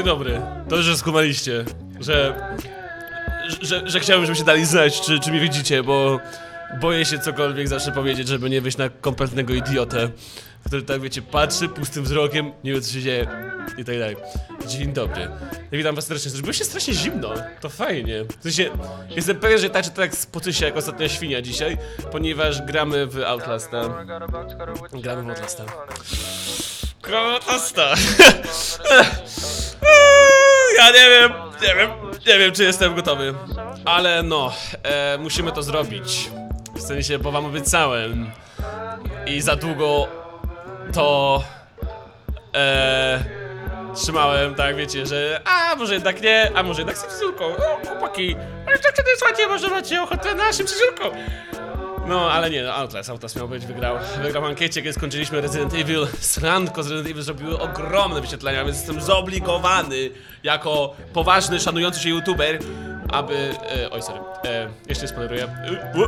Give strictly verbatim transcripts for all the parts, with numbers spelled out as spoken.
dobry. To, że skumaliście, że, że, że chciałbym, żebyście dali znać, czy, czy mnie widzicie, bo boję się cokolwiek zawsze powiedzieć, żeby nie wyjść na kompletnego idiotę, który tak, wiecie, patrzy pustym wzrokiem, nie wie, co się dzieje i tak dalej. Dzień dobry. Ja witam was serdecznie. Zrobiło się strasznie zimno, to fajnie. W sensie, jestem pewien, że tak czy tak spoczy się jak ostatnia świnia dzisiaj, ponieważ gramy w Outlasta. Gramy w Outlasta. Gramy w Outlasta. Ja nie wiem, nie wiem, nie wiem, czy jestem gotowy. Ale no, e, musimy to zrobić. W sensie, bo wam obiecałem. I za długo to e, trzymałem, tak wiecie, że a może jednak nie, a może jednak z fryzurką. O, chłopaki, ale to wtedy słuchajcie, może macie ochotę na naszym fryzurką. No, ale nie, no, Outlast, Outlast miał być, wygrał. Wygrał w ankiecie, kiedy skończyliśmy Resident Evil. Sranko z Resident Evil zrobiły ogromne wyświetlenia, więc jestem zobligowany jako poważny, szanujący się youtuber, aby... E, oj, sorry, e, jeszcze nie spoileruję.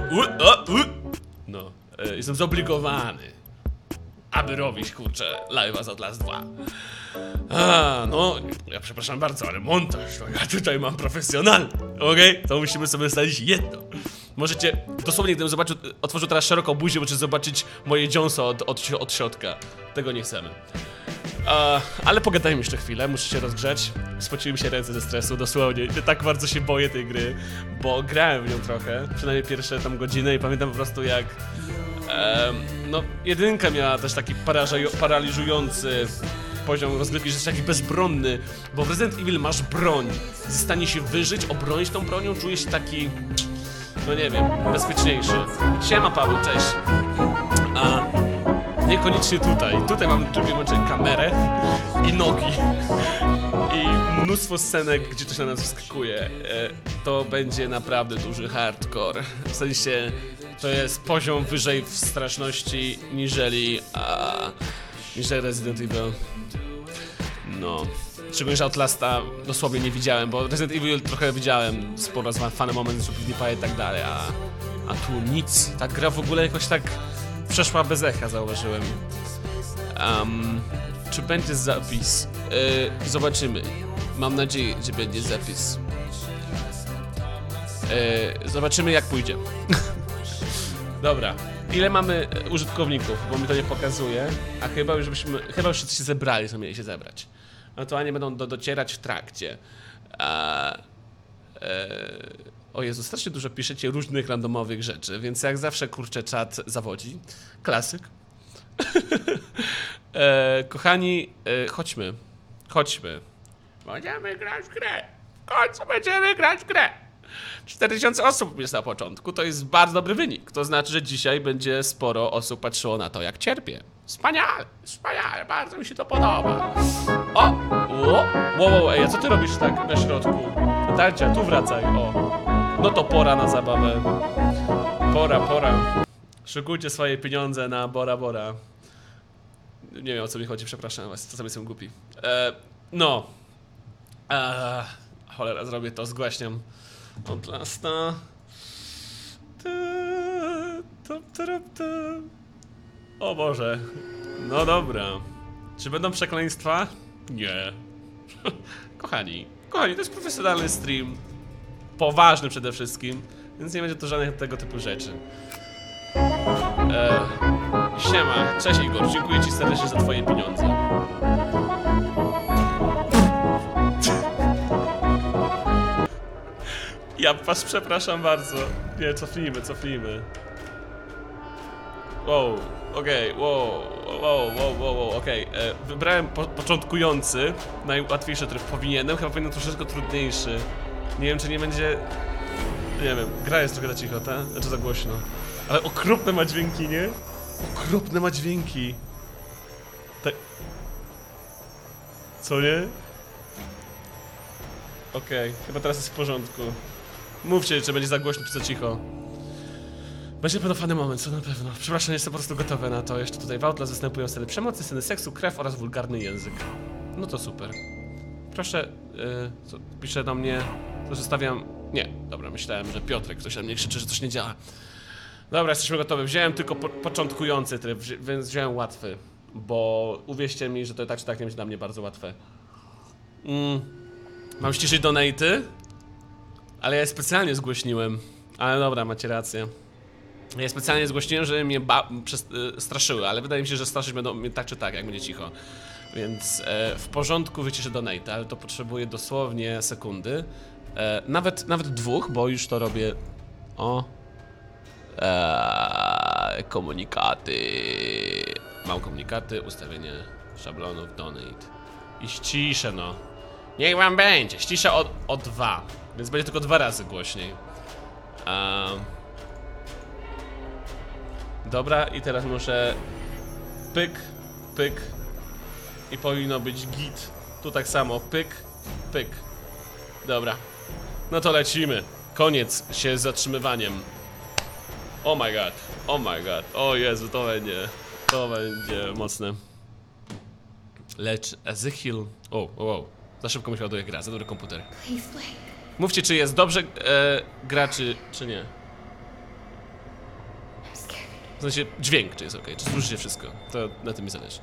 No, e, jestem zobligowany, aby robić, kurczę, live'a z Outlast dwa. A, no, ja przepraszam bardzo, ale montaż, no ja tutaj mam profesjonalny, okej? Okay? To musimy sobie ustalić jedno. Możecie, dosłownie gdybym zobaczył, otworzył teraz szeroką buzię, możecie zobaczyć moje dziąso od, od, od środka. Tego nie chcemy. Uh, ale pogadajmy jeszcze chwilę, muszę się rozgrzać. Spociły mi się ręce ze stresu, dosłownie. Tak bardzo się boję tej gry, bo grałem w nią trochę, przynajmniej pierwsze tam godziny i pamiętam po prostu jak... Um, no, jedynka miała też taki paraliżujący poziom rozgrywki, że jest taki bezbronny, bo w Resident Evil masz broń. Jesteś w stanie się wyżyć, obronić tą bronią, czujesz się taki... no nie wiem, bezpieczniejszy. Siema Paweł, cześć. A niekoniecznie tutaj. Tutaj mam drugie łącznie kamerę i nogi. I mnóstwo scenek, gdzie coś na nas wyskakuje. E, to będzie naprawdę duży hardcore. W sensie, to jest poziom wyżej w straszności niżeli, a, niżeli Resident Evil. No. Szczególnie, że Outlasta dosłownie nie widziałem, bo Resident Evil trochę widziałem, sporo z Fun Moment, z PewDiePie i tak dalej, a, a tu nic. Ta gra w ogóle jakoś tak przeszła bez echa, zauważyłem. Um, czy będzie zapis? Yy, zobaczymy. Mam nadzieję, że będzie zapis. Yy, zobaczymy, jak pójdzie. Dobra. Ile mamy użytkowników? Bo mi to nie pokazuje, a chyba już byśmy, chyba już się zebrali, co mieli się zebrać. Ewentualnie będą do, docierać w trakcie. A, e, o Jezu, strasznie dużo piszecie różnych randomowych rzeczy, więc jak zawsze, kurczę, czat zawodzi. Klasyk. e, kochani, e, chodźmy. Chodźmy. Będziemy grać w grę. W końcu będziemy grać w grę. cztery tysiące osób jest na początku, to jest bardzo dobry wynik. To znaczy, że dzisiaj będzie sporo osób patrzyło na to, jak cierpię. Wspaniale, wspaniale, bardzo mi się to podoba. O! Wow, wow, wow, ej, a co ty robisz tak na środku? Darcia, tu wracaj, o. No to pora na zabawę. Pora, pora. Szykujcie swoje pieniądze na Bora Bora. Nie wiem, o co mi chodzi, przepraszam was, czasami jestem głupi. E, no. E, cholera, zrobię to, zgłaśniam. Outlasta. O Boże. No dobra. Czy będą przekleństwa? Nie. Kochani, kochani, to jest profesjonalny stream. Poważny przede wszystkim. Więc nie będzie to żadnych tego typu rzeczy. Eee, siema, cześć Igor, dziękuję ci serdecznie za twoje pieniądze. Ja was przepraszam bardzo. Nie, cofnijmy, cofnijmy. Wow, okej, okay, wow, wow, wow, wow, wow, okej. Okay. Wybrałem po początkujący, najłatwiejszy tryb. Powinienem, chyba powinien troszeczkę trudniejszy. Nie wiem, czy nie będzie... Nie wiem, gra jest trochę za cicho, ta? Znaczy za głośno. Ale okropne ma dźwięki, nie? Okropne ma dźwięki. Tak... Co nie? Okej, okay, chyba teraz jest w porządku. Mówcie, czy będzie za głośno, czy za cicho. Będzie pewno fajny moment, co na pewno. Przepraszam, jestem po prostu gotowy na to. Jeszcze tutaj w Outlast występują sceny przemocy, sceny seksu, krew oraz wulgarny język. No to super. Proszę, yy, co, pisze do mnie, to zostawiam... Nie, dobra, myślałem, że Piotrek ktoś na mnie krzyczy, że coś nie działa. Dobra, jesteśmy gotowi. Wziąłem tylko po początkujący tryb, więc wziąłem łatwy. Bo uwierzcie mi, że to tak czy tak nie będzie dla mnie bardzo łatwe. Mm. Mam ściszyć donaty? Ale ja je specjalnie zgłośniłem. Ale dobra, macie rację. Ja specjalnie zgłośniłem, żeby mnie ba przez, y, straszyły, ale wydaje mi się, że straszyć będą mnie tak czy tak, jak będzie cicho. Więc e, w porządku wyciszę donate, ale to potrzebuje dosłownie sekundy. E, nawet, nawet dwóch, bo już to robię. O. Eee, komunikaty. Mam komunikaty, ustawienie szablonów, donate. I ściszę, no. Niech wam będzie. Ściszę o, o dwa. Więc będzie tylko dwa razy głośniej. Um. Dobra, i teraz muszę pyk, pyk i powinno być git. Tu tak samo, pyk, pyk. Dobra, no to lecimy. Koniec się z zatrzymywaniem. Oh my god, oh my god, o Jezu, to będzie, to będzie mocne. Lecz Ezekiel, o, o, o, za szybko mi się ładuje gra, za dobry komputer. Mówcie, czy jest dobrze e, gra, czy, czy nie. W sensie dźwięk, czy jest ok, czy słyszycie wszystko. To na tym mi zależy.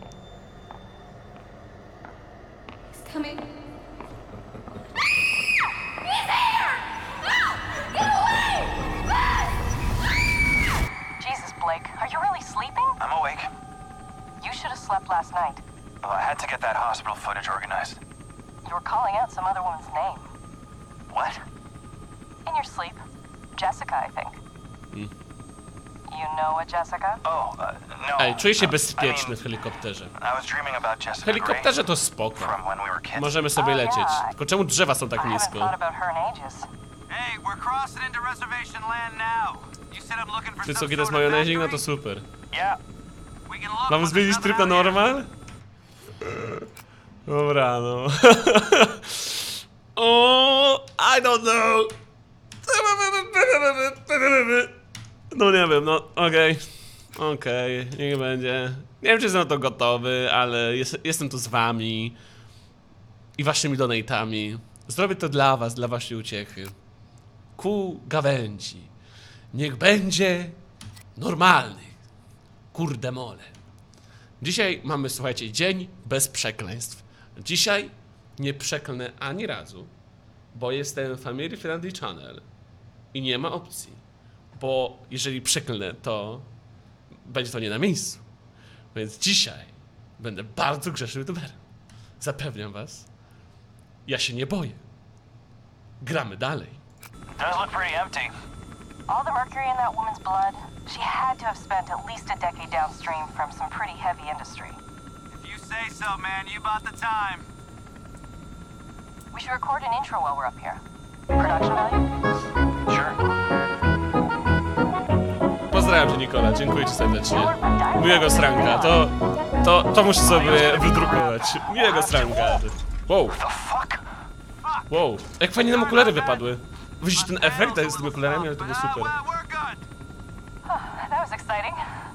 Jesus, Blake, are you really sleeping? I'm awake. You should have slept last night. Well, I had to get that hospital footage organized. You were calling out some other woman's name. What? In your sleep. Jessica, I think. Hmm. You know a Jessica? Oh, uh, no. Ej, czuję się Uh, bezpieczny I mean, w helikopterze. I was dreaming about W Jessica helikopterze Gray to spoko. from when we were kids. Możemy sobie Oh, lecieć. yeah. Tylko czemu drzewa są I tak haven't nisko? thought about her in ages. Hey, we're crossing into reservation land now. You said I'm looking for Czy co, some kiedy jest sort of majonezing? No to factory? super. Yeah. We can look, Mamy but zmienić there's tryb na nothing out here. normal? Dobra, no. O, I don't know. No nie wiem, no okej. Okay. Okej, okay, niech będzie. Nie wiem, czy jestem na to gotowy, ale jest, jestem tu z wami. I waszymi donatami. Zrobię to dla was, dla waszej uciechy. Ku gawędzi. Niech będzie normalny. Kurde mole. Dzisiaj mamy, słuchajcie, dzień bez przekleństw. Dzisiaj nie przeklnę ani razu, bo jestem Family Friendly Channel i nie ma opcji. Bo jeżeli przeklnę, to będzie to nie na miejscu. Więc dzisiaj będę bardzo grzesznym youtuberem. Zapewniam was. Ja się nie boję. Gramy dalej. Does look pretty empty. All the mercury in that woman's blood, she had to have spent at least a decade downstream from some pretty heavy industry. If you say so, man, you bought the time. We should record an intro while we're up here. Production value? Sure. Pozdrawiam cię, Nikola, dziękuję ci serdecznie. Miłego stranka, to, to, to muszę sobie wydrukować. Miłego stranka. Wow, The fuck? wow, jak fajnie nam okulary wypadły. Widzisz ten efekt z tymi okularami, ale to było But, uh, super. well, we're good. That was exciting.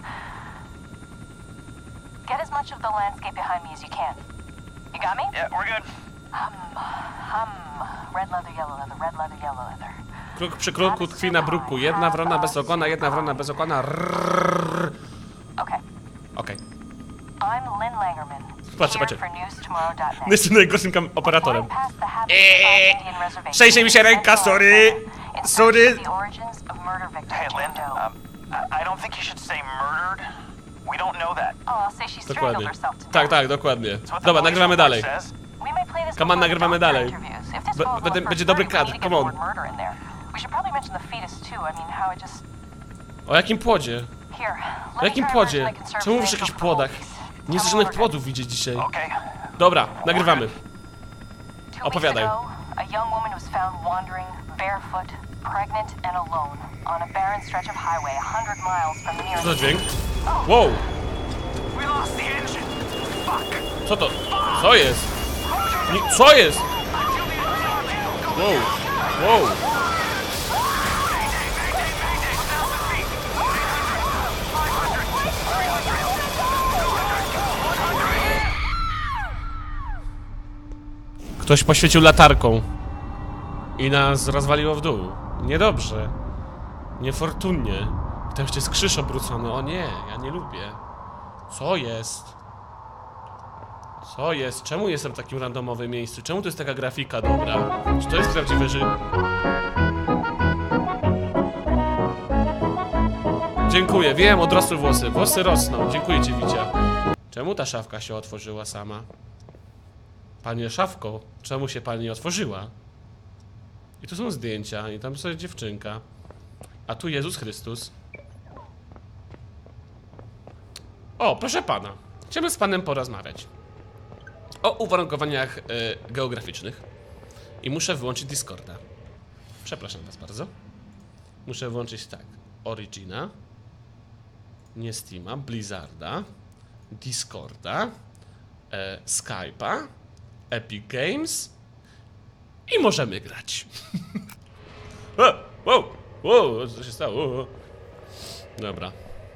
Get as much of the landscape behind me as you can. You got me? Yeah, we're good. Hum. Red leather, yellow leather, red leather, yellow leather. Kruk przy kruku tkwi na bruku. Jedna wrona bez ogona, jedna wrona bez ogona. Rrrr. Okay. Okej. I'm Lynn Langerman. Patrzcie, here patrzcie. for news tomorrow dot net. Jestem najgorszym kam- operatorem. Flying past the Happy Eee, Spot Indian Reservation. trzęsie mi się ręka, sorry. It's Sorry. the origins of murder victims Hey, Lynn, don't know. um, I, I don't think you should say murdered. We don't know that. Oh, I'll say she strangled Dokładnie. herself to Tak, death. tak, dokładnie. It's what the Dobra, police nagrywamy report dalej. says. We may play this Come on, before the nagrywamy doctor dalej. interviews. If this Be- falls będzie- on the będzie first dobry thirty, we kadr, need to come get on. the word murder in there. We should probably mention the fetus too. I mean, how it just... O jakim płodzie? Here, O let me jakim try płodzie? originally conservative Czemu mówisz o angel jakichś for płodach? police. Nie Tell chcę me żadnych what we're płodów widzieć dzisiaj. Okay. Dobra, nagrywamy. Two Opowiadaj. weeks ago, a young woman was found wandering barefoot, pregnant and alone on a barren stretch of highway a hundred miles from the Co nearest... to dźwięk? Wow, We lost the engine. Fuck. co to? Co jest? Nie, co jest? Wow, wow. Ktoś poświecił latarką i nas rozwaliło w dół. Niedobrze. Niefortunnie. Tam jeszcze jest krzyż obrócony. O nie, ja nie lubię. Co jest? Co jest? Czemu jestem w takim randomowym miejscu? Czemu to jest taka grafika dobra? Czy to jest prawdziwe życie? Dziękuję, wiem, odrosły włosy. Włosy rosną. Dziękuję ci, Wicia. Czemu ta szafka się otworzyła sama? Panie szafko, czemu się pani otworzyła? I tu są zdjęcia, i tam sobie dziewczynka. A tu Jezus Chrystus. O, proszę pana. Chciałbym z panem porozmawiać o uwarunkowaniach y, geograficznych. I muszę wyłączyć Discorda. Przepraszam was bardzo. Muszę włączyć tak. Origina. Nie Steama, Blizzarda. Discorda. E, Skype'a. Epic Games. I możemy grać. o, wow, wow, co się stało? Dobra.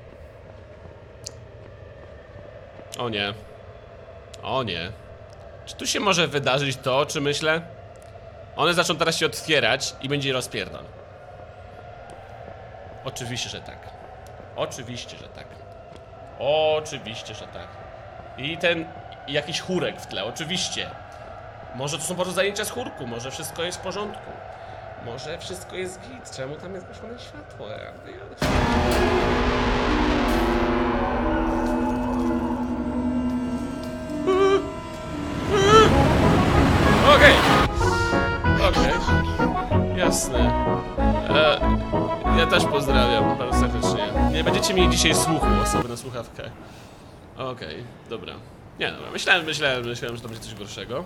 O nie. O nie. Czy tu się może wydarzyć to, o czym myślę? One zaczną teraz się otwierać i będzie rozpierdol. Oczywiście, że tak. Oczywiście, że tak. Oczywiście, że tak. I ten jakiś chórek w tle, oczywiście. Może to są po prostu zajęcia z chórku, może wszystko jest w porządku. Może wszystko jest git. Czemu tam jest gaszone światło? Okej. Okej. Jasne. E, ja też pozdrawiam bardzo serdecznie. Nie będziecie mieli dzisiaj słuchu, osoby na słuchawkach. Okej, dobra. Nie, dobra. Myślałem, myślałem, myślałem, że to będzie coś gorszego.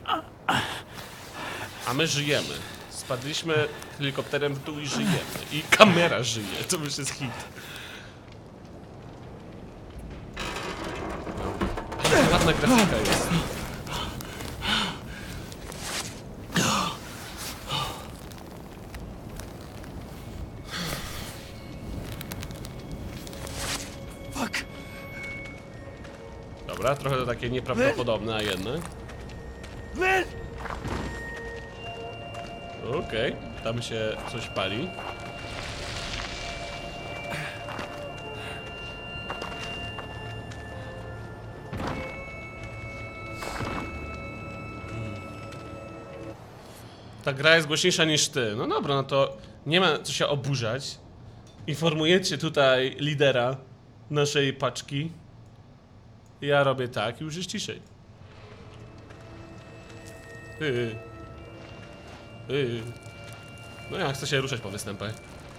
A my żyjemy. Spadliśmy helikopterem w dół i żyjemy. I kamera żyje. To już jest hit. Ale ładna grafika jest. Dobra, trochę to takie nieprawdopodobne, a jednak. Okej, okay, tam się coś pali. Ta gra jest głośniejsza niż ty. No dobra, no to nie ma co się oburzać. Informujecie tutaj lidera naszej paczki. Ja robię tak i już jest ciszej. Yy. Yy. No ja chcę się ruszać po występach.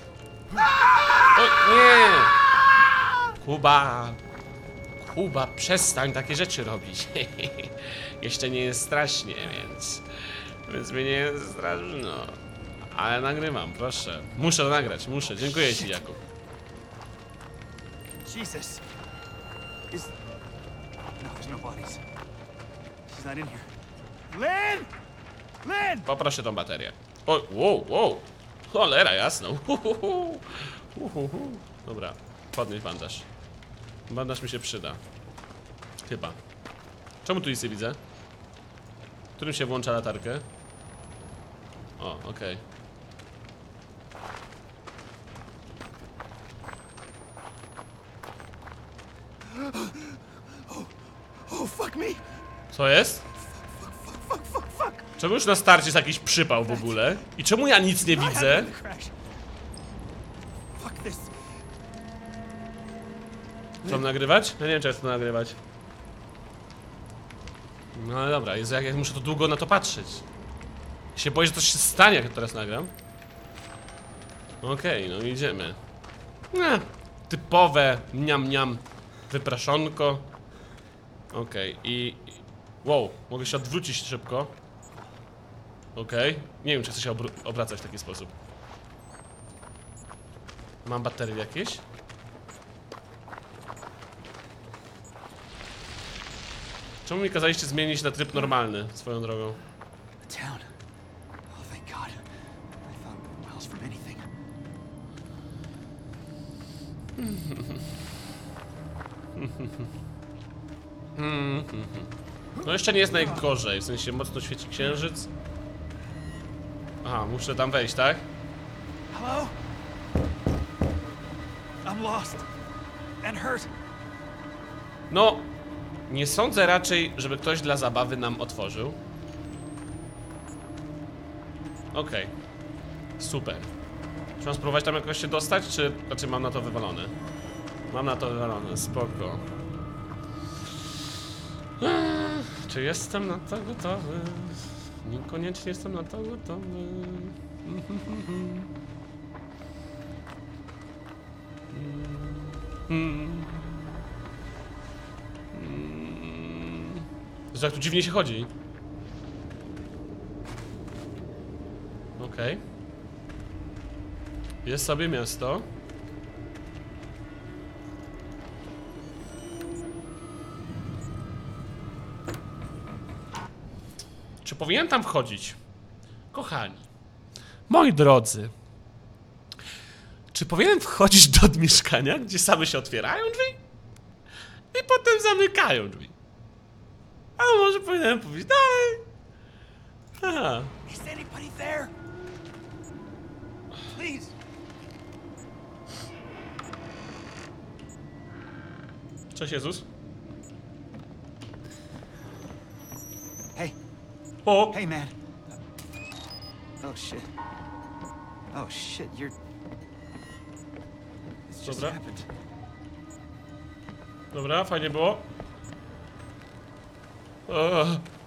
O nie! Kuba! Kuba, przestań takie rzeczy robić. Jeszcze nie jest strasznie, więc... Więc mnie nie jest straszno. Ale nagrywam, proszę. Muszę to nagrać, muszę. Dziękuję ci, Jakub. Jesus. Is... No, there's no bodies. She's not in here. Lynn! Lynn! Poproszę tą baterię. O, wow, wow. Cholera, jasno. Uhuhu. Uhuhu. Dobra, podnieś bandaż. Bandaż mi się przyda. Chyba. Czemu tu nic nie widzę? Którym się włącza latarkę? O, okej. Okay. Oh, fuck me! Co jest? Fuck, fuck, fuck! Czemu już na starcie jest jakiś przypał w ogóle? I czemu ja nic nie widzę? Fuck this. Co mam nagrywać? Ja nie wiem, czy chcę to nagrywać. No ale dobra, jest jak, jak muszę to długo na to patrzeć. Ja się boję, że coś się stanie, jak teraz nagram. Okej, okay, no idziemy. Nie, typowe mniam mniam wypraszonko. Okej, okay, i... Wow, mogę się odwrócić szybko. Okej, okay. Nie wiem, czy chcę się obracać w taki sposób. Mam baterie jakieś? Czemu mi kazaliście zmienić na tryb normalny, swoją drogą? Town. Oh, thank God. I found miles from anything. No jeszcze nie jest najgorzej, w sensie mocno świeci księżyc. Aha, muszę tam wejść, tak? Hello? I'm lost. And hurt. No, Nie sądzę raczej, żeby ktoś dla zabawy nam otworzył. Okej. Okay. Super. Czy mam spróbować tam jakoś się dostać, czy raczej mam na to wywalone? Mam na to wywalone, spoko. Eee, czy jestem na to gotowy? Niekoniecznie jestem na to gotowy. Że jak tu dziwnie się chodzi. Okej. Okay. Jest sobie miasto. Czy powinienem tam wchodzić? Kochani, moi drodzy, czy powinienem wchodzić do mieszkania, gdzie same się otwierają drzwi i potem zamykają drzwi? A może powinienem powiedzieć dalej? Aha. Is anybody there? Please. Cześć Jezus. Hey, O! hey, man. Oh shit. Oh shit, you're. It's just Dobra. happened. Dobra, fajnie było. O,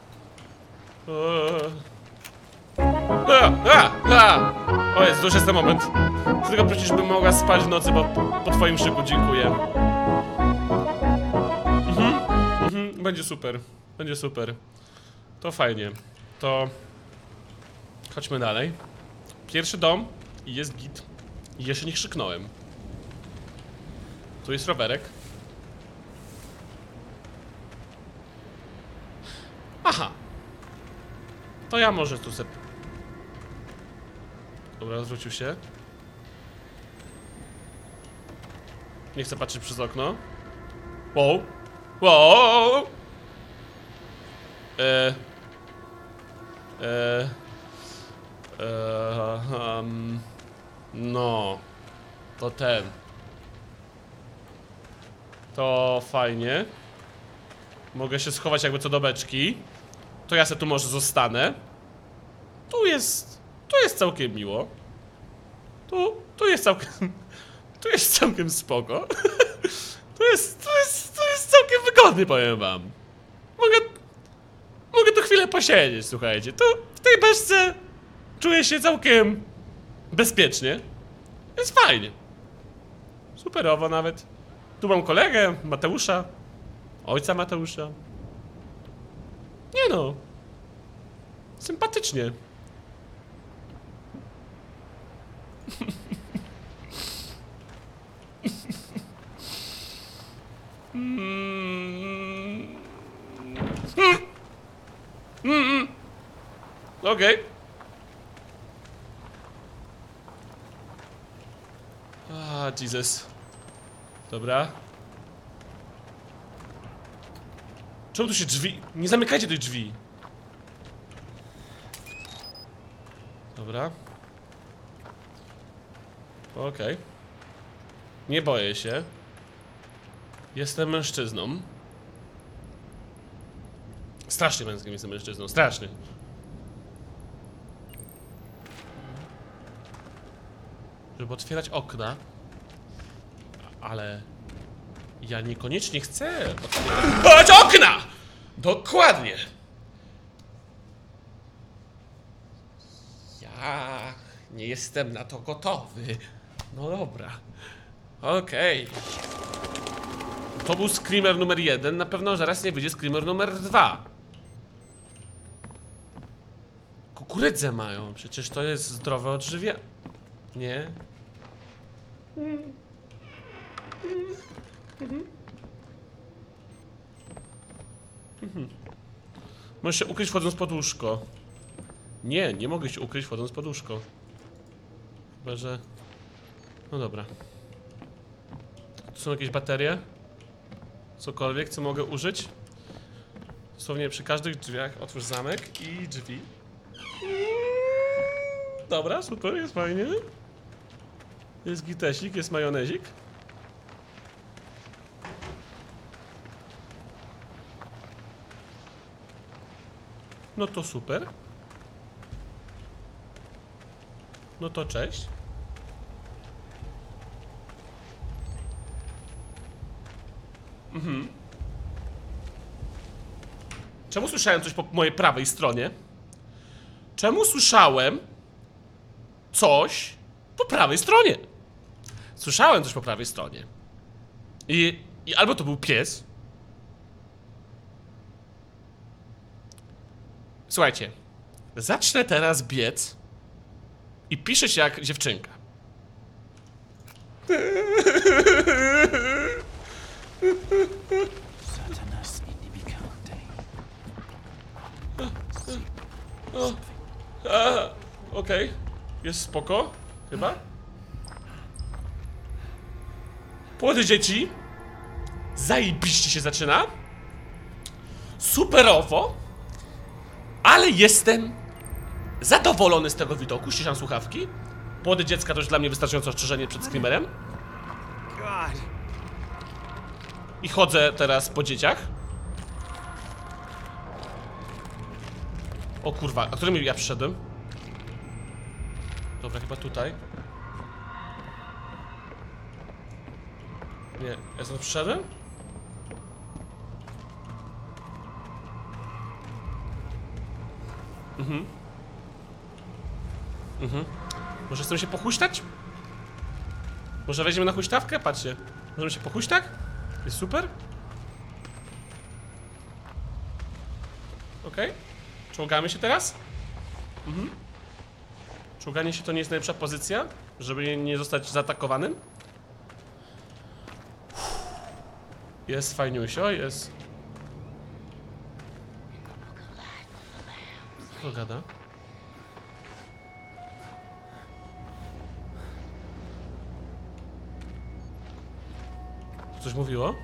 o. A, a, a. O jest, to już jest ten moment. Tylko przecież bym mogła spać w nocy, bo po twoim szyku dziękuję. Mhm, mhm, będzie super. Będzie super. To fajnie. To... Chodźmy dalej. Pierwszy dom i jest git. I jeszcze nie krzyknąłem. Tu jest rowerek. Aha. To ja może tu se... Dobra, zwrócił się. Nie chcę patrzeć przez okno. Wow. Wow. Eee. Eee. Eee. Um. No. To ten. To fajnie. Mogę się schować jakby co do beczki. To ja se tu może zostanę. Tu jest... Tu jest całkiem miło. Tu... Tu jest całkiem... Tu jest całkiem spoko. Tu jest... Tu jest... Tu jest całkiem wygodny, powiem wam. Mogę... Mogę tu chwilę posiedzieć, słuchajcie. Tu... W tej beczce... Czuję się całkiem... bezpiecznie. Jest fajnie. Superowo nawet. Tu mam kolegę, Mateusza. Ojca Mateusza. Nie no. Sympatycznie. mm. mm. Okej. Okay. Ah, Jesus. Dobra. Czemu tu się drzwi... Nie zamykajcie tych drzwi. Dobra. Okej. Okay. Nie boję się. Jestem mężczyzną. Strasznie męskim jestem mężczyzną, strasznie. Żeby otwierać okna. Ale... Ja niekoniecznie chcę otwierać okna! Dokładnie! Ja nie jestem na to gotowy. No dobra. Okej. Okay. To był screamer numer jeden. Na pewno zaraz nie wyjdzie screamer numer dwa. Kukurydzę mają. Przecież to jest zdrowe odżywianie. Nie? Mhm. Możesz się ukryć wchodząc pod łóżko. Nie, nie mogę się ukryć wchodząc pod łóżko. Chyba, że... No dobra. Tu są jakieś baterie? Cokolwiek, co mogę użyć? Dosłownie przy każdych drzwiach otwórz zamek i drzwi. Dobra, super, jest fajnie. Jest gitesik, jest majonezik. No to super. No to cześć. Mhm. Czemu słyszałem coś po mojej prawej stronie? Czemu słyszałem coś po prawej stronie? Słyszałem coś po prawej stronie. I, i albo to był pies. Słuchajcie. Zacznę teraz biec i piszę się jak dziewczynka. Okej. Okay. Jest spoko. Chyba. Płody dzieci. Zajebiście się zaczyna. Superowo. Ale jestem zadowolony z tego widoku. Ściszam słuchawki. Płody dziecka to już dla mnie wystarczające ostrzeżenie przed screamerem. I chodzę teraz po dzieciach. O kurwa, a którym ja przyszedłem? Dobra, chyba tutaj. Nie, ja stąd przyszedłem? Mhm. Mhm. Może chcemy się pochuśtać? Może weźmiemy na huśtawkę? Patrzcie. Możemy się pochuśtać? Jest super. Okej. Okay. Czołgamy się teraz? Mhm. Czołganie się to nie jest najlepsza pozycja, żeby nie zostać zaatakowanym. Jest fajniusio, jest. Co gada? Coś mówiło?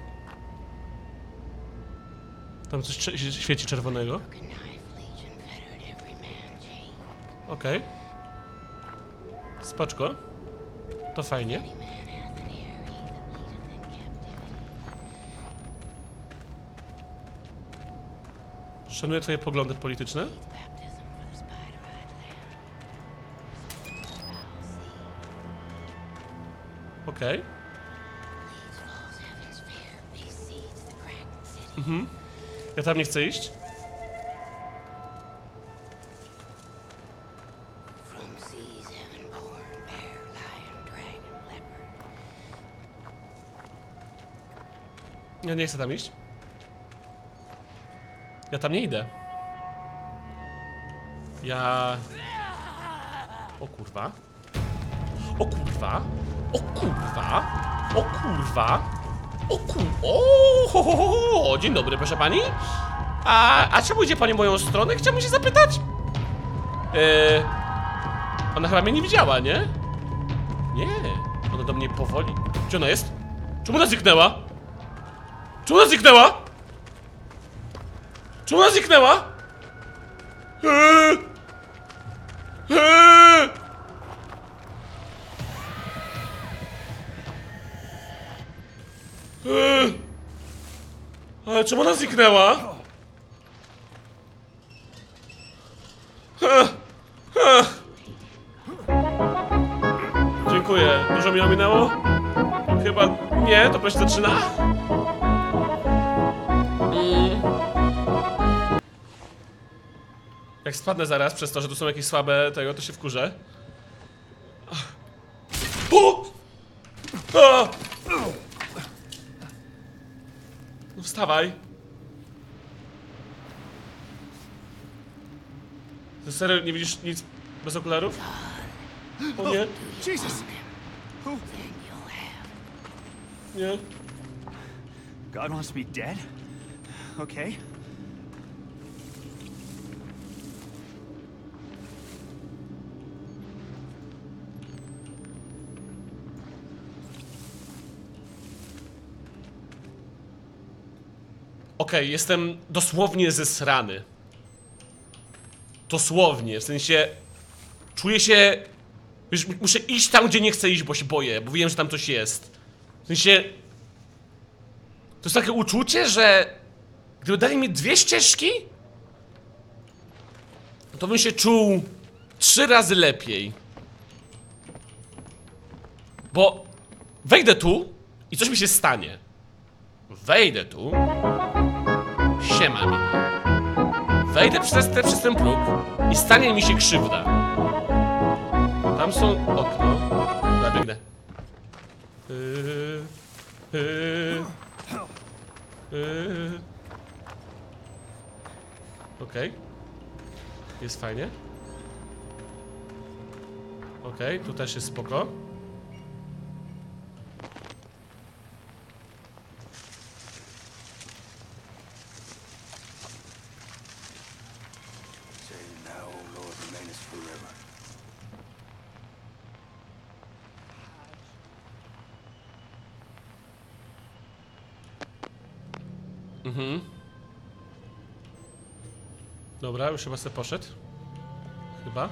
Tam coś świeci czerwonego. Okej. Okay. Spoczko. To fajnie. Szanuję twoje poglądy polityczne. Okej. Okay. Mhm. Ja tam nie chcę iść. Ja nie chcę tam iść. Ja tam nie idę. Ja... O kurwa. O kurwa. O kurwa. O kurwa. O kur... O, ho, ho, ho. Dzień dobry, proszę pani. A, a czemu idzie pani w moją stronę? Chciałbym się zapytać. Yy... Ona chyba mnie nie widziała, nie? Nie. Ona do mnie powoli... Gdzie ona jest? Czemu ona zniknęła? Czemu ona zniknęła? Czemu ona zniknęła? Eee! Eee! Eee! Ale czemu ona zniknęła? Eee! Eee! Dziękuję. Dużo mi ominęło? Chyba nie, to się zaczyna. Mm. Jak spadnę zaraz przez to, że tu są jakieś słabe tego, to się wkurzę. O! A! No wstawaj. Ty serio nie widzisz nic bez okularów? O nie. Jesus! Who? Nie. God wants me dead? Okay. Okej, okay, jestem dosłownie zesrany. Dosłownie, w sensie... Czuję się... Wiesz, muszę iść tam, gdzie nie chcę iść, bo się boję, bo wiem, że tam coś jest. W sensie... To jest takie uczucie, że... Gdyby dali mi dwie ścieżki... to bym się czuł trzy razy lepiej. Bo wejdę tu i coś mi się stanie. Wejdę tu. Siema mi. Wejdę przez, te, przez ten próg i stanie mi się krzywda. Tam są okno. Ja biegnę. Yy, yy, yy. Okej. Okay. Jest fajnie. Okej, okay, tu też jest spoko. Mhm. Dobra, już chyba sobie poszedł. Chyba.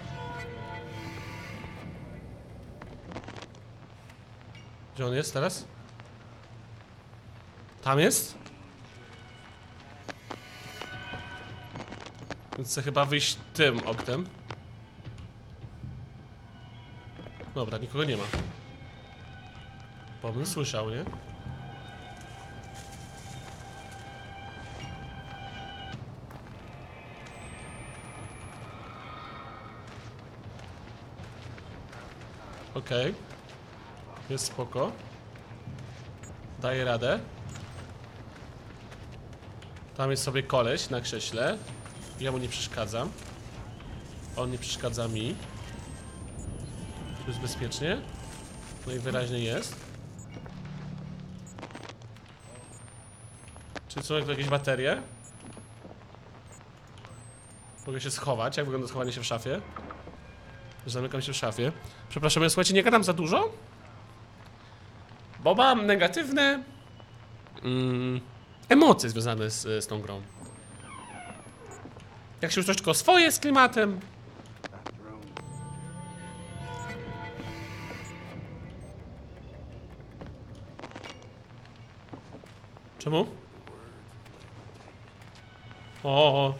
Gdzie on jest teraz? Tam jest? Więc chcę chyba wyjść tym oknem. Dobra, nikogo nie ma. Bo bym słyszał, nie? Okej. Okay. Jest spoko. Daję radę. Tam jest sobie koleś na krześle. Ja mu nie przeszkadzam. On nie przeszkadza mi. Tu jest bezpiecznie. No i wyraźnie jest. Czy są tu jakieś baterie? Mogę się schować. Jak wygląda schowanie się w szafie? Zamykam się w szafie. Przepraszam, ja słuchajcie, nie gadam za dużo, bo mam negatywne mm, emocje związane z, z tą grą. Jak się już troszeczkę oswoję z klimatem. Czemu? O,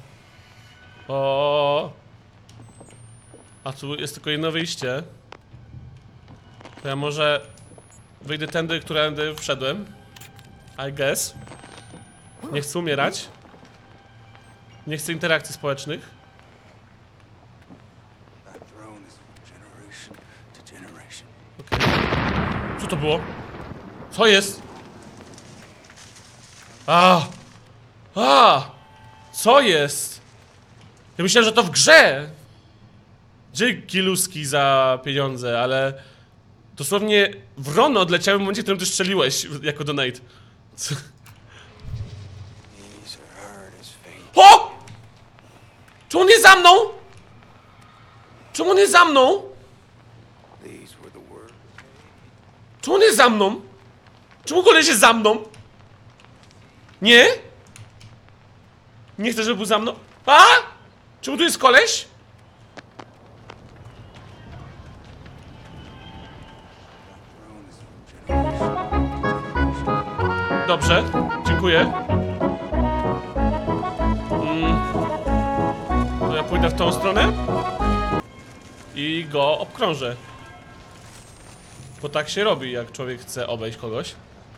o. A tu jest tylko jedno wyjście. To ja może wyjdę tędy, którędy wszedłem. I guess. Nie chcę umierać. Nie chcę interakcji społecznych. Okay. Co to było? Co jest? A! A! Co jest? Ja myślałem, że to w grze. Dzięki luski za pieniądze, ale dosłownie wrono odleciały w momencie, w którym ty strzeliłeś jako donate. Co? O! Czy on jest za mną? Czy on jest za mną? Czy on jest za mną? Czemu koleś jest za mną? Nie? Nie chcę, żeby był za mną. A? Czemu tu jest koleś? Dobrze, dziękuję. Mm. To ja pójdę w tą stronę i go obkrążę. Bo tak się robi, jak człowiek chce obejść kogoś.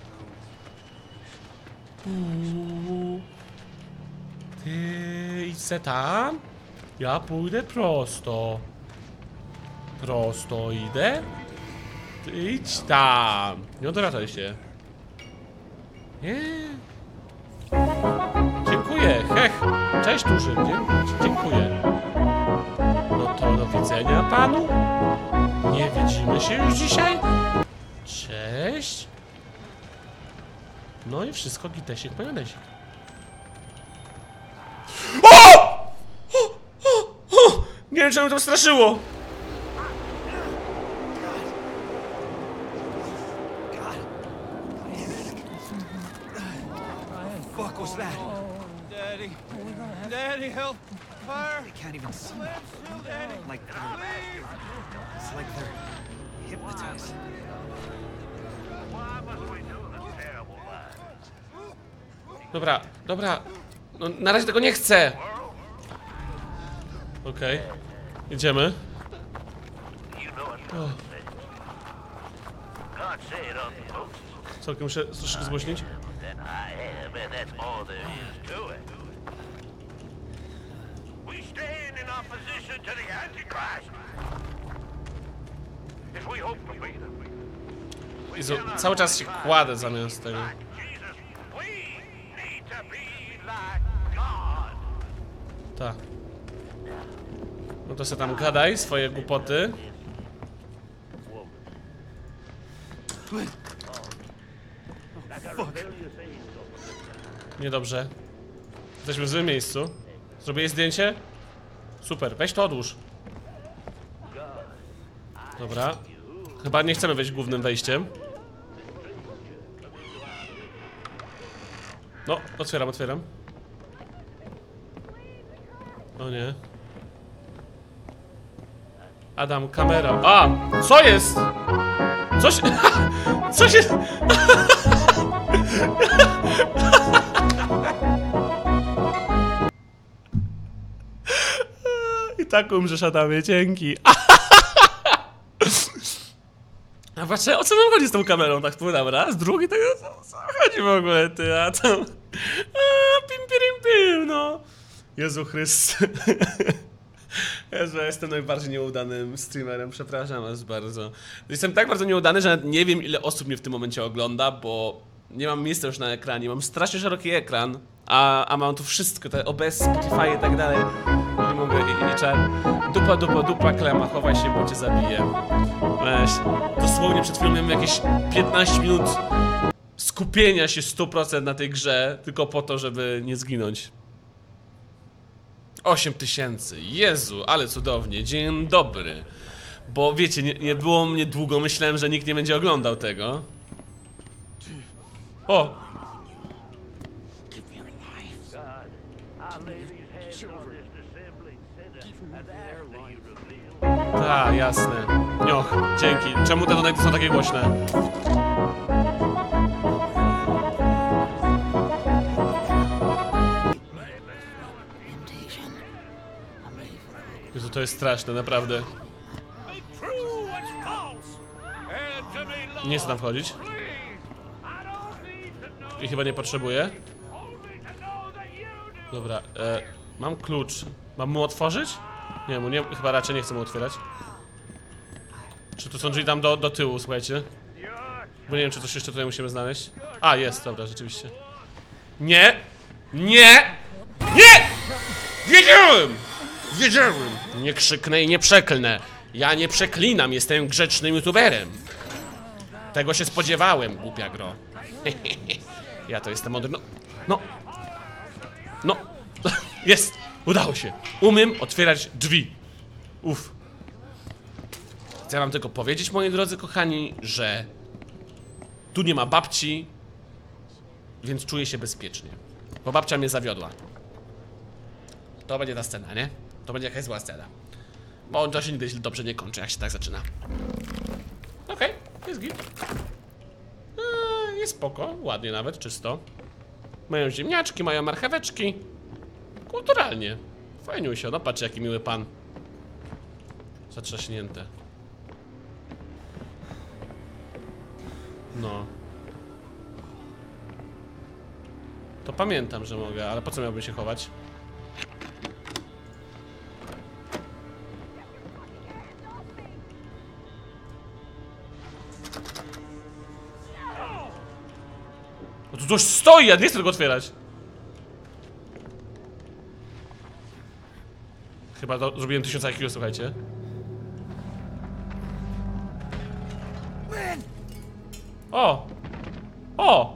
Uuu. Ty idź se tam. Ja pójdę prosto. Prosto idę. Ty idź tam. Nie odwracaj się. Nie. Dziękuję, hech. Cześć duży, Dzie dziękuję. No to do widzenia panu. Nie widzimy się już dzisiaj. Cześć. No i wszystko gitesik, majonesik. O! O! O! O! Nie wiem, czemu to straszyło. Fuck was that? Daddy, Daddy, help! Fire! They can't even see me. Like they're, it's like they're hypnotized. Dobra, dobra. No, na razie tego nie chcę. Okej. Okay. Idziemy. O. Całkiem muszę troszkę zgłośnić. Jezu, cały czas się kładę zamiast tego. Tak. No to se tam gadaj swoje głupoty. Niedobrze. Jesteśmy w złym miejscu. Zrobiłeś zdjęcie? Super, weź to odłóż. Dobra. Chyba nie chcemy wejść głównym wejściem. No, otwieram, otwieram. O nie. Adam, kamera. A! Co jest? Co się... Co się... I tak umrzesz, Adamie, dzięki. A patrzę, o co nam chodzi z tą kamerą? Tak płynam raz, drugi, tak o co chodzi w ogóle, ty, a tam... A, pim, pim, pim, no. Jezu Chryste. Jezu, ja jestem najbardziej nieudanym streamerem, przepraszam was bardzo. Jestem tak bardzo nieudany, że nawet nie wiem, ile osób mnie w tym momencie ogląda, bo nie mam miejsca już na ekranie, mam strasznie szeroki ekran, a, a mam tu wszystko, te O B S, Spotify i tak dalej. Nie mogę, i, i czar. Dupa, dupa, dupa, klema, chowaj się, bo cię zabiję. Weź, dosłownie przed chwilą miałem jakieś piętnaście minut skupienia się sto procent na tej grze, tylko po to, żeby nie zginąć. osiem tysięcy, Jezu, ale cudownie, dzień dobry. Bo wiecie, nie, nie było mnie długo, myślałem, że nikt nie będzie oglądał tego. O! Tak, jasne. Nioch, dzięki. Czemu te donaty są takie głośne? Jezu, to jest straszne, naprawdę. Nie chcę tam wchodzić. I chyba nie potrzebuję. Dobra, e, mam klucz. Mam mu otworzyć? Nie, mu nie, chyba raczej nie chcę mu otwierać. Czy tu są drzwi tam do, do tyłu, słuchajcie? Bo nie wiem, czy coś jeszcze tutaj musimy znaleźć. A, jest, dobra, rzeczywiście. Nie! Nie! Nie! Wiedziałem! Wiedziałem! Nie krzyknę i nie przeklnę. Ja nie przeklinam, jestem grzecznym youtuberem. Tego się spodziewałem, głupia gro. Ja to jestem mądry. No, no. No. Jest! Udało się. Umiem otwierać drzwi. Uff. Chcę wam tylko powiedzieć, moi drodzy kochani, że tu nie ma babci, więc czuję się bezpiecznie. Bo babcia mnie zawiodła. To będzie ta scena, nie? To będzie jakaś zła scena. Bo to się nigdy dobrze nie kończy, jak się tak zaczyna. Okej, okay, jest git. Eee, jest spoko, ładnie nawet, czysto. Mają ziemniaczki, mają marcheweczki. Kulturalnie. Fajniusio, no patrz jaki miły pan. Zatrzaśnięte. No. To pamiętam, że mogę, ale po co miałbym się chować? No tu coś stoi, ja nie chcę tego otwierać. Chyba to zrobiłem tysiąc I Q, słuchajcie. O! O!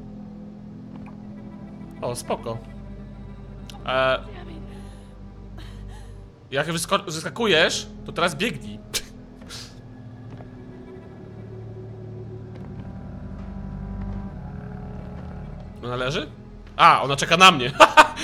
O, spoko. Eee, jak wyskakujesz, to teraz biegnij. Ona leży? A, ona czeka na mnie.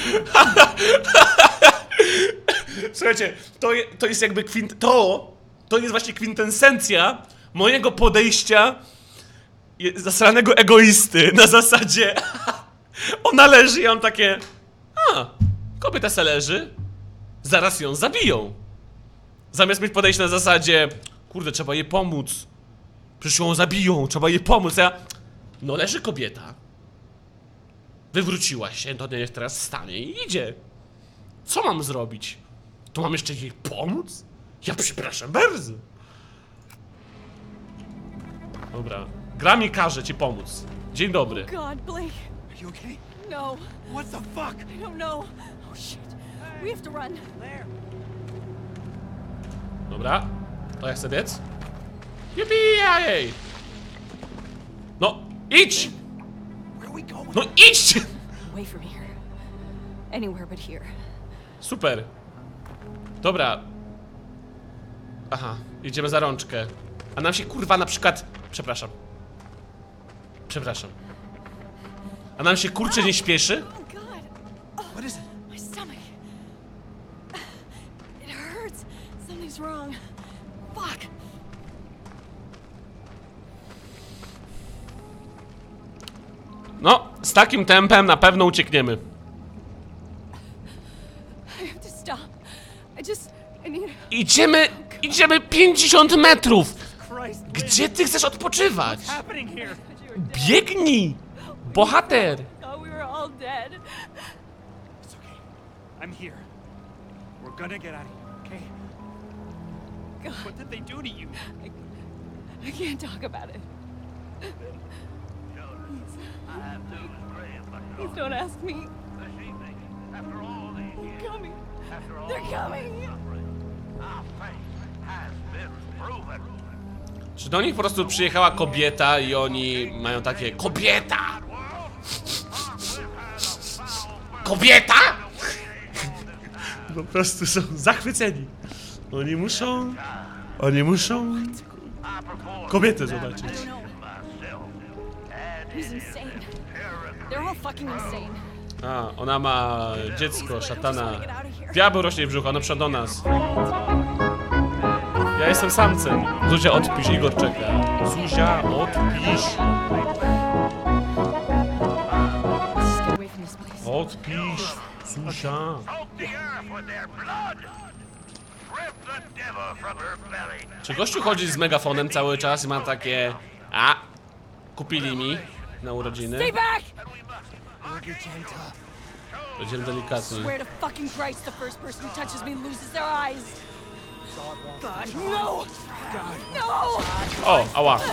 Słuchajcie, to, je, to jest jakby kwint... To, to jest właśnie kwintesencja mojego podejścia zasranego egoisty. Na zasadzie... Ona leży i on takie... A, kobieta se leży. zaraz ją zabiją. Zamiast mieć podejście na zasadzie, kurde, trzeba jej pomóc. Przecież ją zabiją, trzeba jej pomóc. Ja... No leży kobieta. Wywróciła się, to niech teraz wstanie i idzie. Co mam zrobić? To mam jeszcze jej pomóc? Ja przepraszam bardzo. Dobra. Gra mi każe ci pomóc. Dzień dobry. God, Blake. Are you okay? No, What the fuck? I don't know. Oh shit. We have to run. There. Dobra. To jak chcę biec? Jupi, jej. No, idź! Where are we going? No idź! Away from here. Anywhere but here. Super. Dobra. Aha, idziemy za rączkę. A nam się kurwa na przykład... Przepraszam. Przepraszam. A nam się kurczę nie śpieszy? Oh God. What is it? My stomach. It hurts. Something's wrong. Fuck. No, z takim tempem na pewno uciekniemy. I have to stop. I just. I need. Idziemy, idziemy pięćdziesiąt metrów! Christ. Lynn, Gdzie ty chcesz odpoczywać? What's happening here? Biegnij! Bohater! Thought we were all dead. It's okay. I'm here. We're gonna get out of here, okay? God, What did they do to you? I, I can't talk about it. Please don't ask me. They're coming. They're coming. Czy do nich po prostu przyjechała kobieta i oni mają takie... Kobieta! Kobieta?! Po prostu są zachwyceni. Oni muszą... Oni muszą... Kobietę zobaczyć. I don't know. He's insane. They're all fucking insane. A, ona ma dziecko, szatana. Diabeł rośnie w brzuchu, ona przyszła do nas. Ja jestem samcem. Zuzia, odpisz, Igor czeka. Zuzia, odpisz. Let's get away from this place. Odpisz, Zuzia. Czy gościu chodzi z megafonem cały czas i ma takie... A, kupili mi na urodziny. Stay back! Będziemy delikatni. Swear to fucking Christ, the first person who touches me loses their eyes. God, no! God, no! O, ała. God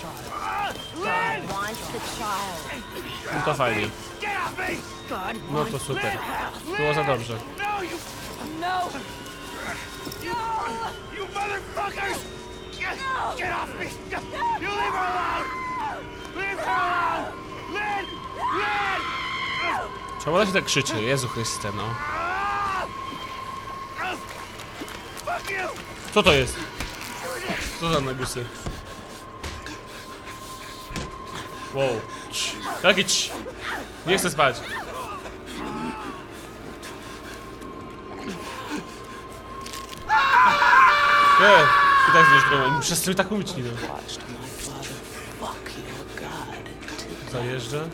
wants the child. No to fajnie. God No to super. Było za dobrze. no! You motherfuckers! Get, get off me! You leave her alone! Leave her alone! Lynn! Lynn! Czemu ona się tak krzyczy? Jezu Chryste, no. Fuck you! Co to jest? Co za nagusy? Wow. Cii. Jaki cii? Nie chcę spać. Nie, i tak zresztą, nie przestań tak mówić, nie wiem. Zajeżdża?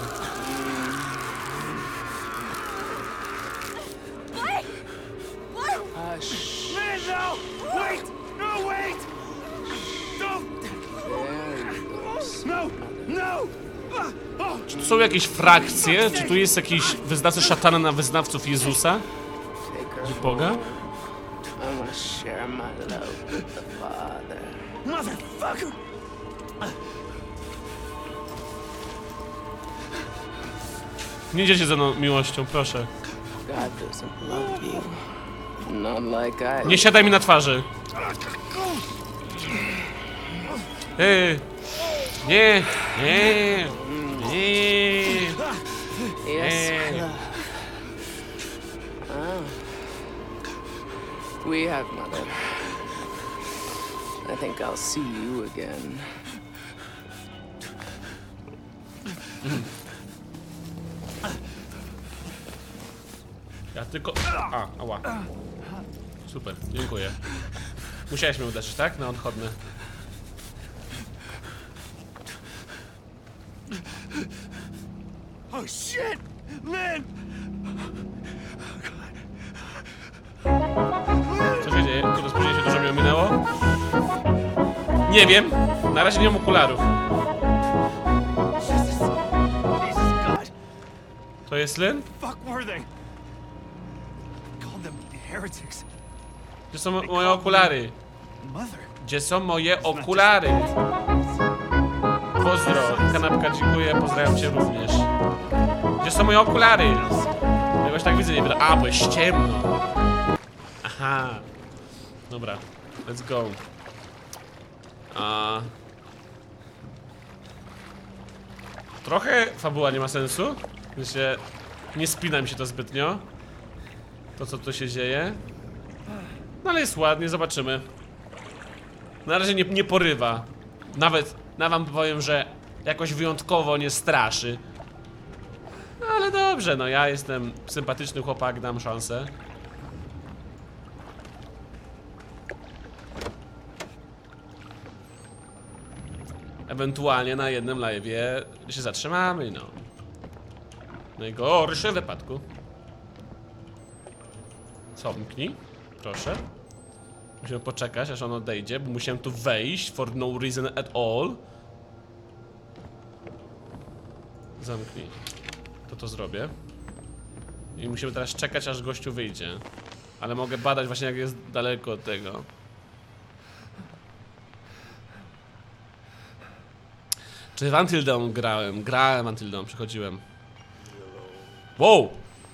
Lynn, no! Wait! No, wait! Don't! No! No! Oh! Czy tu są jakieś frakcje? Czy tu jest jakiś wyznawca szatana na wyznawców Jezusa? Czy Boga? I want to share my love with the Father. Motherfucker! Nie idziecie ze mną miłością, proszę. God doesn't love you. Not like I. Nie siadaj mi na twarzy. Ej. Nie, nie, nie. Yes. Eh. Oh. We have, Mother. I think I'll see you again. Ja tylko... A, ała. Super, dziękuję. Musiałeś mnie uderzyć, tak? Na odchodne. Oh shit! Lynn! Co się dzieje? Kurde, spóźnienie się dużo mi ominęło? Nie wiem. Na razie nie mam okularów. Jesus. Jesus God. To jest Lynn? Fuck were they? Called them heretics. Gdzie są mo- moje okulary? Mother. Gdzie są moje okulary? Pozdro, kanapka, dziękuję, pozdrawiam cię również. Gdzie są moje okulary? Jakoś tak widzę, nie wiem. A, bo jest ciemno. Aha. Dobra, let's go. A... Trochę fabuła nie ma sensu. W sensie, nie spina mi się to zbytnio. To, co tu się dzieje. No ale jest ładnie, zobaczymy. Na razie nie, nie porywa. Nawet, nawet wam powiem, że jakoś wyjątkowo nie straszy. No ale dobrze, no ja jestem sympatyczny chłopak, dam szansę. Ewentualnie na jednym live'ie się zatrzymamy, no. Najgorszy wypadku. Zamknij, proszę. Musimy poczekać, aż on odejdzie, bo musiałem tu wejść for no reason at all. Zamknij. To to zrobię. I musimy teraz czekać, aż gościu wyjdzie. Ale mogę badać właśnie, jak jest daleko od tego. Czy w Until Dawn grałem? Grałem Until Dawn, przechodziłem. Wow!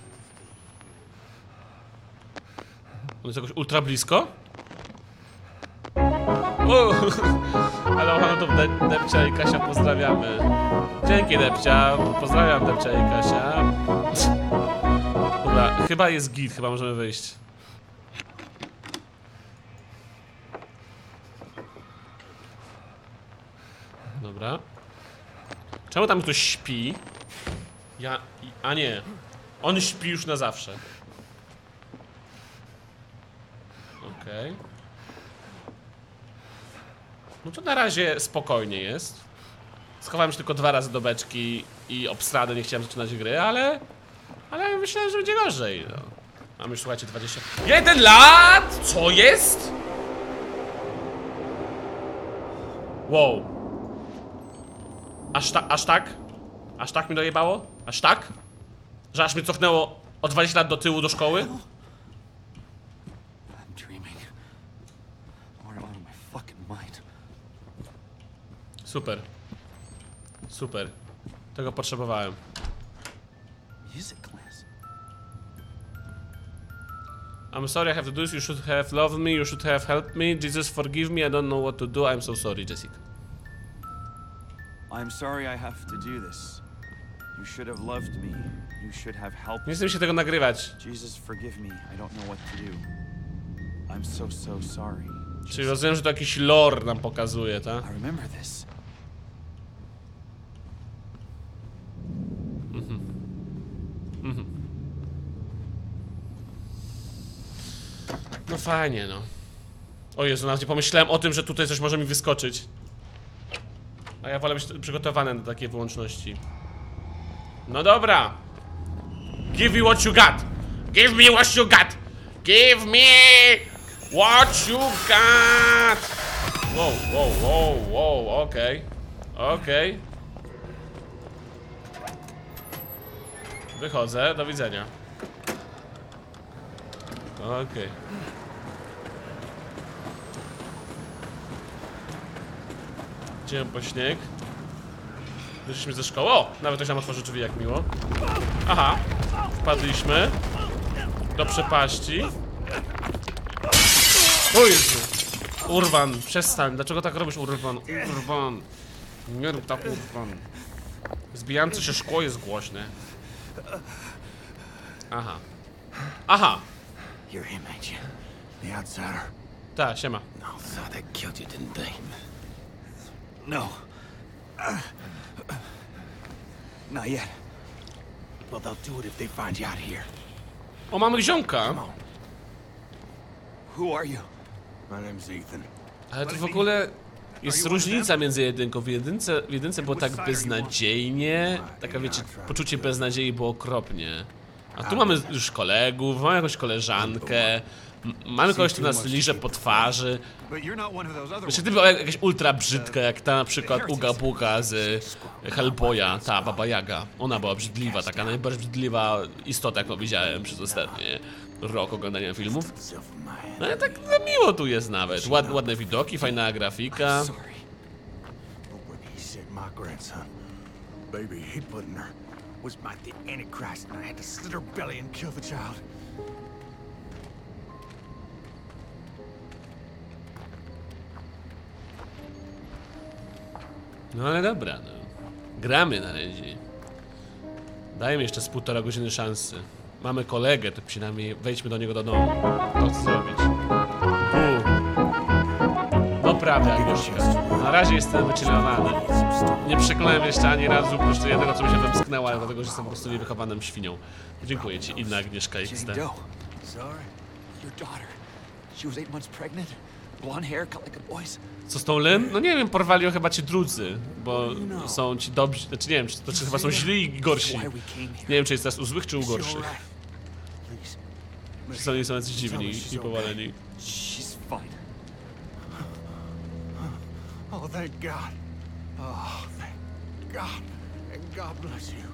On jest jakoś ultra blisko? Wow. Ale no to De Depcia i Kasia pozdrawiamy. Dzięki Depcia, pozdrawiam Depcia i Kasia. Dobra, chyba jest git, chyba możemy wyjść. Dobra. Czemu tam ktoś śpi? Ja... A nie. On śpi już na zawsze. Okej. Okay. No to na razie spokojnie jest. Schowałem się tylko dwa razy do beczki i obstradę, nie chciałem zaczynać gry, ale... Ale myślałem, że będzie gorzej, no. Mamy już, słuchajcie, dwadzieścia jeden lat! Co jest? Wow. Aż, ta, aż tak? Aż tak mi dojebało? Aż tak? Że aż mnie cofnęło o dwadzieścia lat do tyłu do szkoły? I'm dreaming. Or out of my fucking mind. Super. Super. Tego potrzebowałem. Music class. I'm sorry I have to do this, you should have loved me, you should have helped me. Jesus forgive me, I don't know what to do, I'm so sorry, Jessica. I'm sorry I have to do this. You should have loved me. You should have helped Nie me. chcę mi się tego nagrywać. Jesus, forgive me. I don't know what to do. I'm so, so sorry. Czyli rozumiem, że to jakiś lore nam pokazuje, tak? I remember this. No fajnie, no. O Jezu, nawet nie pomyślałem o tym, że tutaj coś może mi wyskoczyć. A ja wolę być przygotowany na takie wyłączności. No dobra. Give me what you got. Give me what you got. Give me what you got. Wow, wow, wow, wow, okej. Okay. Okej. Okay. Wychodzę, do widzenia. Okej. Okay. Idziemy po śnieg. Wyszliśmy ze szkoły. O! Nawet ktoś nam otworzy drzwi, jak miło. Aha. Wpadliśmy do przepaści. O Jezu! Urwan, przestań. Dlaczego tak robisz, Urwan? Urwan. Nie rób tak, Urwan. Zbijające się szkło jest głośne. Aha. Aha. You're him, ain't you? The outsider. Ta, siema. No, thought they killed you, didn't they? No. Not yet. Well, they'll do it if they find you out here. O, mamy ziomka. Come on. Who are you? My name's Ethan. Ale to w ogóle jest różnica między jedynką. W jedynce, w jedynce było tak beznadziejnie. Taka, wiecie, poczucie beznadziei było okropnie. A tu mamy już kolegów, mamy jakąś koleżankę, M mamy kogoś, kto nas liże po twarzy. But you're not one of those other Jeszcze ones. gdyby była jakaś ultra brzydka, jak ta na przykład Uga Buga z Hellboya, ta Baba Jaga. Ona była brzydliwa, taka najbardziej brzydliwa istota, jaką widziałem przez ostatnie rok oglądania filmów. No ale tak no, miło tu jest nawet. Ład, ładne widoki, fajna grafika. Sorry. He said my grandson, baby Hitler, was by the Antichrist, and I had to slit her belly and kill the child. No ale dobra, no. Gramy na razie. Dajmy jeszcze z półtora godziny szansy. Mamy kolegę, to przynajmniej wejdźmy do niego do domu. To chcę zrobić. U. No prawda, Agnieszka. Na razie jestem wychillowany. Nie przekonałem jeszcze ani razu, oprócz jednego, co mi się wymsknęła, dlatego, że jestem po prostu niewychowaną świnią. Dziękuję ci, inna Agnieszka X D. Jane Doe. Sorry. Your daughter. She was eight months pregnant. Blonde hair, cut like a boy's. Co z tą Lynn? No nie wiem, porwali ją chyba ci drudzy, bo są ci dobrzy, znaczy nie wiem, czy to czy chyba są źli i gorsi. Why we came here. Nie wiem, czy jest teraz u złych, czy u Is she all gorszych. right? Please. Czy są, nie są jacyś dziwni i powaleni. She's fine. Oh, thank God. Oh, thank God. And God bless you.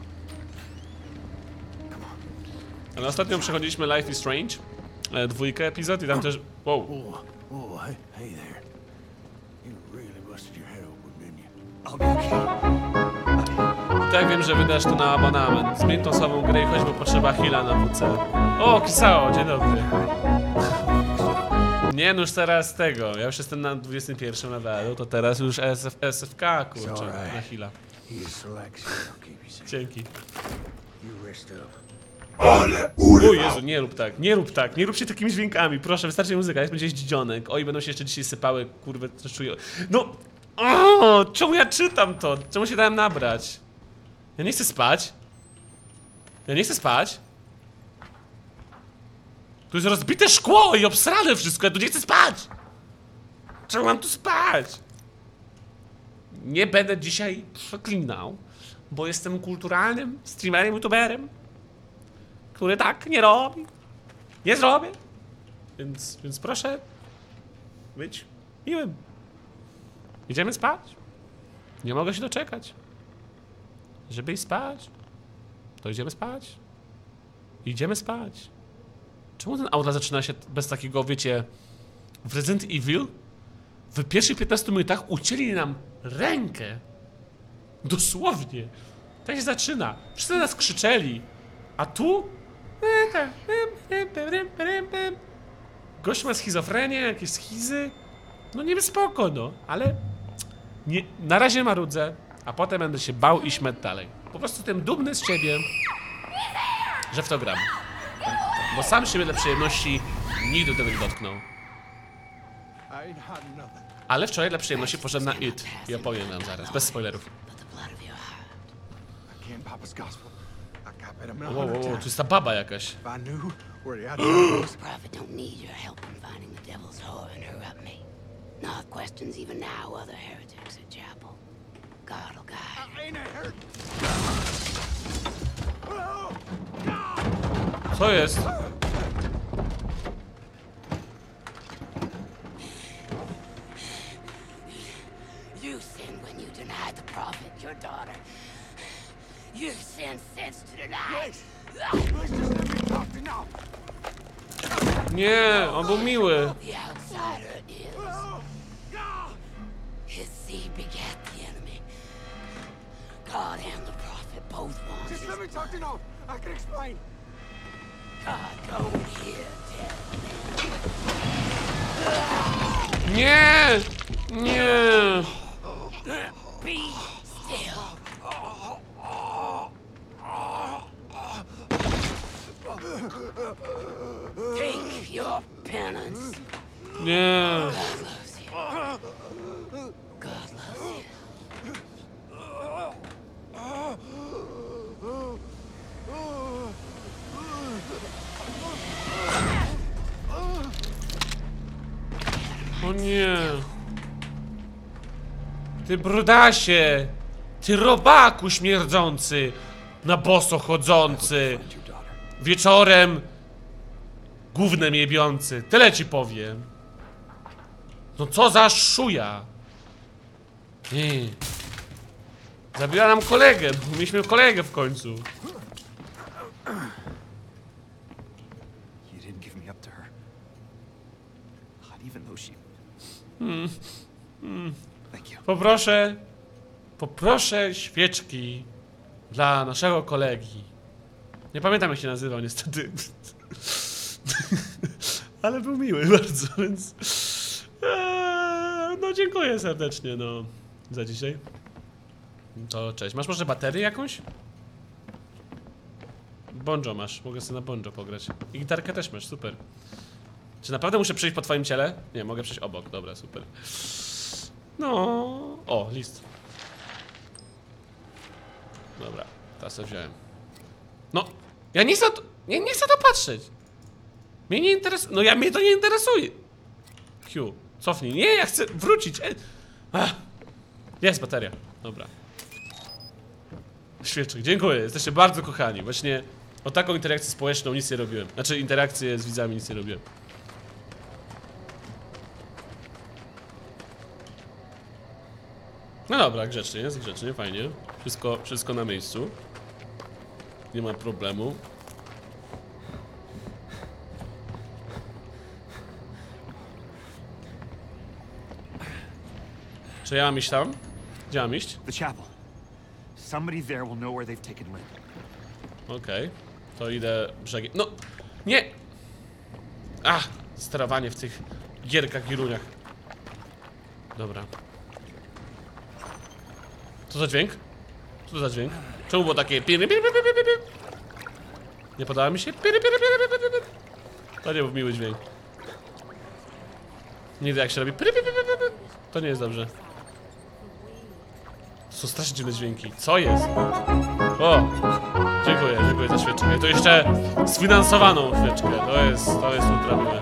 Ale ostatnio przechodziliśmy Life is Strange, e, dwójkę epizod i tam też... Wow. Oh, oh, hey, hey there. You really busted your head open, didn't you? I'll be okay. Tak, wiem, że wydasz to na abonament. Zmień tą samą grę i choćby potrzeba heala na W C. O, Kisao, dzień dobry. Nie, no już teraz tego. Ja już jestem na dwudziestym pierwszym levelu, to teraz już S F, S F K, kurczę, na heala. He is selection. I'll keep you safe. Dzięki. You rest up. O Jezu, nie rób tak, nie rób tak, nie rób się takimi dźwiękami, proszę, wystarczy muzyka, jest będzie dzidzionek. Oj, będą się jeszcze dzisiaj sypały, kurwa, coś czuję. No, o, czemu ja czytam to? Czemu się dałem nabrać? Ja nie chcę spać. Ja nie chcę spać. Tu jest rozbite szkło i obsrane wszystko, ja tu nie chcę spać. Czemu mam tu spać? Nie będę dzisiaj przeklinał, bo jestem kulturalnym streamerem, youtuberem, który tak nie robi. Nie zrobię. Więc, więc proszę być miłym. Idziemy spać. Nie mogę się doczekać. Żeby iść spać. To idziemy spać. Idziemy spać. Czemu ten aura zaczyna się bez takiego, wiecie, w Resident Evil w pierwszych piętnastu minutach ucięli nam rękę. Dosłownie. Tak się zaczyna. Wszyscy na nas krzyczeli. A tu? Gość ma schizofrenię, jakieś schizy. No niby spoko, no, ale nie, na razie marudzę, a potem będę się bał i śmiać dalej. Po prostu jestem dumny z siebie, że w to gram. Bo sam siebie dla przyjemności nigdy tego nie dotknął. I ain't hiding nothing. Ale wczoraj dla przyjemności poszedłem na It. I opowiem wam zaraz, bez spoilerów. I can't Papa's gospel. I got better than a Wow, wow, hundred wow, tu times. jest ta baba jakaś. If I knew where the outlaw was, Prophet don't need your help in finding the devil's whore and interrupt me. No questions even now other heretics at chapel. God will guide. I ain't a hurt. Co jest? You sinned when you denied the prophet, your daughter. You sinned since to deny. Let's just let me talk to now. Nie, on był miły. The outsider is. His seed begat the enemy. God and the prophet both want Just his let me talk to now. I can explain. God don't hear death. Nie! Nie! Be still. Take your penance. Nie! God loves you. God loves you. O nie! Ty brudasie! Ty robaku śmierdzący! Na boso chodzący! Wieczorem Gównem jebiący. Tyle ci powiem. No co za szuja. Nie. Zabiła nam kolegę. Mieliśmy kolegę w końcu. You didn't give me up to her. Not even though she... Hmm. Hmm. Thank you. Poproszę. Poproszę świeczki dla naszego kolegi. Nie pamiętam jak się nazywał niestety. Ale był miły bardzo, więc... Eee, no dziękuję serdecznie, no, za dzisiaj. To cześć. Masz może baterię jakąś? Bonjo masz, mogę sobie na bonjo pograć. I gitarkę też masz, super. Czy naprawdę muszę przejść po twoim ciele? Nie, mogę przejść obok, dobra, super. No, o, list. Dobra, teraz to wziąłem. No, ja nie chcę to, nie, nie chcę to patrzeć. Mnie nie interesuje, no ja, mnie to nie interesuje. Q, cofnij, nie, ja chcę wrócić. E Ach. Jest bateria, dobra. Świeczek, dziękuję, jesteście bardzo kochani. Właśnie o taką interakcję społeczną nic nie robiłem. Znaczy interakcję z widzami nic nie robiłem. No dobra, grzecznie, jest grzecznie, fajnie. Wszystko, wszystko na miejscu. Nie ma problemu. Czy ja mam iść tam? Gdzie mam iść? The chapel. Somebody there will know where they've taken Lynn. Okej, okay. To idę brzegiem. No, nie! Ach, sterowanie w tych gierkach, giruniach. Dobra. Co za dźwięk? Co to za dźwięk? Czemu było takie piry, piry, piry, piry, piry? Nie podoba mi się? Piry, piry, piry, piry, piry. To nie był miły dźwięk. Nigdy jak się robi piry, piry, piry, piry. To nie jest dobrze. To są strasznie dziwne dźwięki. Co jest? O! Dziękuję, dziękuję za świeczkę. I to jeszcze sfinansowaną świeczkę. To jest, to jest ultra miłe.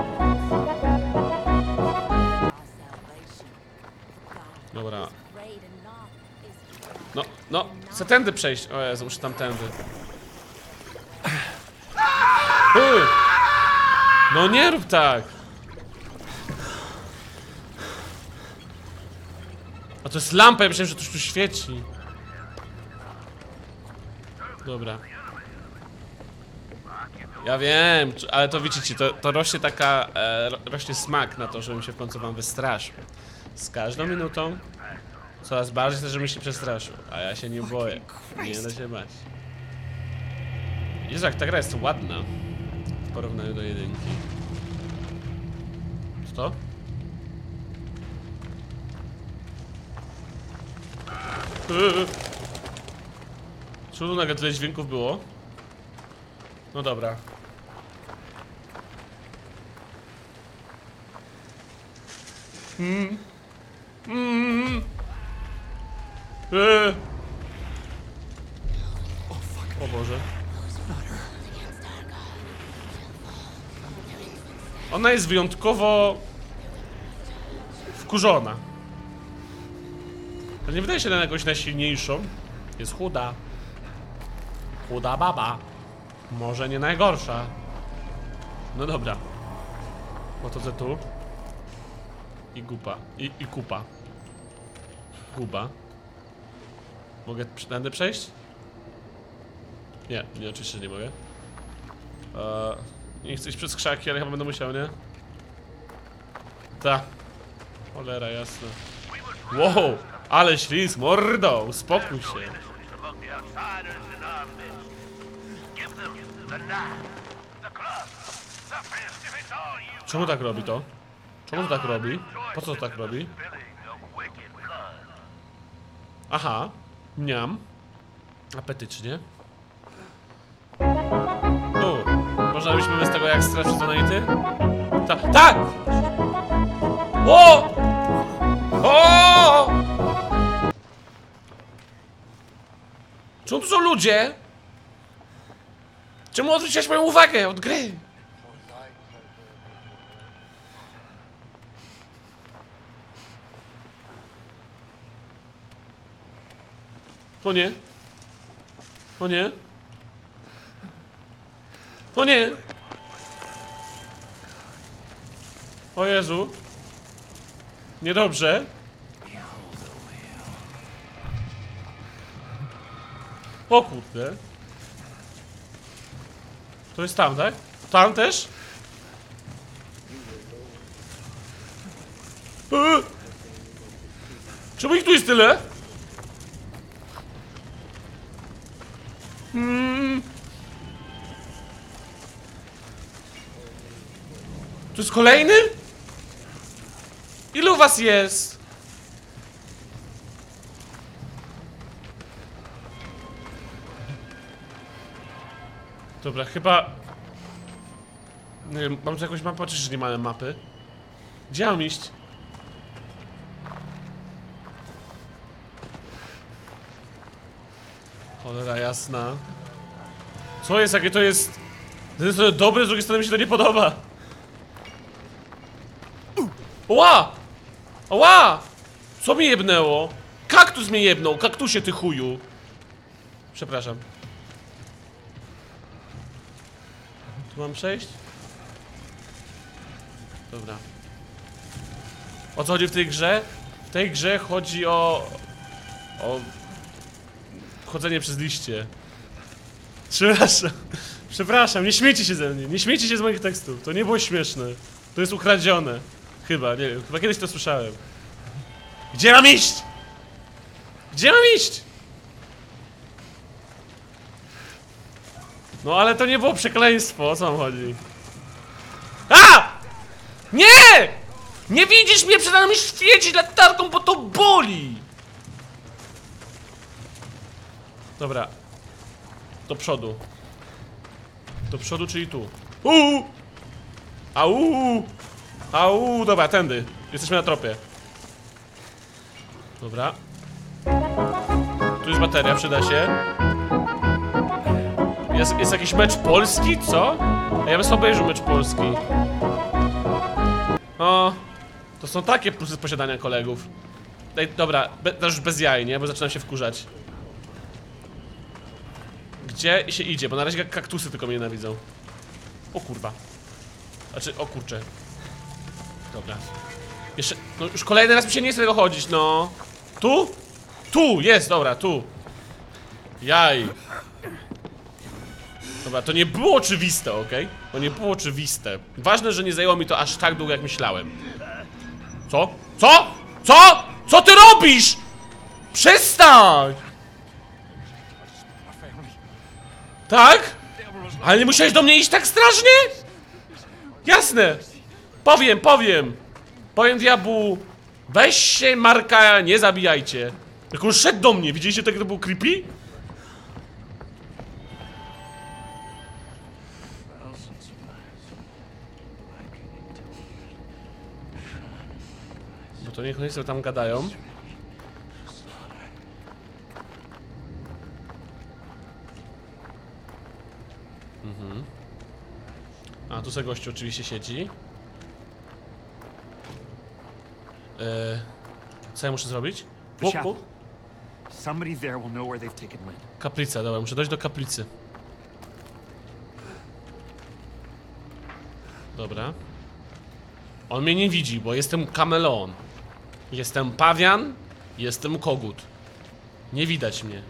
Dobra. No, no, chcę tędy przejść. O Jezu, muszę tam tędy. Uj. No nie rób tak. A to jest lampa, ja myślałem, że coś tu świeci. Dobra. Ja wiem, ale to widzicie, to, to rośnie taka, e, rośnie smak na to, żebym się w końcu wam wystraszył. Z każdą minutą coraz bardziej też, żebym się przestraszył. A ja się nie boję. Nie da się bać. Jezu, jak ta gra jest ładna w porównaniu do jedynki. Co to? Eee. Czemu tu nagle tyle dźwięków było? No dobra. Mm. Mm. Eee. O Boże. Ona jest wyjątkowo wkurzona. Ale nie wydaje się na jakąś najsilniejszą. Jest chuda. Chuda baba. Może nie najgorsza. No dobra. Podchodzę tu. I gupa. I, i kupa. Guba. Mogę tędy przejść? Nie, nie, oczywiście nie mogę. Eee, nie chcę iść przez krzaki, ale chyba będę musiał, nie? Ta. Cholera, jasne. Wow! Ale ślizg, mordo! Uspokój się. Czemu tak robi to? Czemu to tak robi? Po co to tak robi? Aha. Miam. Apetycznie. U, można robić z tego jak straż donate? Tak! Tak! O! O! Czemu tu są ludzie? Czemu odwróciłeś moją uwagę od gry? O nie. O nie. O nie. O Jezu. Niedobrze. O kurde. To jest tam, tak? Tam też? Eee! Czemu ich tu jest tyle? Hmm. To jest kolejny? Ilu was jest? Dobra, chyba... Nie wiem, mam tu jakąś mapę, czy nie mamy mapy? Gdzie mam iść? Cholera jasna. Co jest, jakie to jest... Z jednej strony dobre, z drugiej strony mi się to nie podoba. Ła! Ła! Co mi jebnęło? Kaktus mnie jebnął, kaktusie ty chuju. Przepraszam. Tu mam przejść? Dobra. O co chodzi w tej grze? W tej grze chodzi o... O... Chodzenie przez liście. Przepraszam. Przepraszam, nie śmiejcie się ze mnie. Nie śmiejcie się z moich tekstów. To nie było śmieszne. To jest ukradzione. Chyba, nie wiem. Chyba kiedyś to słyszałem. Gdzie mam iść? Gdzie mam iść? No ale to nie było przekleństwo. O co wam chodzi? A! Nie! Nie widzisz mnie, przed nami świecić latarką, bo to boli! Dobra. Do przodu. Do przodu, czyli tu. Uuu! Au! Au! Dobra, tędy. Jesteśmy na tropie. Dobra. Tu jest bateria, przyda się. Jest, jest jakiś mecz polski, co? A ja bym sobie obejrzał mecz polski. O, to są takie plusy posiadania kolegów. Ej, dobra, be, to już bez jaj, nie? Bo zaczynam się wkurzać. Gdzie się idzie? Bo na razie kaktusy tylko mnie nienawidzą. O kurwa. Znaczy, o kurcze. Dobra. Jeszcze, no już kolejny raz mi się nie chce tego chodzić, no. Tu? Tu, jest, dobra, tu. Jaj. Dobra, to nie było oczywiste, okej? Okay? To nie było oczywiste. Ważne, że nie zajęło mi to aż tak długo, jak myślałem. Co? Co? Co? Co ty robisz? Przestań! Tak? Ale nie musiałeś do mnie iść tak strasznie? Jasne. Powiem, powiem. Powiem diabłu. Weź się, Marka, nie zabijajcie. Jak on szedł do mnie, widzieliście tak, to był creepy? Bo to niech oni sobie tam gadają. Mhm. A, tu se gościu oczywiście siedzi. Eee, co ja muszę zrobić? The O, chapel. o. Somebody there will know where they've taken Lynn. Kaplica, dobra, muszę dojść do kaplicy. Dobra. On mnie nie widzi, bo jestem kameleon. Jestem pawian, jestem kogut. Nie widać mnie.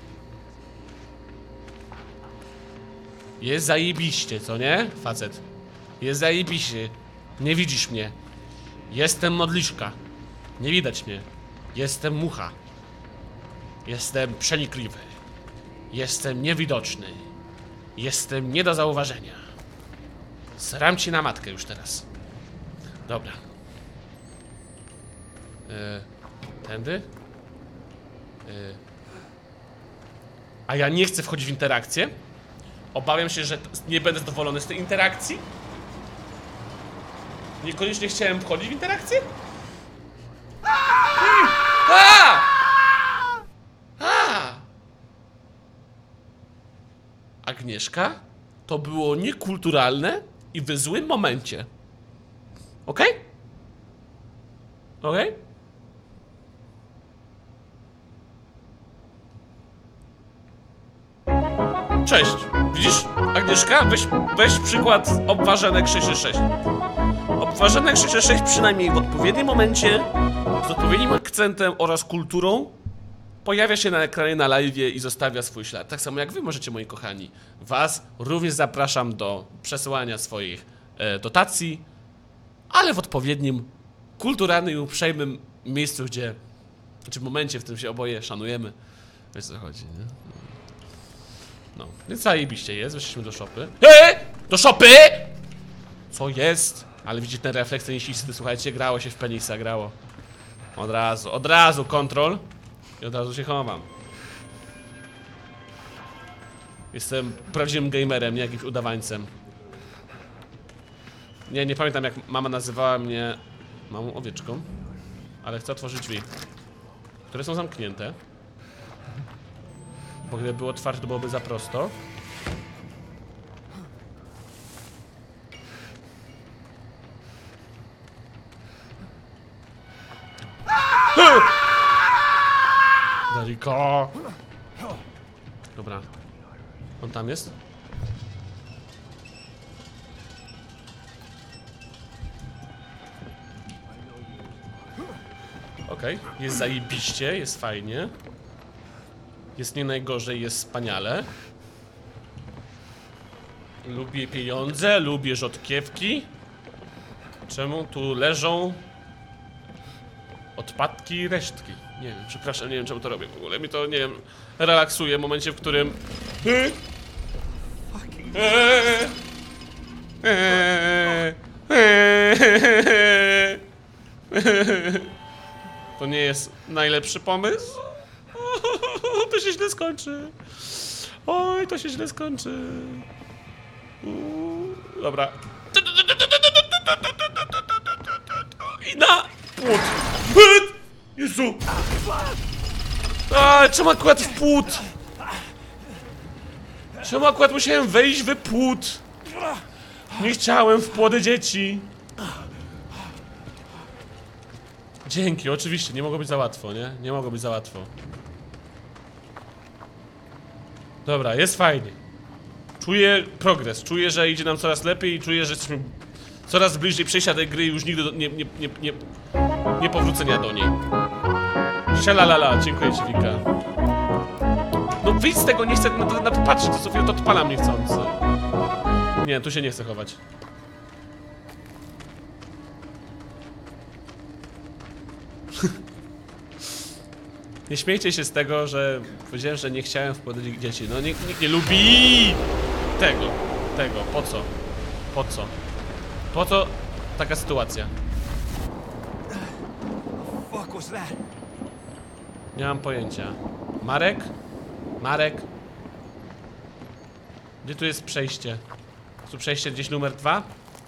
Jest zajebiście, co nie? Facet. Jest zajebiście. Nie widzisz mnie. Jestem modliszka. Nie widać mnie. Jestem mucha. Jestem przenikliwy. Jestem niewidoczny. Jestem nie do zauważenia. Sram ci na matkę już teraz. Dobra. Yy, tędy? Yy. A ja nie chcę wchodzić w interakcję. Obawiam się, że nie będę zadowolony z tej interakcji. Niekoniecznie chciałem wchodzić w interakcję. Hmm. A! A! Agnieszka? To było niekulturalne i w złym momencie. Okej? Okay? Okej? Okay? Cześć, widzisz, Agnieszka? Weź, weź przykład obwarzenek sześć sześć sześć. Ważone sześć sześć przynajmniej w odpowiednim momencie, z odpowiednim akcentem oraz kulturą pojawia się na ekranie na live'ie i zostawia swój ślad. Tak samo jak wy możecie, moi kochani. Was również zapraszam do przesyłania swoich e, dotacji, ale w odpowiednim, kulturalnym i uprzejmym miejscu, gdzie, znaczy w momencie, w którym się oboje szanujemy. Wiesz, co chodzi, nie? No, więc zajebiście jest, weszliśmy do szopy. Eee! Do szopy! Co jest? Ale widzicie ten refleks tenisisty, słuchajcie, grało się w penisa, grało. Od razu, od razu kontrol. I od razu się chowam. Jestem prawdziwym gamerem, nie jakimś udawańcem. Nie, nie pamiętam jak mama nazywała mnie małą owieczką. Ale chcę otworzyć drzwi, które są zamknięte. Bo gdyby było otwarte, to byłoby za prosto. Dariko! Dobra. On tam jest? Okej, okay. Jest zajebiście, jest fajnie. Jest nie najgorzej, jest wspaniale. Lubię pieniądze, lubię rzodkiewki. Czemu tu leżą odpadki i resztki? Nie wiem, przepraszam, nie wiem czemu to robię w ogóle. Mi to, nie wiem, relaksuje w momencie, w którym... To nie jest najlepszy pomysł. To się źle skończy. Oj, to się źle skończy. Dobra. I na płód. Jezu. A, czemu akurat w płód? Czemu akurat musiałem wejść w płód? Nie chciałem w płody dzieci. Dzięki, oczywiście, nie mogło być za łatwo, nie? Nie mogło być za łatwo. Dobra, jest fajnie. Czuję progres, czuję, że idzie nam coraz lepiej i czuję, że jesteśmy coraz bliżej przejścia tej gry i już nigdy do, nie, nie, nie, nie, nie powrócenia do niej. Szalalala, dziękuję ci, Wika. No wyjdź z tego, nie chcę na to, na to patrzeć, to co chwilę to odpalam niechcący. Nie, tu się nie chcę chować. Nie śmiejcie się z tego, że powiedziałem, że nie chciałem wpłodać dzieci. No nikt, nikt nie lubi tego, tego, po co? Po co? Po co taka sytuacja? Nie mam pojęcia. Marek? Marek? Gdzie tu jest przejście? Tu przejście gdzieś numer dwa?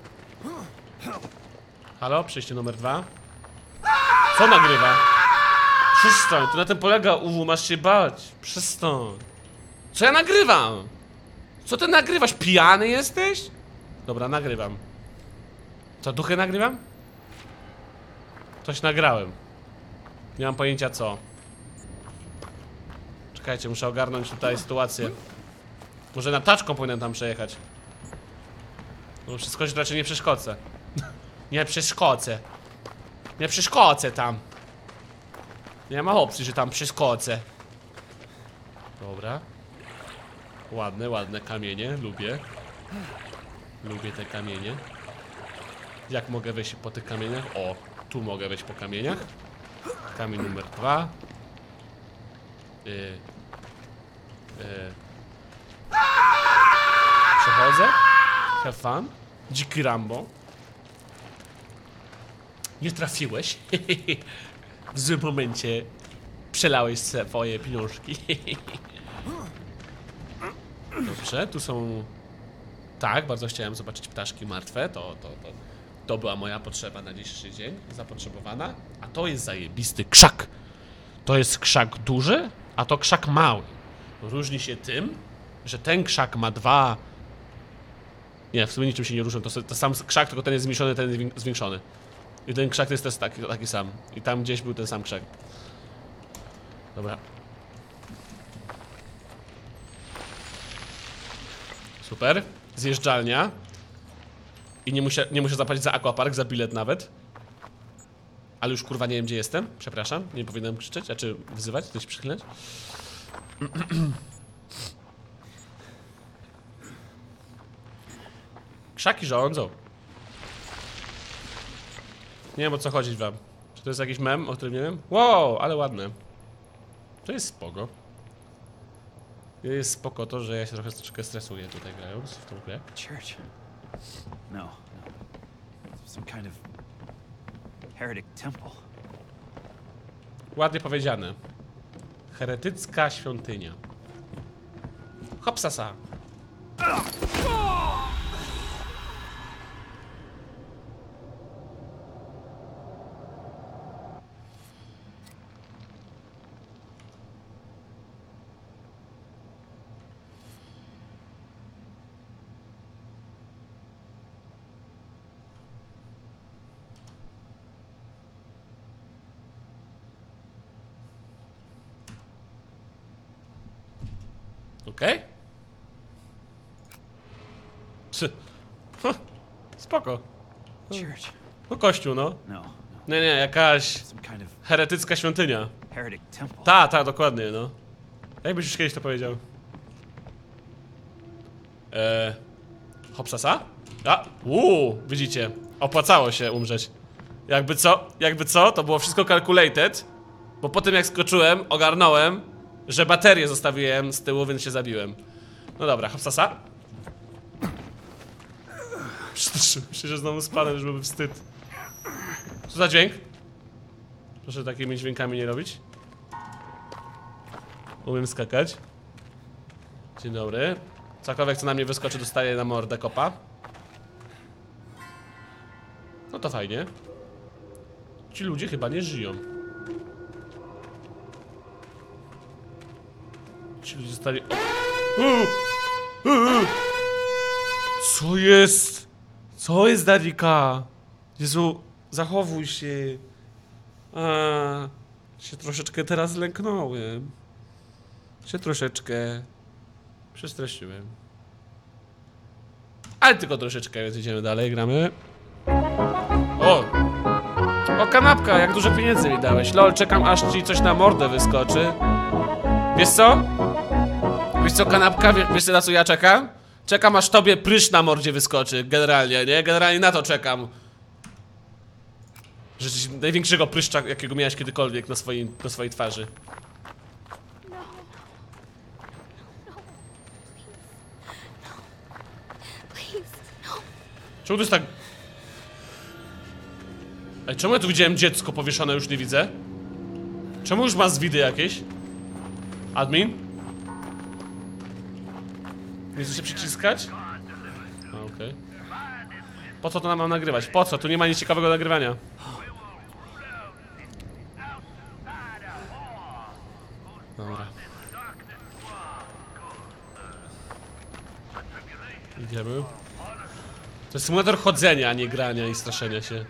Halo? Przejście numer dwa? Co nagrywa? Przestań, to na tym polega, uwu, masz się bać. Przestań. Co ja nagrywam? Co ty nagrywasz? Pijany jesteś? Dobra, nagrywam. Co, duchy nagrywam? Coś nagrałem. Nie mam pojęcia co. Czekajcie, muszę ogarnąć tutaj sytuację. Może na taczką powinienem tam przejechać. No wszystko się raczej nie przeszkodzę. Nie przeszkodzę. Nie przeszkodzę tam. Nie ma opcji, że tam przeszkodzę. Dobra. Ładne, ładne kamienie, lubię. Lubię te kamienie. Jak mogę wejść po tych kamieniach? O, tu mogę wejść po kamieniach. Kamień numer dwa. Yy. Yy. Przechodzę. Have fun. Dziki Rambo. Nie trafiłeś. W złym momencie przelałeś swoje pieniążki. Dobrze, tu są... Tak, bardzo chciałem zobaczyć ptaszki martwe. To, to, to, to była moja potrzeba na dzisiejszy dzień. Zapotrzebowana. A to jest zajebisty krzak. To jest krzak duży, a to krzak mały. Różni się tym, że ten krzak ma dwa... Nie, w sumie niczym się nie różnią. To, to sam krzak, tylko ten jest zmniejszony, ten jest zwiększony. I ten krzak jest też taki, taki sam. I tam gdzieś był ten sam krzak. Dobra. Super. Zjeżdżalnia. I nie muszę, nie muszę zapłacić za aquapark, za bilet nawet. Ale już kurwa nie wiem gdzie jestem. Przepraszam, nie powinienem krzyczeć, a czy wzywać, coś przychylać. Krzaki rządzą. Nie wiem o co chodzić wam. Czy to jest jakiś mem, o którym nie wiem? Wow, ale ładne. To jest spoko. Jest spoko to, że ja się trochę, troszkę stresuję tutaj grając w tą grę. Church? No, no. Some kind of heretic temple. Ładnie powiedziane. Heretycka świątynia. Hopsasa. Okej? Okay? Spoko. Church? No kościół, no. No, no. Nie, nie, jakaś Some kind of heretycka świątynia. heretic temple. Ta, ta, dokładnie, no. Jakbyś już kiedyś to powiedział. Eee... Hopsasa? A, uuu, widzicie. Opłacało się umrzeć. Jakby co, jakby co, to było wszystko calculated. Bo po tym jak skoczyłem, ogarnąłem, że baterię zostawiłem z tyłu, więc się zabiłem. No dobra, hopsasa. Przestraszyłem się, że znowu spadłem, już byłby wstyd. Co za dźwięk? Proszę takimi dźwiękami nie robić. Umiem skakać. Dzień dobry. Cokolwiek co na mnie wyskoczy, dostaje na mordę kopa. No to fajnie. Ci ludzie chyba nie żyją. Ci ludzie zostali... O! U! U! U! Co jest? Co jest, Darika? Jezu, zachowuj się. A, się troszeczkę teraz lęknąłem. Się troszeczkę przestraszyłem. Ale tylko troszeczkę, więc idziemy dalej, gramy. O! O, kanapka, jak dużo pieniędzy mi dałeś. Lol, czekam aż ci coś na mordę wyskoczy. Wiesz co? Wiesz co, kanapka? Wiesz na co ja czekam? Czekam aż tobie prysz na mordzie wyskoczy, generalnie, nie? Generalnie na to czekam. Że największego pryszcza, jakiego miałeś kiedykolwiek na swojej, na swojej twarzy. Czemu to jest tak... Ej, czemu ja tu widziałem dziecko powieszone, już nie widzę? Czemu już ma zwidy jakieś? Admin? Nie chce się przyciskać? A, okej. Okay. Po co to nam mam nagrywać? Po co? Tu nie ma nic ciekawego nagrywania. Dobra. Idziemy. To jest symulator chodzenia, a nie grania i straszenia się.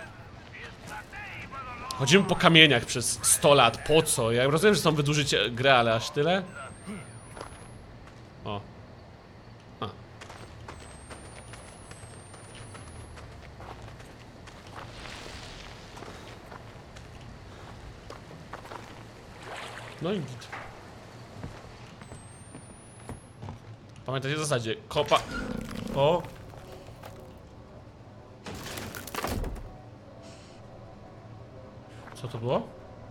Chodzimy po kamieniach przez sto lat. Po co? Ja rozumiem, że chcą wydłużyć grę, ale aż tyle? O. A. No i git. Pamiętajcie w zasadzie, kopa... O! Co to było?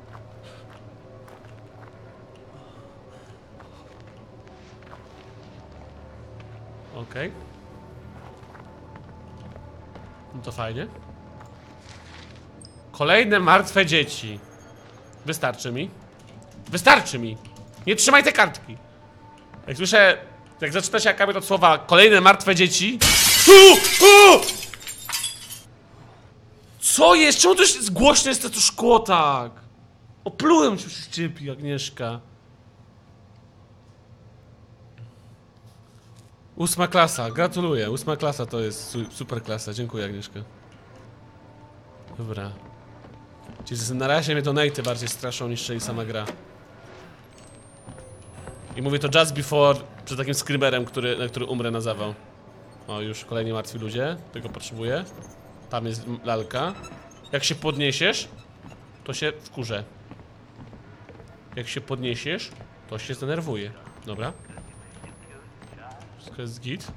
Okej. Okay. No to fajnie. Kolejne martwe dzieci. Wystarczy mi. Wystarczy mi. Nie trzymaj tej kartki. Jak słyszę, jak zaczyna się akapit od słowa kolejne martwe dzieci. U, u! Co jest? Czemu to jest głośne jest to szkło tak? Oplułem cię w ciebie, Agnieszka. Ósma klasa, gratuluję. Ósma klasa to jest su super klasa. Dziękuję, Agnieszka. Dobra. Czyli na razie mnie donaty bardziej straszą niż jej sama gra. I mówię to just before przed takim screamerem, który, na który umrę na zawał. O, już kolejni martwi ludzie. Tego potrzebuję. Tam jest lalka. Jak się podniesiesz, to się wkurzę. Jak się podniesiesz, to się zdenerwuje. Dobra. Wszystko jest git.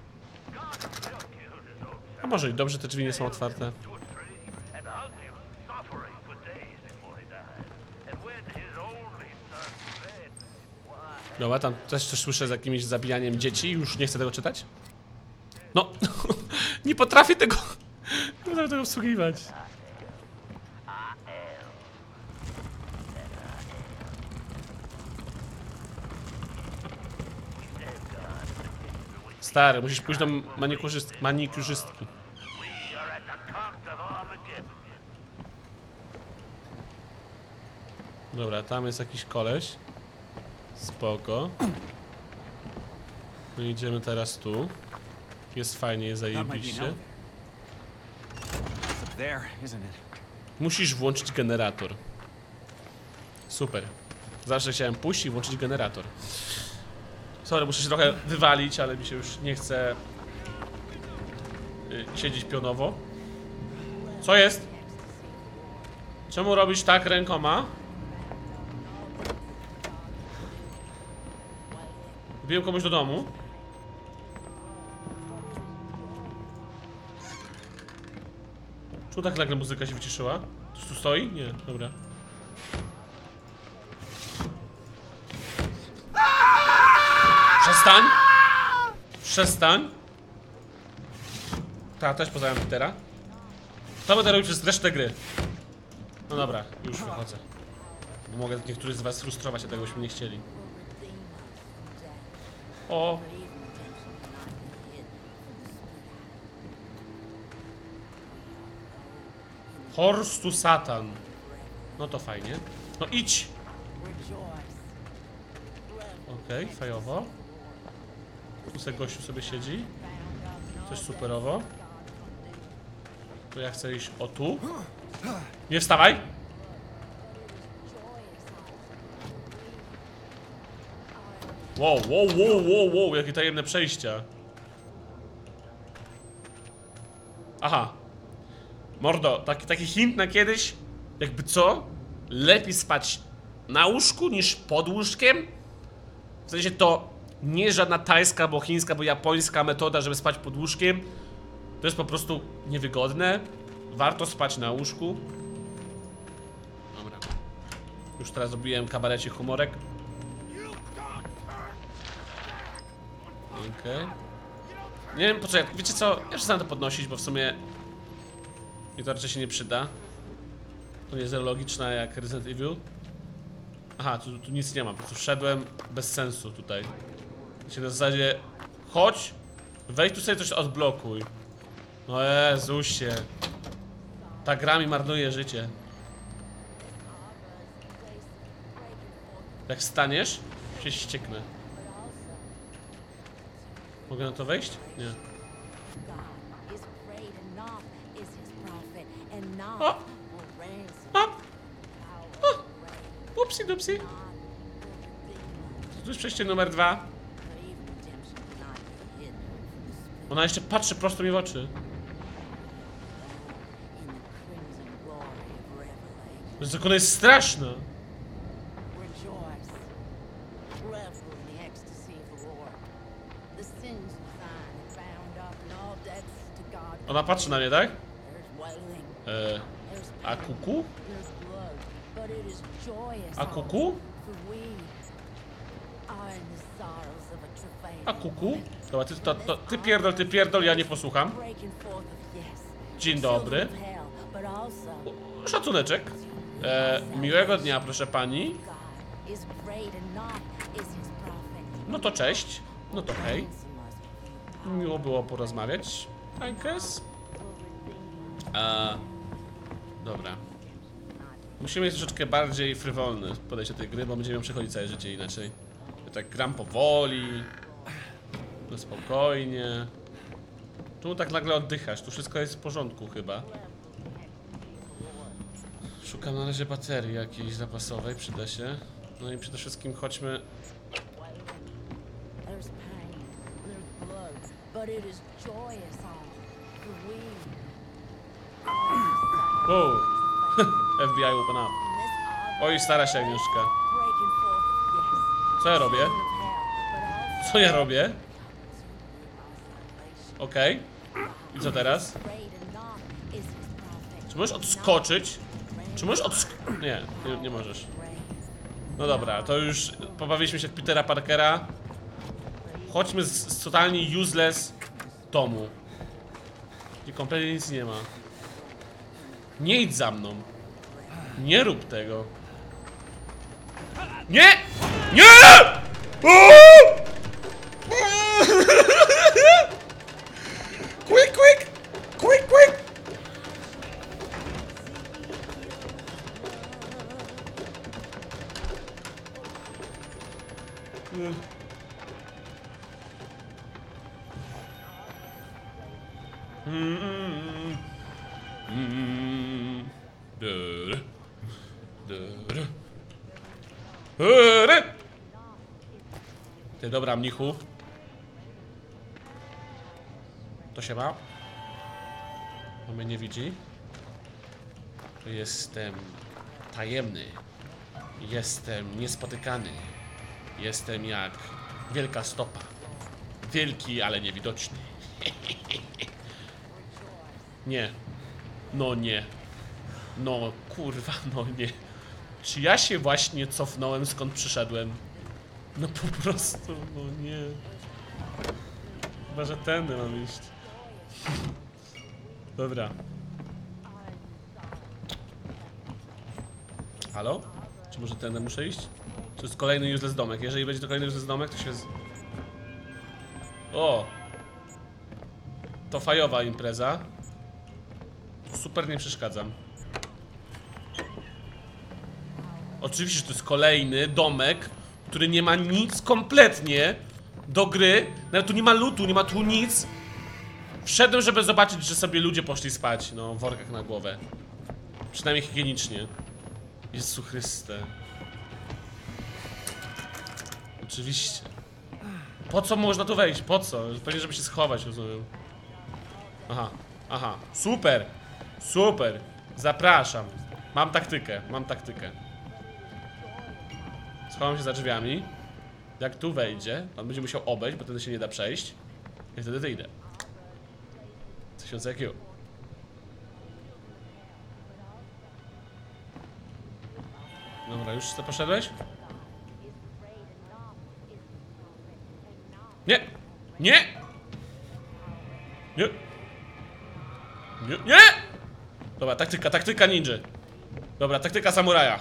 A może i dobrze, te drzwi nie są otwarte. Dobra, tam też coś słyszę z jakimś zabijaniem dzieci. Już nie chcę tego czytać. No, nie potrafię tego, nie potrafię tego obsługiwać. Stary, musisz pójść do manikurzyst manikurzystki. Dobra, tam jest jakiś koleś. Spoko. No idziemy teraz tu. Jest fajnie, jest zajebiście. Musisz włączyć generator. Super. Zawsze chciałem pójść i włączyć generator. Sorry, muszę się trochę wywalić, ale mi się już nie chce yy, siedzieć pionowo. Co jest? Czemu robisz tak rękoma? Wbiłem komuś do domu. Czemu tak nagle muzyka się wyciszyła? Ktoś tu stoi? Nie, dobra. Przestań! Przestań! Ta, też poznałem Petera. To będę robił przez resztę gry. No dobra, już wychodzę. Bo mogę niektórych z was frustrować, a tego byśmy nie chcieli. O! Horse to Satan. No to fajnie. No idź! Okej, okay, fajowo. Tu se gościu sobie siedzi. Coś superowo. To ja chcę iść o tu. Nie wstawaj! Wow, wow, wow, wow, wow, jakie tajemne przejścia. Aha. Mordo, taki, taki hint na kiedyś. Jakby co? Lepiej spać na łóżku niż pod łóżkiem? W sensie to nie żadna tajska, bo chińska, bo japońska metoda, żeby spać pod łóżkiem. To jest po prostu niewygodne. Warto spać na łóżku. Dobra. Już teraz zrobiłem kabarecie humorek. Okej. Okay. Nie wiem po co, wiecie co? Ja przestań to podnosić, bo w sumie mi to raczej się nie przyda. To nie jest logiczne jak Resident Evil. Aha, tu, tu nic nie ma, po prostu wszedłem bez sensu tutaj. Się na zasadzie chodź, wejdź tu sobie coś odblokuj. O Jezusie. Ta gra mi marnuje życie. Jak staniesz, się ścieknę. Mogę na to wejść? Nie. O! O! O! Upsi dupsi. Tu jest przejście numer dwa. Ona jeszcze patrzy prosto mi w oczy. Więc ona jest straszna. Ona patrzy na mnie, tak? Eee, a kuku? A kuku? A kuku? Dobra, ty, to, to, ty pierdol, ty pierdol, ja nie posłucham. Dzień dobry. O, szacuneczek. Eee, miłego dnia, proszę pani. No to cześć. No to hej. Miło było porozmawiać. I guess. A, dobra. Musimy mieć troszeczkę bardziej frywolny podejście do tej gry, bo będziemy przechodzić całe życie inaczej. Ja tak gram powoli, no spokojnie. Tu tak nagle oddychasz, tu wszystko jest w porządku chyba. Szukam na razie baterii jakiejś zapasowej, przyda się. No i przede wszystkim chodźmy. but it is joyous all. For we Wow. F B I open up. Oj, stara się Agnieszka. breaking forth of yes, Co ja robię? of hell, but Co ja robię? also Okej. I co teraz? great and not is his prophet. Czy możesz odskoczyć? Czy możesz odsk... Nie, nie, nie możesz. No dobra, to już pobawiliśmy się w Petera Parkera. Chodźmy z, z totalnie useless domu. Gdzie kompletnie nic nie ma. Nie idź za mną. Nie rób tego. Nie! Nie! Uuu! Quick, quick! Quick, quick! Mm. Mm. Dur. Dur. Dur. Ty, dobra, mnichu. To się ma? On mnie nie widzi. Jestem tajemny. Jestem niespotykany. Jestem jak wielka stopa. Wielki, ale niewidoczny. Nie. No nie. No kurwa, no nie. Czy ja się właśnie cofnąłem, skąd przyszedłem? No po prostu, no nie. Chyba, że tędy mam iść. Dobra. Halo? Czy może tędy muszę iść? To jest kolejny useless domek. Jeżeli będzie to kolejny useless domek, to się... Z... O! To fajowa impreza. Super, nie przeszkadzam. Oczywiście, że to jest kolejny domek, który nie ma nic kompletnie do gry. Nawet tu nie ma lootu, nie ma tu nic. Wszedłem, żeby zobaczyć, że sobie ludzie poszli spać. No, w workach na głowę. Przynajmniej higienicznie. Jezu Chryste. Oczywiście. Po co można tu wejść? Po co? Pewnie, żeby się schować, rozumiem. Aha, aha. Super! Super! Zapraszam. Mam taktykę, mam taktykę. Schowam się za drzwiami. Jak tu wejdzie, on będzie musiał obejść, bo wtedy się nie da przejść. I wtedy wyjdę. Tysiąc I Q. Dobra, już co poszedłeś? Nie! Nie! Nie! Nie! Nie! Dobra, taktyka, taktyka ninja. Dobra, taktyka samuraja.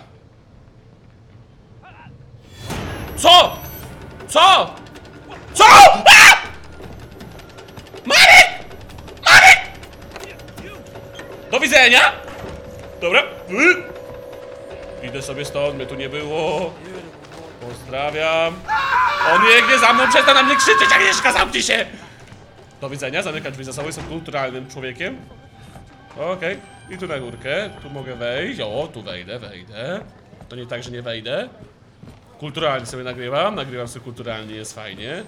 Co? Co? Co? A! Marek! Marek! Do widzenia! Dobra. Idę sobie stąd, mnie tu nie było. Pozdrawiam. On biegnie za mną, przestań na mnie krzyczeć, Agnieszka, zamknij się! Do widzenia, zamykam drzwi za sobą, jestem kulturalnym człowiekiem. Okej, okay. I tu na górkę, tu mogę wejść, o, tu wejdę, wejdę. To nie tak, że nie wejdę. Kulturalnie sobie nagrywam, nagrywam sobie kulturalnie, jest fajnie.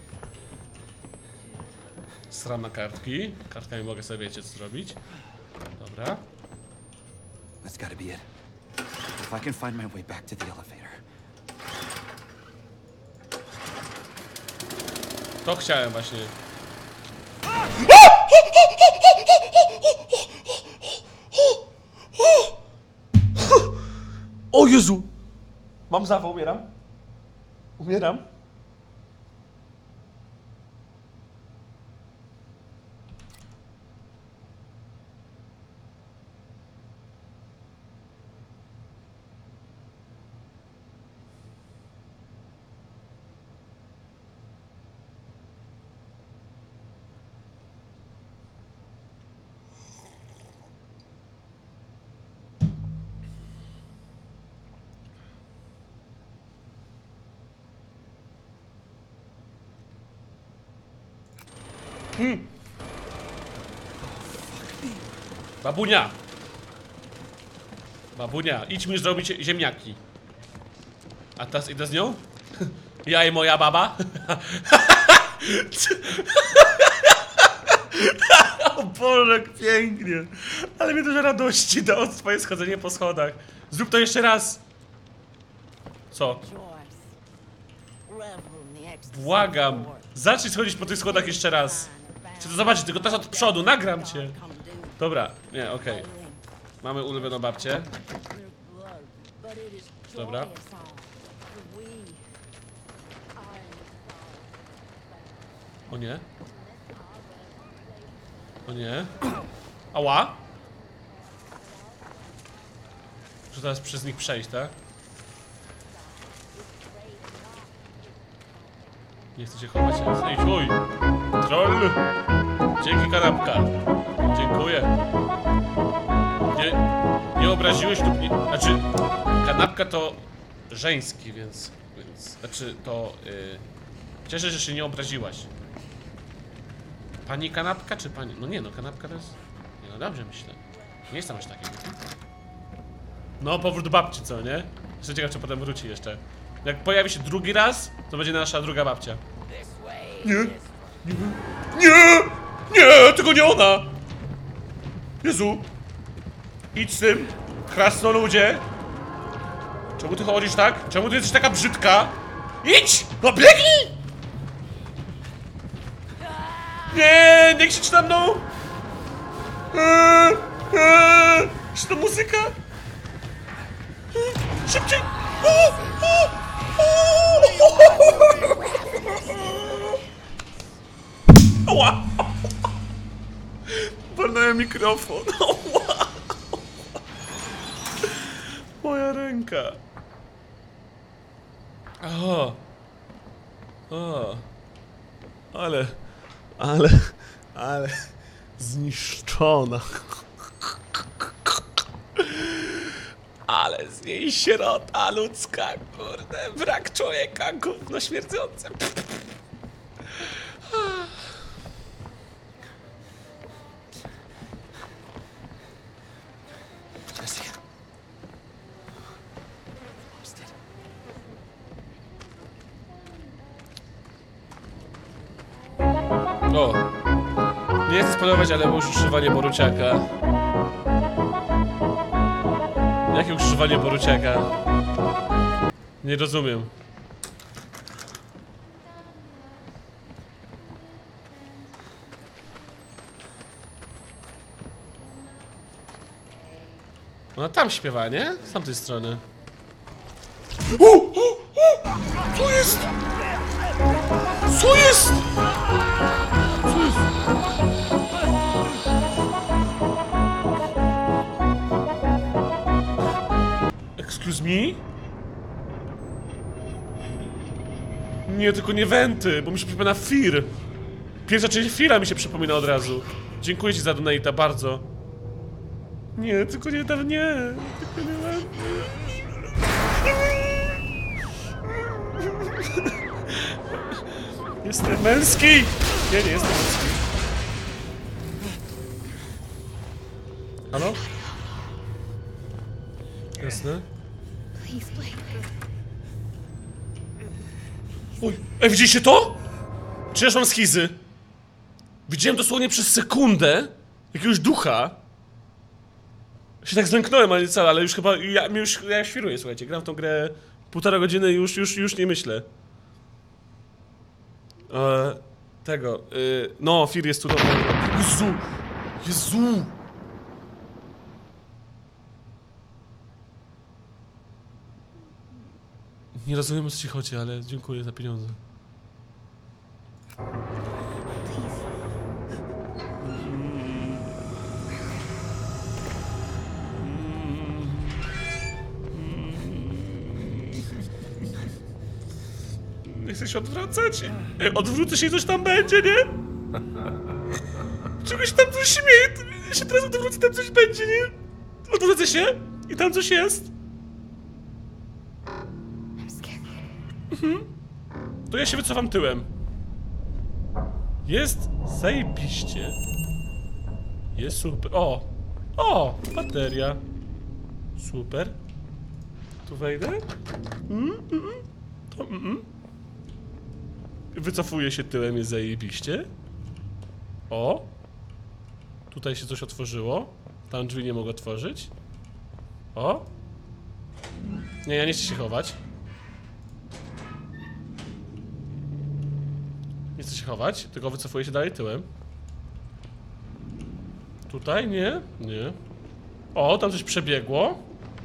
Sram na kartki, kartkami mogę sobie, wiecie, co zrobić. Dobra. That's gotta be it. If I can find my way back to the elevator. To chciałem właśnie. O Jezu! Mam zawał, umieram. Umieram. Hmm. Babunia! Babunia, idź mi zrobić ziemniaki. A teraz idę z nią? Ja i moja baba? O Boże, jak pięknie. Ale mnie dużo radości dało swoje schodzenie po schodach. Zrób to jeszcze raz. Co? Błagam. Zacznij schodzić po tych schodach jeszcze raz. Chcę to zobaczyć, tylko teraz od przodu, nagram cię. Dobra, nie, okej. Okay. Mamy ulubioną babcię. Dobra. O nie. O nie. Ała. Muszę teraz przez nich przejść, tak? Nie chcę się chować. Ej, chuj! Troll! Dzięki, kanapka. Dziękuję. Nie, nie obraziłeś lub nie... Znaczy, kanapka to żeński, więc... więc znaczy, to... Yy, cieszę się, że się nie obraziłaś. Pani kanapka, czy pani... No nie, no kanapka to jest... Nie, no dobrze myślę. Nie jest tam aż takiego. No, powrót babci, co, nie? Jestem ciekaw, czy potem wróci jeszcze. Jak pojawi się drugi raz, to będzie nasza druga babcia. Nie! Nie! Nie! Nie! Tylko nie ona! Jezu! Idź z tym! Krasnoludzie! Czemu ty chodzisz tak? Czemu ty jesteś taka brzydka? Idź! No biegnij! Nie! Nie krzycz na mną! Eee, eee, czy to muzyka? Eee, szybciej! O, o, o. Ała! Walnąłem mikrofon. Ała! Moja ręka. O. O. Ale... Ale... Ale... Zniszczona. Ale z niej sierota ludzka, kurde. Brak człowieka, gówno śmierdzące. O! Nie chcę spoilować, ale było już używanie boruciaka. Jakie używanie boruciaka? Nie rozumiem. Ona tam śpiewa, nie? Z tamtej strony. O! O! O! Co jest? Co jest? Co jest? Excuse me? Nie, tylko nie wenty, bo mi się przypomina Fear. Pierwsza część Feara mi się przypomina od razu. Dziękuję ci za donate'a, bardzo. Nie, tylko nie, nie, nie, tylko nie wenty. Jestem męski! Nie, nie jestem męski. Halo? Jasne. Oj, ej, widzieliście to? Czy ja mam schizy? Widziałem dosłownie przez sekundę jakiegoś ducha. Się tak zlęknąłem, ale co, ale już chyba, ja, już, ja świruję, słuchajcie, gram w tą grę półtora godziny i już, już, już nie myślę. Eee, tego, yy, no, Fear jest tu dobry. Jezu! Jezu! Nie rozumiem, o co ci chodzi, ale dziękuję za pieniądze. Nie chcę się odwracać. Ej, odwrócę się i coś tam będzie, nie? Czegoś tam coś śmieje. Ja się teraz odwrócę, tam coś będzie, nie? Odwrócę się i tam coś jest. Mhm. To ja się wycofam tyłem. Jest zajebiście. Jest super. O! O! Bateria. Super. Tu wejdę? Mm, mm, to mm, mm. Wycofuję się tyłem, jest zajebiście. O! Tutaj się coś otworzyło. Tam drzwi nie mogę otworzyć. O! Nie, ja nie chcę się chować. Nie chcę się chować, tylko wycofuję się dalej tyłem. Tutaj? Nie? Nie. O, tam coś przebiegło.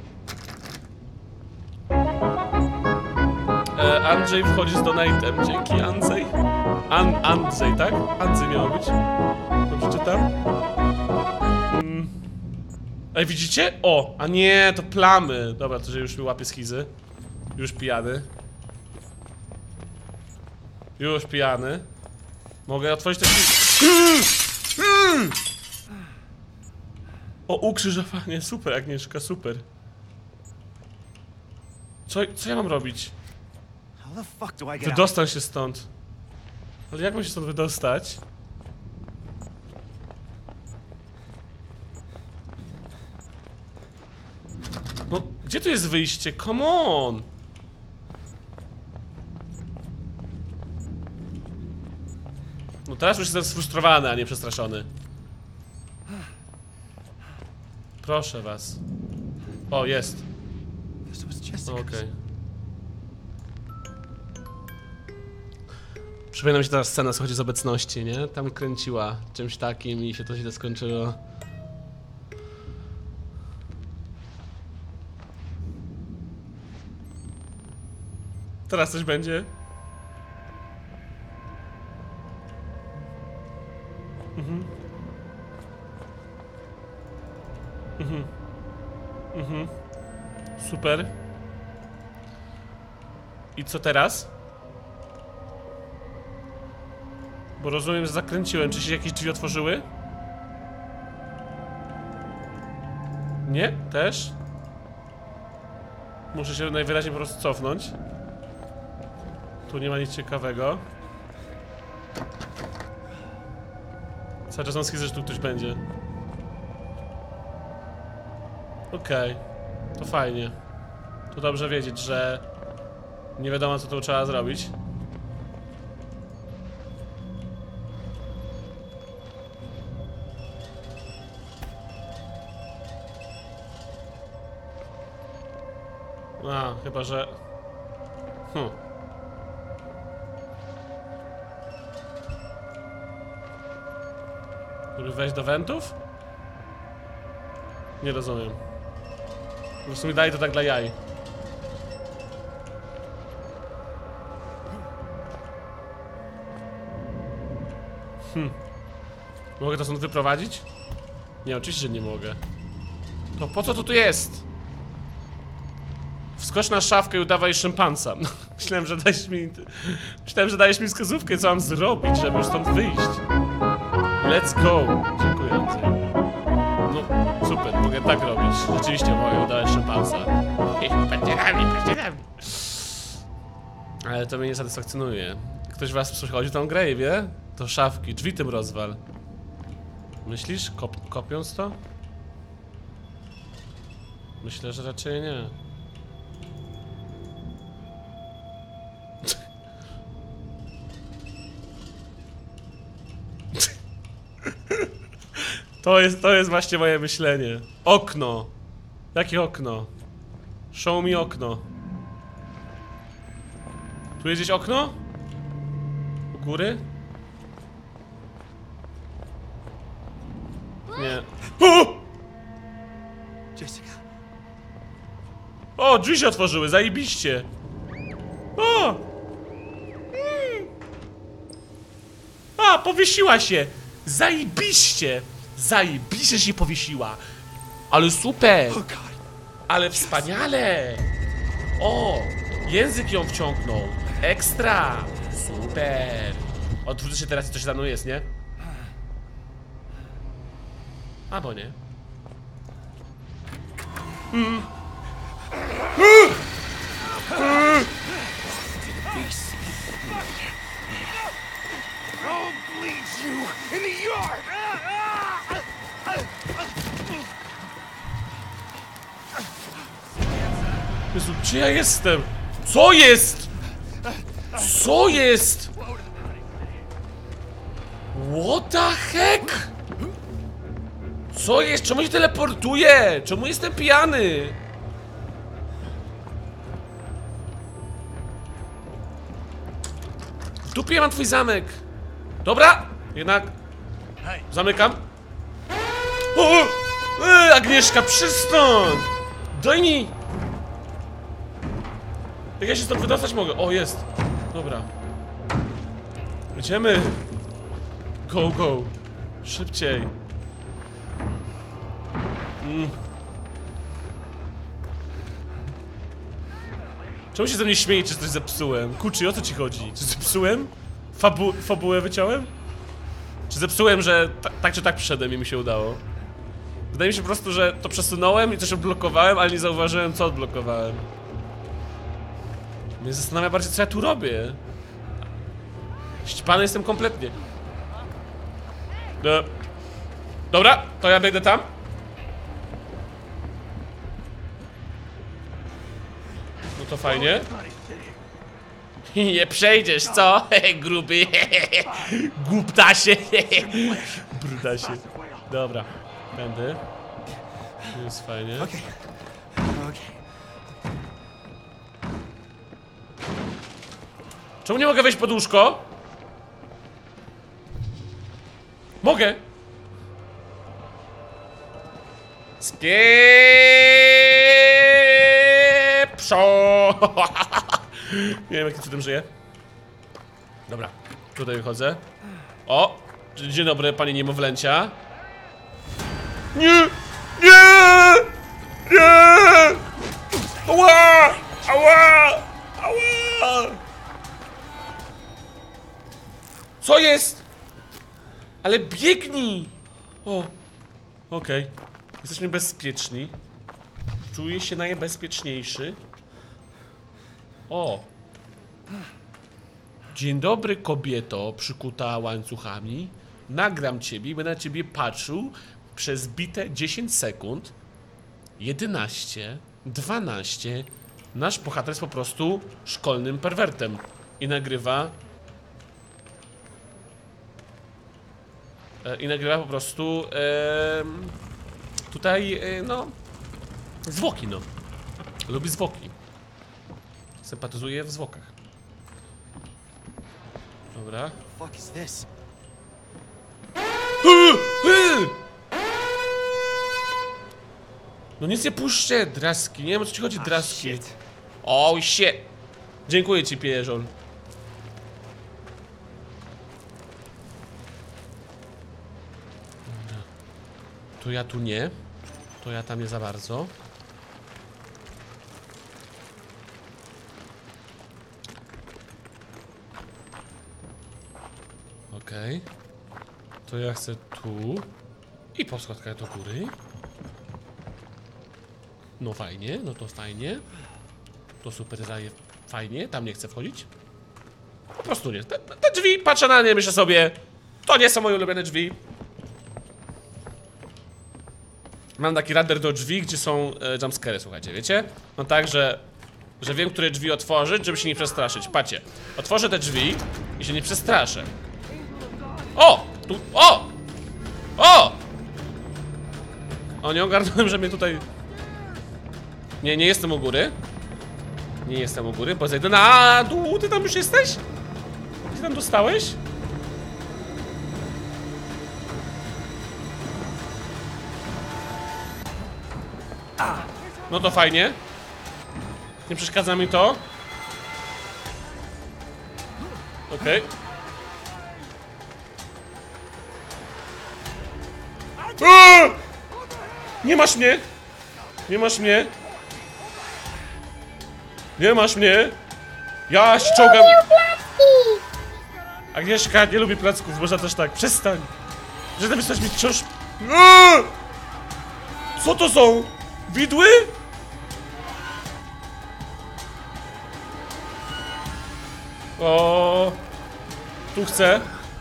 E, Andrzej wchodzi z donate'em. Dzięki, Andrzej. An Andrzej, tak? Andrzej miało być. Dobrze czytam? Mm. Ej, widzicie? O! A nie, to plamy. Dobra, to że już mi łapie schizy. Już pijany. Już pijany. Mogę otworzyć te drzwi. O, ukrzyżowanie. Super, Agnieszka, super. Co, co ja mam robić? How the fuck do I get out? Wydostań się stąd. Ale jak mam się stąd wydostać? No, gdzie tu jest wyjście? Come on! No teraz już jestem sfrustrowany, a nie przestraszony. Proszę was. O, jest. This was Jessica's. Okej. Okay. Przypomina mi się teraz scena, schodzi z obecności, nie? Tam kręciła czymś takim i się to źle skończyło. Teraz coś będzie? Mhm. Mhm. Mhm. Super. I co teraz? Bo rozumiem, że zakręciłem. Czy się jakieś drzwi otworzyły? Nie? Też? Muszę się najwyraźniej po prostu cofnąć. Tu nie ma nic ciekawego. Cały czas mam schizę, że tu ktoś będzie. Okej. Okay. To fajnie. To dobrze wiedzieć, że nie wiadomo, co tu trzeba zrobić. A, chyba że... Hm. Żeby wejść do wentów? Nie rozumiem. Po prostu mi daje to tak dla jaj. Hm. Mogę to stąd wyprowadzić? Nie, oczywiście, że nie mogę. To po co to tu jest? Wskocz na szafkę i udawaj szympansa. Myślałem, że dajesz mi... Myślałem, że dajesz mi wskazówkę, co mam zrobić, żeby już stąd wyjść. Let's go! Dziękuję, Andrzej. No, super, mogę tak robić. Rzeczywiście mogę udawać szympansa. Partnerami, partnerami. Ale to mnie nie satysfakcjonuje. Ktoś was przychodzi tą grę i wie? To szafki, drzwi tym rozwal. Myślisz? Kop kopiąc to? Myślę, że raczej nie. To jest, to jest właśnie moje myślenie. Okno. Jakie okno? Show mi okno. Tu jest gdzieś okno? U góry? Nie. O! Jessica. O, drzwi się otworzyły, zajebiście. O! Mm. A, powiesiła się. Zajebiście. Zajebiście się powiesiła. Ale super. Ale wspaniale. O, język ją wciągnął. Ekstra. Super. Odwrócę się teraz i coś za mną jest, nie? Albo nie. Mm. I'll bleed you in the yard! Jezu, gdzie ja jestem? Co jest? Co jest? What the heck? Co jest? Czemu się teleportuje? Czemu jestem pijany? W dupie mam twój zamek. Dobra, jednak zamykam. O! E, Agnieszka, przystąp! Daj mi! Jak ja się stąd wydostać mogę? O, jest. Dobra. Idziemy. Go, go. Szybciej. Mm. Czemu się ze mnie śmieje, czy coś zepsułem? Kurczę, o co ci chodzi? Czy zepsułem? Fabu fabułę wyciąłem? Czy zepsułem, że tak czy tak przyszedłem i mi się udało? Wydaje mi się po prostu, że to przesunąłem i coś odblokowałem, ale nie zauważyłem, co odblokowałem. Mnie zastanawia bardziej, co ja tu robię. Ścipany jestem kompletnie. No. Dobra, to ja wejdę tam. No to fajnie. Nie przejdziesz, co? Gruby. Głuptasie. Brudasie. Dobra, będę. Jest fajnie. Okay. Okay. Czemu nie mogę wejść pod łóżko? Mogę. Spieprzą. Nie wiem, jakim cudem żyję. Dobra, tutaj wychodzę. O! Dzień dobry, panie niemowlęcia. Nie! Nie! Nie! Ała! Ała! Ała! Co jest? Ale biegnij! O! Okej. Okay. Jesteśmy bezpieczni. Czuję się najbezpieczniejszy. O! Dzień dobry, kobieto przykuta łańcuchami. Nagram ciebie i będę na ciebie patrzył przez bite dziesięć sekund. jedenaście, dwanaście. Nasz bohater jest po prostu szkolnym perwertem. I nagrywa... E, I nagrywa po prostu... E, tutaj, e, no... zwłoki, no. Lubi zwłoki. Sympatyzuje w zwłokach. Dobra. Fuck is this? No nic nie puszczę, draski. Nie wiem, o co ci chodzi, draski. Shit. O, oh, shit. Dziękuję ci, pierzon. Dobra. To ja tu nie. To ja tam nie za bardzo. Okej. Okay. To ja chcę tu. I po schodkach do góry. No fajnie, no to fajnie. To super daje fajnie, tam nie chcę wchodzić. Po prostu nie. Te, te drzwi, patrzę na nie, myślę sobie, to nie są moje ulubione drzwi. Mam taki radar do drzwi, gdzie są e, jumpscary, słuchajcie, wiecie? No tak, że, że wiem, które drzwi otworzyć, żeby się nie przestraszyć. Patrzcie, otworzę te drzwi i się nie przestraszę. O! Tu, o! O! O, nie ogarnąłem, że mnie tutaj... Nie, nie jestem u góry. Nie jestem u góry, bo zejdę na dół. Ty tam już jesteś? Ty tam dostałeś? No to fajnie. Nie przeszkadza mi to. Okej. Okay. Nie masz mnie! Nie masz mnie! Nie masz mnie! Ja się czołgam! Agnieszka, nie lubię placków, można też tak. Przestań! Że tam jesteś mi wciąż... Eee! Co to są? Widły? O, tu chcę.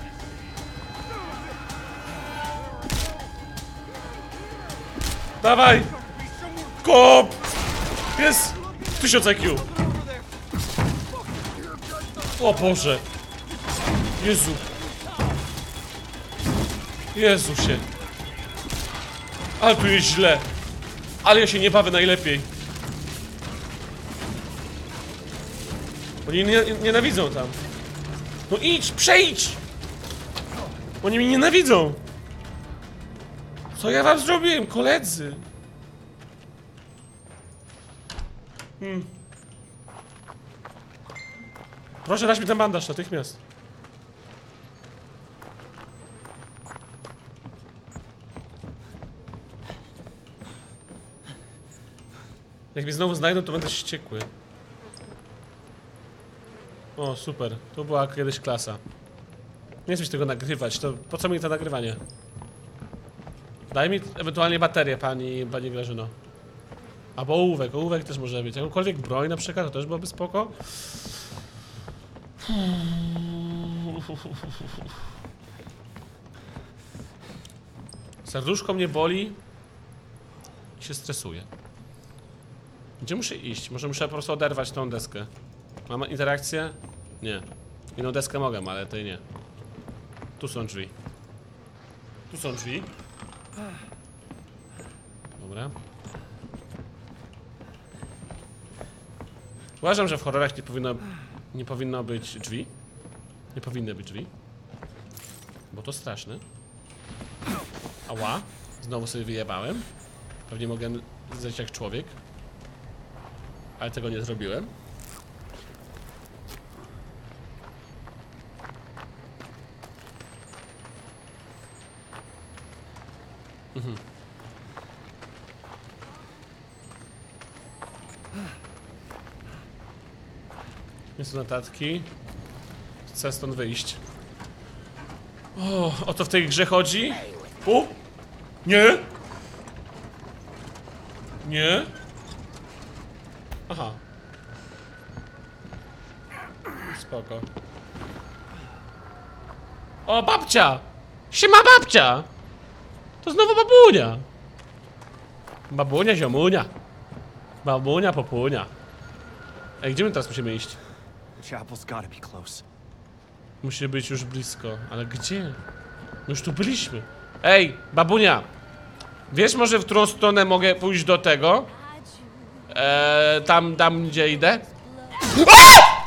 Dawaj! Kop! Jest! Tysiąc I Q! O Boże! Jezu! Jezusie! Ale tu jest źle. Ale ja się nie bawię najlepiej. Oni nie, nie, nienawidzą tam. No idź, przejdź! Oni mnie nienawidzą. Co ja wam zrobiłem, koledzy? Hmm. Proszę, dać mi ten bandaż natychmiast. Jak mnie znowu znajdą, to będę wściekły. O, super. To była kiedyś klasa. Nie chcę mi tego nagrywać, to po co mi to nagrywanie? Daj mi ewentualnie baterię, pani, pani Grażyno. Albo ołówek, ołówek też może być. Jakąkolwiek broń na przykład, to też byłoby spoko. Serduszko mnie boli i się stresuje. Gdzie muszę iść? Może muszę po prostu oderwać tą deskę. Mam interakcję? Nie. Inną deskę mogę, ale tej nie. Tu są drzwi. Tu są drzwi. Dobra. Uważam, że w horrorach nie powinno, nie powinno być drzwi. Nie powinny być drzwi. Bo to straszne. Ała. Znowu sobie wyjebałem. Pewnie mogę zejść jak człowiek. Ale tego nie zrobiłem. Mhm. Jest tu notatki. Chcę stąd wyjść. O, o co w tej grze chodzi? O! Nie! Nie! Aha. Spoko. O, babcia! Siema, babcia! To znowu babunia! Babunia, ziomunia. Babunia, popunia. Ej, gdzie my teraz musimy iść? The chapel's gotta be close. Musi być już blisko, ale gdzie? My już tu byliśmy. Ej, babunia! Wiesz może, w którą stronę mogę pójść do tego? Eee, tam, tam gdzie idę? A!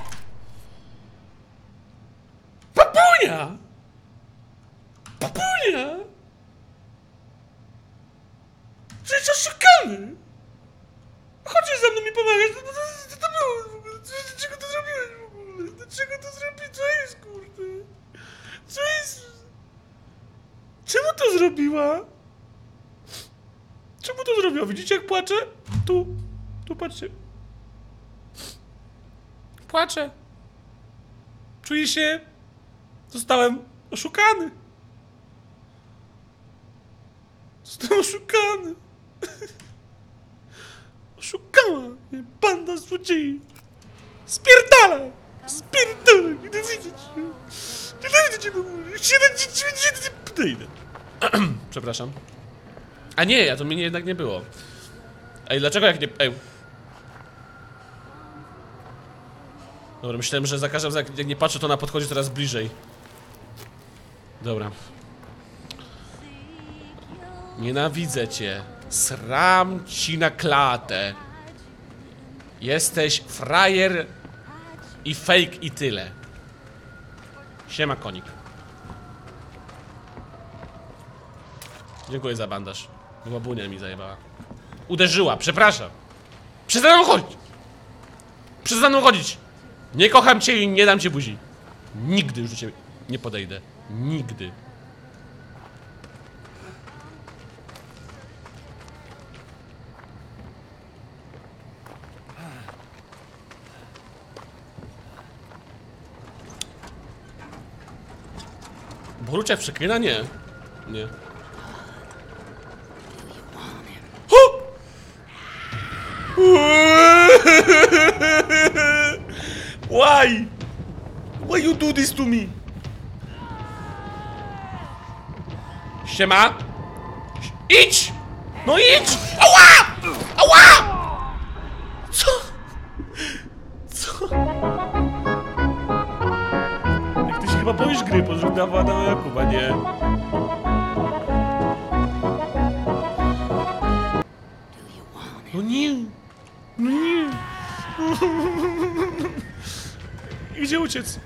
Babunia! Babunia! Przecież oszukany! Chodź ze mną mi pomagać, co to, co to było w ogóle? Dlaczego to zrobiłeś w ogóle? Dlaczego to zrobiłeś? Co jest, kurde? Co jest? Czemu to zrobiła? Czemu to zrobiła? Widzicie jak płaczę? Tu, tu patrzcie. Płaczę. Czuję się... Zostałem oszukany. Zostałem oszukany. Oszukała mnie banda złodziei. Spierdala! Spierdala! Nienawidzę cię! Nienawidzę cię w ogóle! Podejdę. Przepraszam. A nie, ja to mnie jednak nie było. Ej, dlaczego jak nie... Ej. Dobra, myślałem, że za każdym razem jak nie patrzę, to ona podchodzi coraz bliżej. Dobra. Nienawidzę cię. Sram ci na klatę. Jesteś frajer i fake i tyle. Siema, konik. Dziękuję za bandaż. Babunia mi zajebała. Uderzyła, przepraszam. Przestaną chodzić. Przestaną chodzić. Nie kocham cię i nie dam cię buzi. Nigdy już do ciebie nie podejdę. Nigdy. Boruczek przeklina? Nie. Nie. Ho! Why? Why you do this to me? Siema? Idź! No idź! Ała! Ała! Co? Co? Jak ty się chyba boisz gry, pożegnała na Jakuba, nie? No nie! No nie! Gdzie uciec?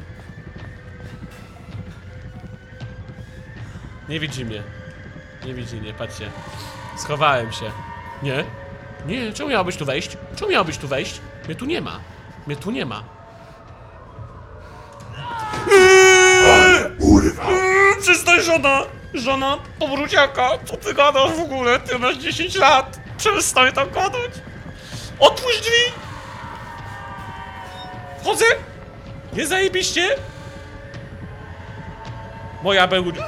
Nie widzi mnie. Nie widzi mnie, patrzcie. Schowałem się. Nie? Nie, czemu miałabyś tu wejść? Czemu miałabyś tu wejść? Mnie tu nie ma. Mnie tu nie ma. Eee, Przestań, żona! Żona powróciaka! Co ty gadasz w ogóle? Ty masz dziesięć lat! Przestań tam gadać! Otwórz drzwi! Wchodzę! Jest zajebiście! Moja będzie...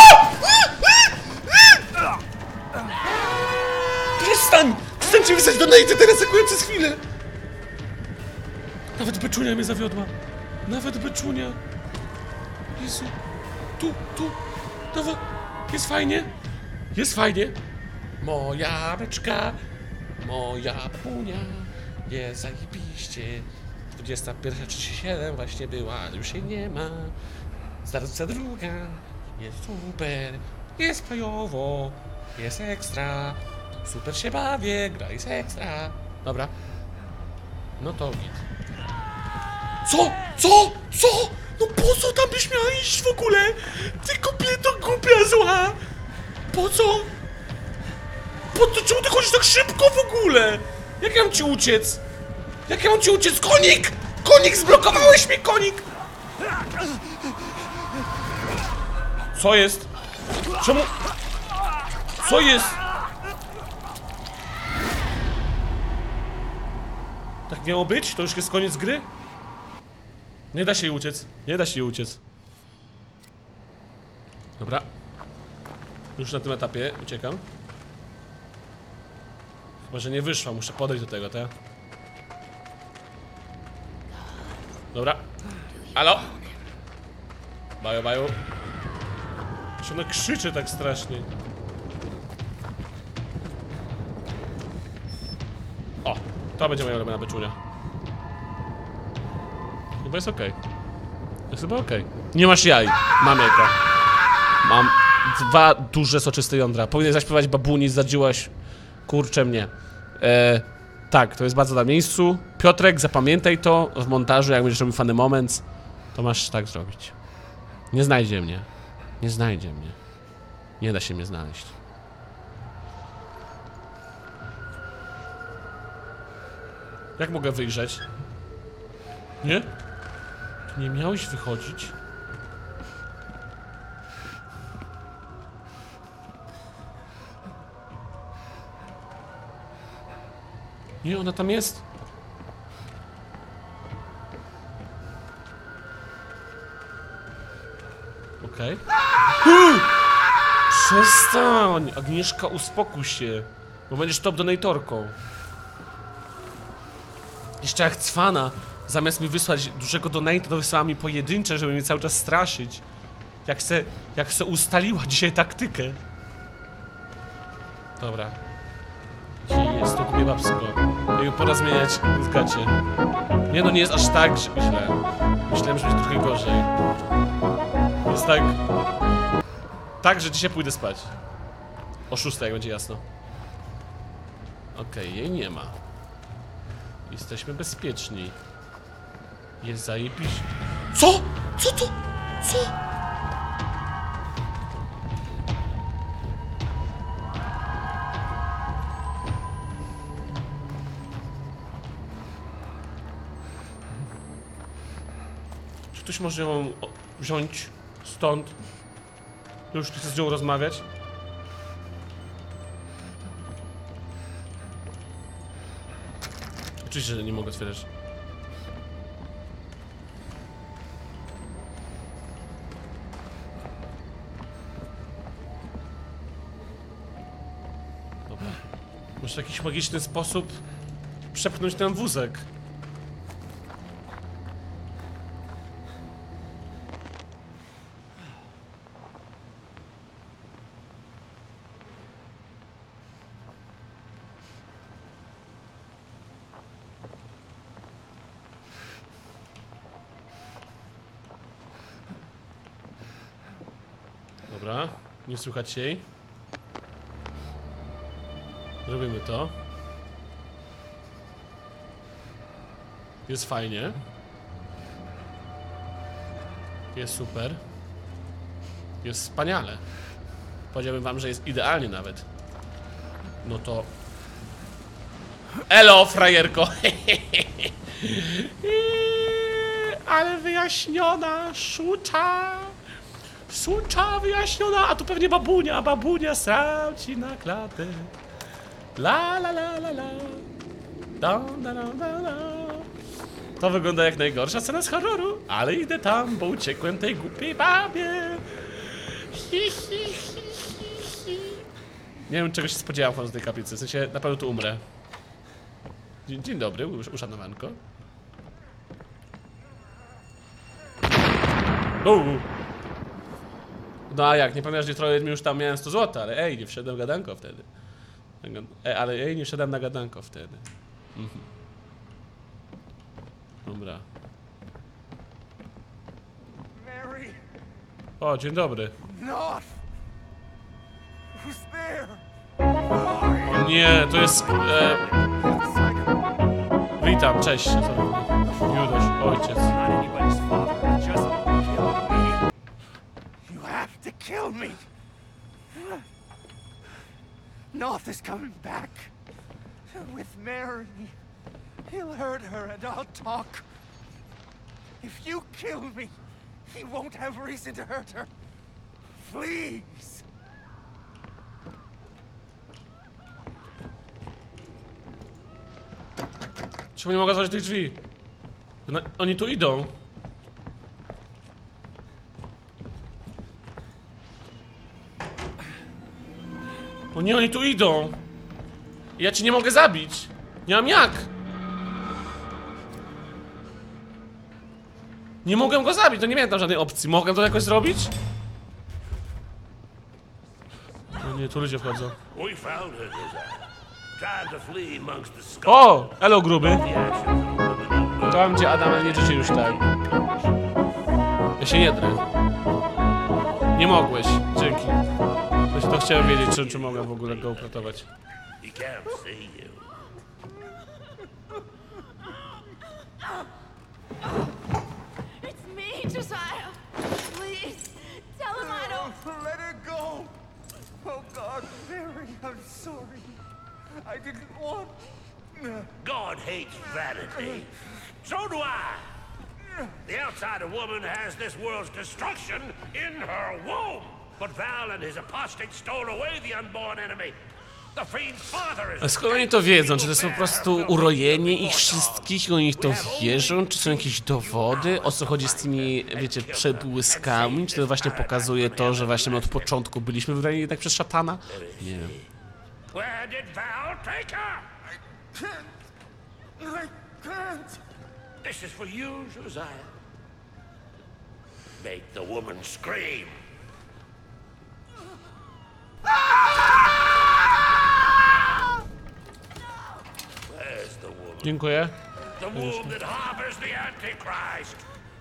Przestań! Przestań cię wysłać do Nejty teraz akurat przez chwilę! Nawet beczunia mnie zawiodła. Nawet beczunia. Jezu. Tu, tu. Dawa. Jest fajnie. Jest fajnie. Moja beczka. Moja babunia. Jest zajebiście. dwudziesta pierwsza trzydzieści siedem właśnie była, ale już jej nie ma. Zaraz druga. Jest super. Jest fajowo. Jest ekstra. Super się bawię. Gra jest ekstra. Dobra. No to git. Co? Co? Co? No po co tam byś miała iść w ogóle? Ty kobieto głupia zła! Po co? Po co? Czemu ty chodzisz tak szybko w ogóle? Jak ja mam ci uciec? Jak ja mam ci uciec? Konik! Konik! Zblokowałeś mnie, konik! Co jest? Czemu? Co jest? Tak miało być? To już jest koniec gry? Nie da się jej uciec. Nie da się jej uciec. Dobra. Już na tym etapie uciekam. Chyba, że nie wyszła. Muszę podejść do tego, tak? Dobra. Halo? Baju, baju. Czy ona krzyczy tak strasznie? O! To będzie moja ulubiona beczunia. Chyba jest okej. Okay. Jest chyba okej. Okay. Nie masz jaj. Mam jajka. Mam dwa duże soczyste jądra. Powinien zaśpiewać babuni, zadziłaś kurczę mnie. E, tak, to jest bardzo na miejscu. Piotrek, zapamiętaj to w montażu, jak będziesz robił funny moments, to masz tak zrobić. Nie znajdzie mnie. Nie znajdzie mnie. Nie da się mnie znaleźć. Jak mogę wyjrzeć? Nie? Nie miałeś wychodzić? Nie, ona tam jest. Okej. Okay. Przestań! Agnieszka, uspokój się. Bo będziesz top donatorką. Jeszcze jak cwana. Zamiast mi wysłać dużego donata, to wysłała mi pojedyncze, żeby mnie cały czas straszyć. Jak se, jak se ustaliła dzisiaj taktykę. Dobra. Jest to głupie babsko. Jego pora zmieniać w gacie. Nie no, nie jest aż tak źle. Myślałem, że będzie trochę gorzej. Jest tak... Tak, że dzisiaj pójdę spać. O szóstej, jak będzie jasno. Okej, okay, jej nie ma. Jesteśmy bezpieczni. Jest zajebiście. Co? Co to? Co? Czy ktoś może ją wziąć stąd? Już chcę z nią rozmawiać? Oczywiście, że nie mogę otwierać. Dobra. Może w jakiś magiczny sposób przepchnąć ten wózek. Dobra, nie słychać jej. Robimy to. Jest fajnie. Jest super. Jest wspaniale. Powiedziałbym wam, że jest idealnie nawet. No to... Elo, frajerko! Ale wyjaśniona, szucza! Szucza wyjaśniona, a tu pewnie babunia, babunia srał ci na klatę. La la la la la. Da, da, da, da, da. To wygląda jak najgorsza scena z horroru, ale idę tam, bo uciekłem tej głupiej babie. Hi, hi, hi, hi, hi. Nie wiem, czego się spodziewam wchodząc do tej kaplicy, w sensie na pewno tu umrę. Dzień, dzień dobry, usz uszanowanko. Uuu. No a jak, nie pamiętasz, że trochę mi już tam miałem sto złotych, ale ej, nie wszedłem gadanko wtedy. Ej, ale ej, nie wszedłem na gadanko wtedy. Mhm. Dobra. Mary! O, dzień dobry. Not! Who's there? O nie, to jest... E... Witam, cześć. Judasz, ojciec. Not anybody's father. Just kill me. You have to kill me. North is coming back. With Mary. He'll hurt her and I'll talk. If you kill me, he won't have reason to hurt her. Please. Czemu nie mogę otworzyć tych drzwi? No, oni tu idą. O nie, oni tu idą. Ja ci nie mogę zabić. Nie mam jak. Nie mogę go zabić, to nie miałem tam żadnej opcji. Mogę to jakoś zrobić? O nie, tu ludzie wchodzą. We found her, trying to flee amongst the skulls. O! Elo, gruby. The actions of the women. To mam cię, Adam, nie życie już tak. Ja się nie drę. Nie mogłeś, dzięki. To, to chciałem wiedzieć, czy, czy mogę w ogóle go upratować. He can't see you. It's me, Josiah. Please, tell him I don't. Let her go. Oh God, Mary, I'm sorry. I didn't want. God hates vanity. So do I. The outsider woman has this world's destruction in her womb. But Val and his apostates stole away the unborn enemy. The fiend's father is... A skąd oni to wiedzą? Czy to jest po prostu urojenie ich wszystkich i oni w to wierzą? Czy są jakieś dowody? O co chodzi z tymi, wiecie, przebłyskami? Czy to właśnie pokazuje to, że właśnie my od początku byliśmy wybrani jednak przez szatana? Nie wiem. Where did Val take her? I can't. I can't. This is for you, Josiah. Make the woman scream. Where's the woman? Dziękuję. The womb that harbors the Antichrist.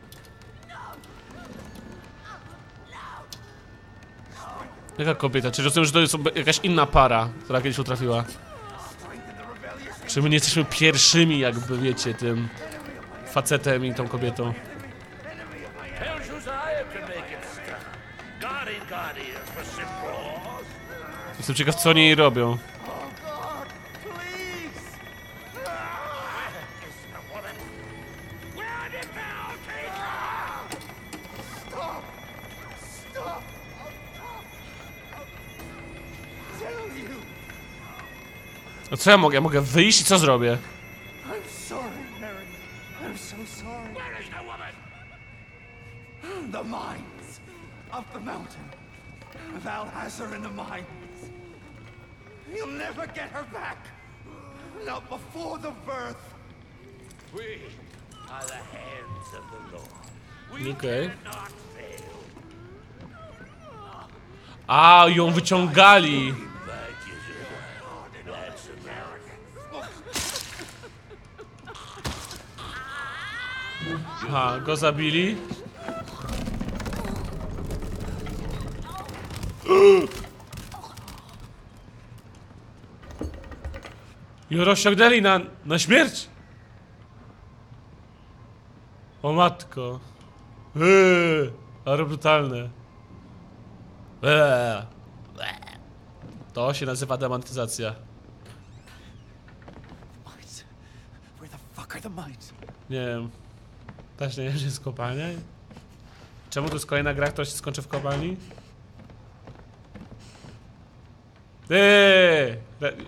Jaka kobieta? Czy rozumiem, że to jest jakaś inna para, która kiedyś utrafiła? Czy my nie jesteśmy pierwszymi, jakby, wiecie, tym facetem i tą kobietą? Tell Josiah to make it stop. God ain't got ears for simple. Jestem ciekaw, co oni jej robią. Oh God, please. Is the woman? Where did Val take her? Stop. Stop. Tell you. No co ja mogę? Ja mogę wyjść i co zrobię? I'm sorry, Mary. I'm so sorry. Where is the woman? The mines up the mountain. Val has her in the mines. You'll never get her back. Not before the birth. We are the hands of the Lord. We Okej. cannot fail. A, ją wyciągali! Thank you, Josiah. That's American. Aha, go zabili. I ją rozciągnęli na, na śmierć. O matko. Eee, ale brutalne. Eee. To się nazywa demonetyzacja. Mines. Where the fuck are the mines? Nie wiem. Też nie wiem, że jest kopalnia? Czemu to jest kolejna gra, która się skończy w kopalni? Eee!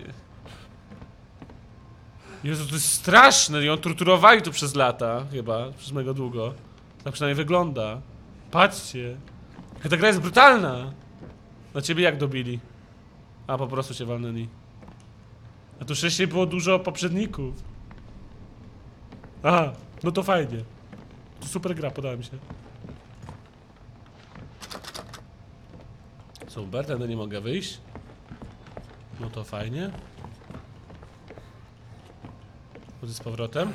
Jezu, to jest straszne i on torturowali tu przez lata, chyba, przez mega długo. Tak przynajmniej wygląda. Patrzcie. Ta gra jest brutalna. Na ciebie jak dobili? A, po prostu się walnęli. A tu wcześniej było dużo poprzedników. Aha, no to fajnie. To super gra, podoba mi się. Super, tędy nie mogę wyjść. No to fajnie. Chodzę z powrotem.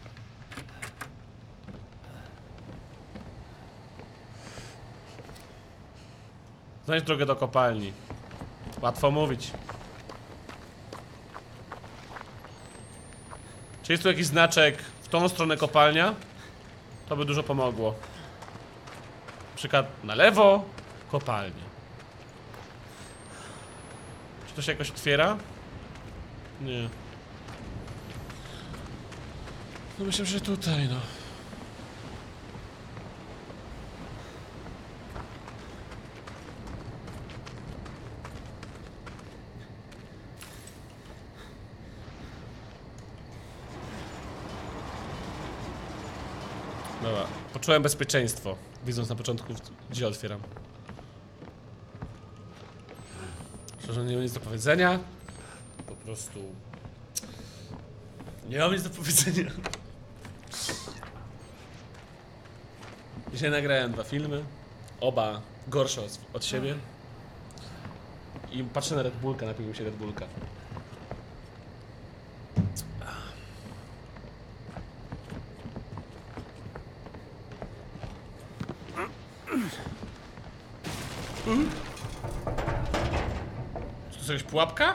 Znajdź drogę do kopalni. Łatwo mówić. Czy jest tu jakiś znaczek w tą stronę kopalnia? To by dużo pomogło. Na przykład na lewo kopalnia. Czy to się jakoś otwiera? Nie. No myślę, że tutaj, no. Dobra, poczułem bezpieczeństwo, widząc na początku, gdzie otwieram. Szczerze, nie mam nic do powiedzenia. Po prostu... Nie mam nic do powiedzenia. Dzisiaj nagrałem dwa filmy. Oba gorsze od, od siebie. I patrzę na Red Bullka, napił mi się Red Bullka. Czy to jest jakaś pułapka?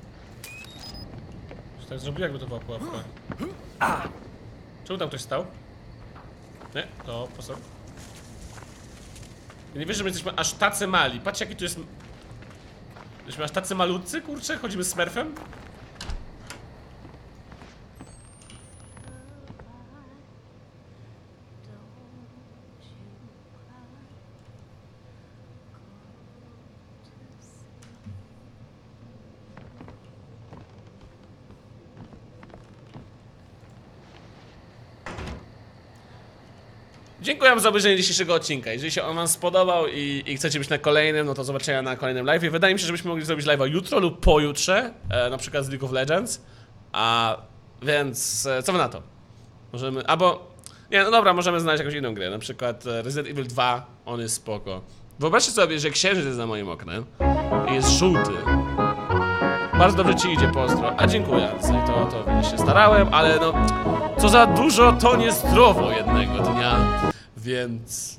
Czy tak zrobił, jakby to była pułapka? Czemu tam ktoś stał? Nie, to po co? Ja nie wierzę, że my jesteśmy aż tacy mali. Patrzcie, jaki tu jest... Jesteśmy aż tacy malutcy, kurczę? Chodzimy z Smurfem? Dziękuję za obejrzenie dzisiejszego odcinka. Jeżeli się on wam spodobał i, i chcecie być na kolejnym, no to zobaczenia na kolejnym live. Wydaje mi się, żebyśmy mogli zrobić live'a jutro lub pojutrze, e, na przykład z League of Legends. A więc e, co wy na to? Możemy, albo... Nie, no dobra, możemy znaleźć jakąś inną grę, na przykład Resident Evil dwa, on jest spoko. Wyobraźcie sobie, że księżyc jest za moim oknem i jest żółty. Bardzo dobrze ci idzie, pozdro. A dziękuję, to, to się starałem, ale no... Co za dużo, to niezdrowo jednego dnia, więc...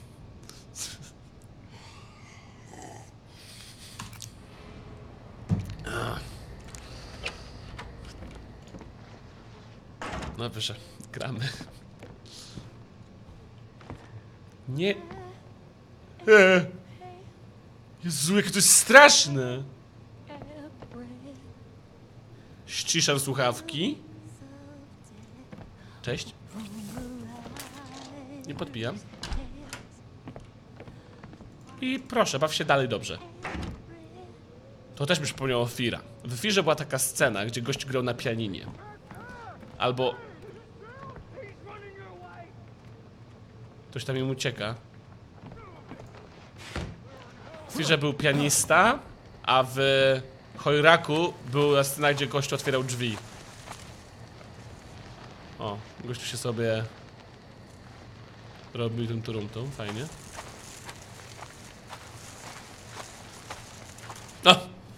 No proszę, gramy. Nie... Eee. Jezu, jakie to jest straszne! Ściszam słuchawki. Cześć. Nie podbijam. I proszę, baw się dalej dobrze. To też mi przypomniało Fira. W Firze była taka scena, gdzie gość grał na pianinie. Albo... Ktoś tam im ucieka. W Firze był pianista, a w Hojraku była scena, gdzie gość otwierał drzwi. O, gościu się sobie robił tym turumtum, fajnie. No!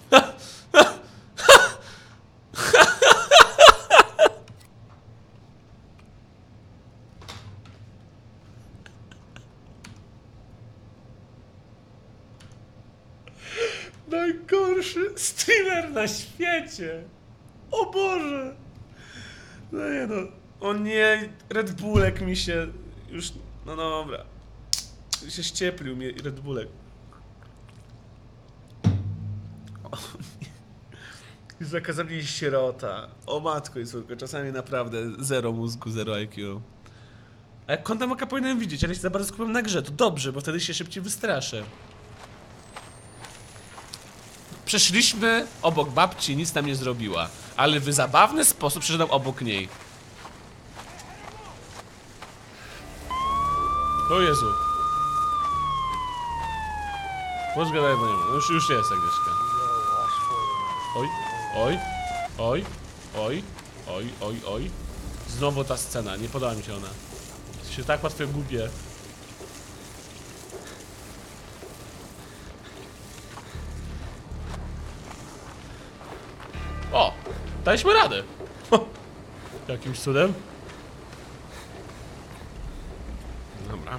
Najgorszy streamer na świecie! O Boże! No nie no, o nie, Red Bullek mi się Już, no dobra. Już się ścieplił mnie Red Bullek. O nie. Zakazali mi sierota. O matko i córko, czasami naprawdę zero mózgu, zero I Q. A jak kątem oka powinienem widzieć, ale się za bardzo skupiam na grze, to dobrze, bo wtedy się szybciej wystraszę. Przeszliśmy obok babci, nic nam nie zrobiła, ale w zabawny sposób przeszedłem obok niej. O Jezu. Może gadaj, bo nie ma. Już, już jest Agnieszka. Oj, oj, oj, oj, oj, oj, oj. Znowu ta scena, nie podoba mi się ona. Się tak łatwo gubię. O! Daliśmy radę! Jakimś cudem. Dobra.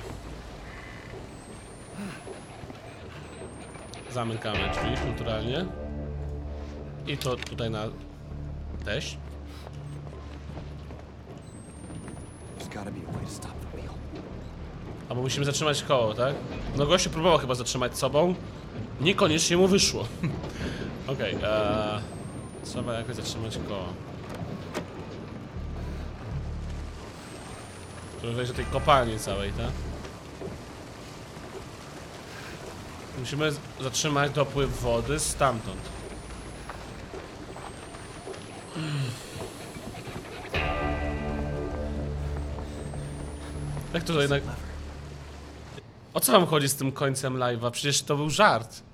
Zamykamy drzwi kulturalnie. I to tutaj na teść. Albo musimy zatrzymać koło, tak? No gościu próbował chyba zatrzymać sobą. Niekoniecznie mu wyszło. Okej, okay, uh, trzeba jakoś zatrzymać koło. Żeby wejść do tej kopalni całej, tak? Musimy zatrzymać dopływ wody stamtąd. Jak to, że jednak... O co wam chodzi z tym końcem live'a? Przecież to był żart.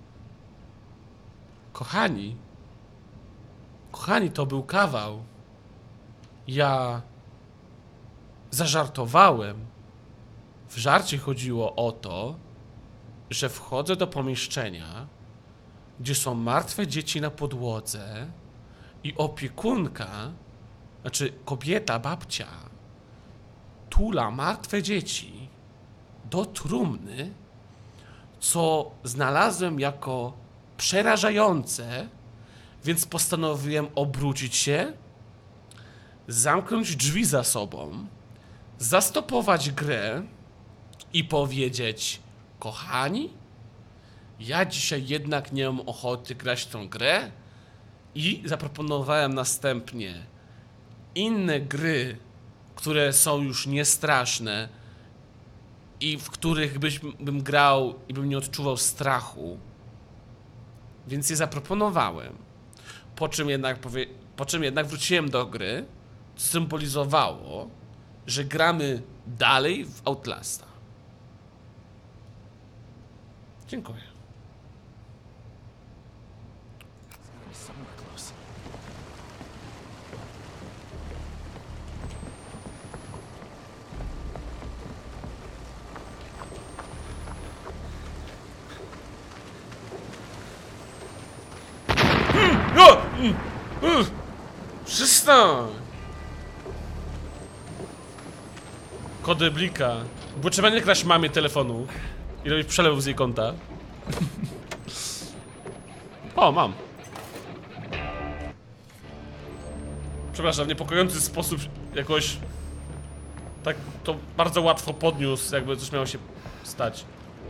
Kochani. Kochani, to był kawał. Ja... zażartowałem. W żarcie chodziło o to, że wchodzę do pomieszczenia, gdzie są martwe dzieci na podłodze i opiekunka, znaczy kobieta, babcia, tula martwe dzieci do trumny, co znalazłem jako przerażające, więc postanowiłem obrócić się, zamknąć drzwi za sobą, zastopować grę i powiedzieć: kochani, ja dzisiaj jednak nie mam ochoty grać w tą grę, i zaproponowałem następnie inne gry, które są już niestraszne i w których byś, bym grał i bym nie odczuwał strachu. Więc je zaproponowałem. Po czym jednak, powie, po czym jednak wróciłem do gry, co symbolizowało, że gramy dalej w Outlasta. Dziękuję. No! Przestań! Kody blika. Bo trzeba nie kraść mamie telefonu i robić przelew z jej konta. O, mam. Przepraszam, w niepokojący sposób jakoś tak to bardzo łatwo podniósł, jakby coś miało się stać.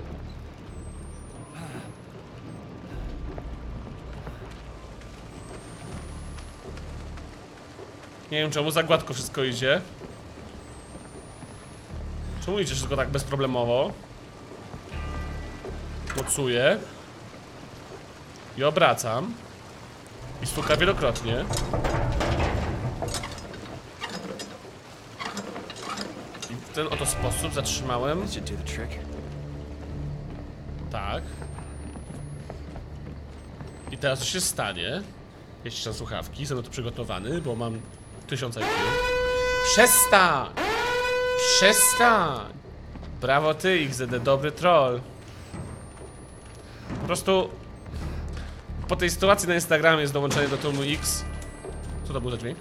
Nie wiem, czemu za gładko wszystko idzie. Czemu idzie wszystko tak bezproblemowo? Mocuję. I obracam. I stuka wielokrotnie. I w ten oto sposób zatrzymałem. Tak. I teraz co się stanie? Jeśli na słuchawki, jestem na to przygotowany, bo mam tysiąc I Q. Przestań! Przestań! Brawo ty, X Z D, dobry troll. Po prostu po tej sytuacji na Instagramie jest dołączenie do tłumu X. Co to był za dźwięk?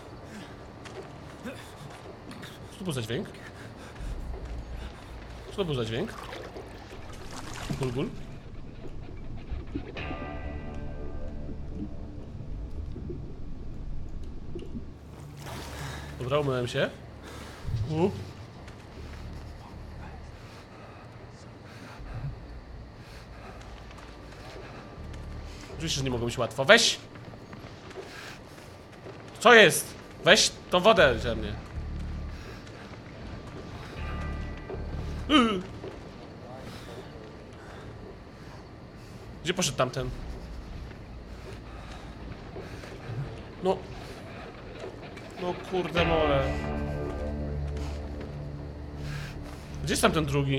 Co to był za dźwięk? Co to był za dźwięk? Gul, gul. Dobra, umyłem się. U. Oczywiście, że nie mogą być łatwo. Weź! Co jest? Weź tą wodę ze mnie. Yy. Gdzie poszedł tamten? No. No kurde mole. Gdzie jest tamten drugi?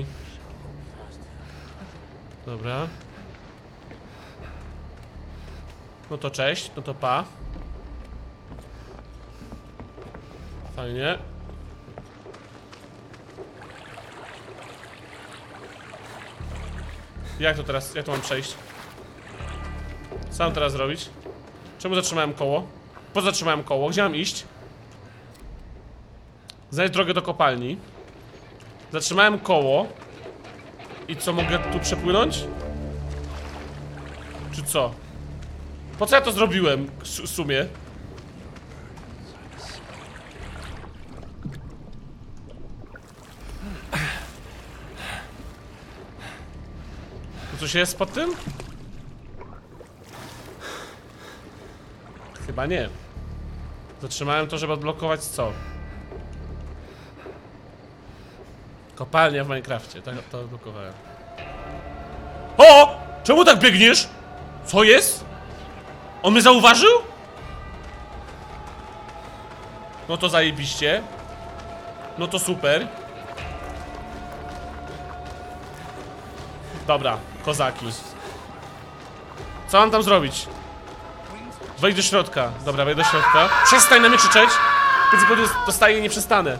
Dobra. No to cześć, no to pa. Fajnie. Jak to teraz, jak to mam przejść? Co mam teraz zrobić? Czemu zatrzymałem koło? Po co zatrzymałem koło? Gdzie mam iść? Znajdź drogę do kopalni. Zatrzymałem koło. I co, mogę tu przepłynąć? Czy co? Po co ja to zrobiłem w sumie? Tu coś jest pod tym? Chyba nie. Zatrzymałem to, żeby odblokować co? Kopalnia w Minecrafcie, tak to odblokowałem. O! Czemu tak biegniesz? Co jest? On mnie zauważył? No to zajebiście. No to super. Dobra, kozaki. Co mam tam zrobić? Wejdź do środka. Dobra, wejdź do środka. Przestań na mnie krzyczeć. Więc dostaję i nie przestanę.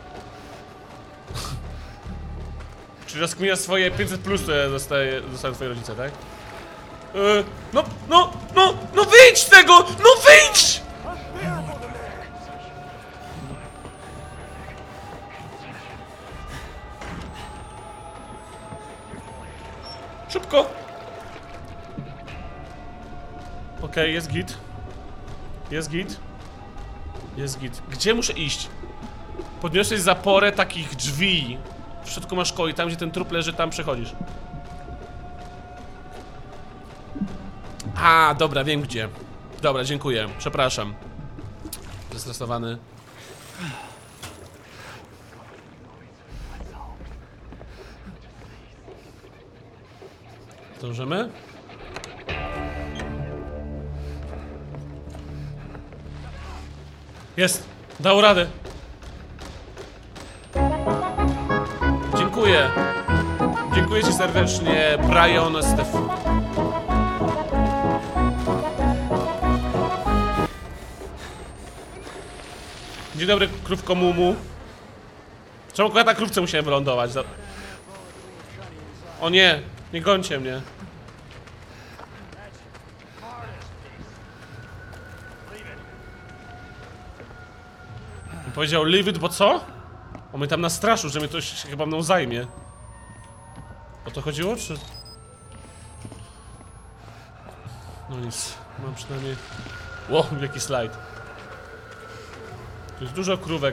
Czyli rozkmina swoje pięćset plus, to dostaje, dostają twoi rodzice, tak? Yy, no, no, no, no wyjdź z tego! No wyjdź! Szybko! Okej, okay, jest git. Jest git. Jest git. Gdzie muszę iść? Podniosłeś zaporę takich drzwi. W środku masz koło i tam, gdzie ten trup leży, tam przechodzisz. A, dobra, wiem gdzie. Dobra, dziękuję. Przepraszam. Zestresowany. Zdążymy? Jest! Dał radę! Dziękuję! Dziękuję ci serdecznie, Brian Stefan. Dzień dobry, krówko Mumu. Czemu akurat na krówce musiałem wylądować? O nie! Nie gońcie mnie. On powiedział leave it, bo co? On mnie tam nastraszył, że mnie to się chyba mną zajmie. O to chodziło, czy... No nic, mam przynajmniej... Ło, jaki slajd. Tu jest dużo krówek.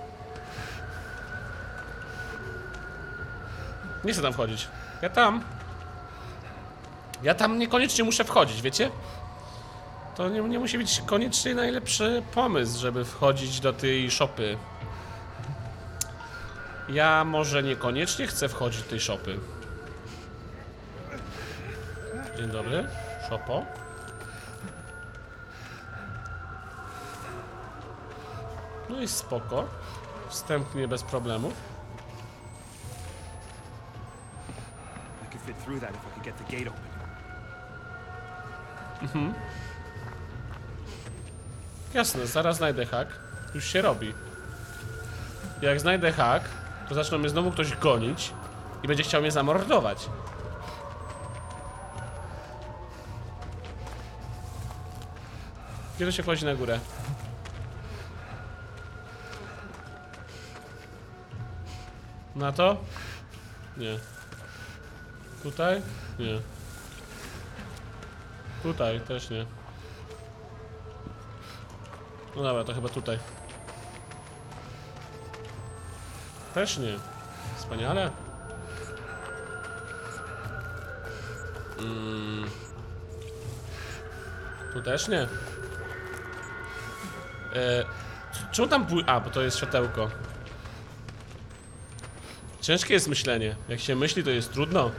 Nie chcę tam wchodzić. Ja tam. Ja tam niekoniecznie muszę wchodzić, wiecie? To nie, nie musi być koniecznie najlepszy pomysł, żeby wchodzić do tej szopy. Ja może niekoniecznie chcę wchodzić do tej szopy. Dzień dobry, szopo. No i spoko. Wstępnie bez problemów. Mhm. Jasne, zaraz znajdę hak. Już się robi. Jak znajdę hak, to zaczną mnie znowu ktoś gonić i będzie chciał mnie zamordować. Gdzie to się wchodzi na górę? Na to? Nie. Tutaj? Nie. Tutaj też nie. No dobra, to chyba tutaj. Też nie. Wspaniale. Mm. Tu też nie. E, czemu tam pój... A, bo to jest światełko. Ciężkie jest myślenie. Jak się myśli, to jest trudno.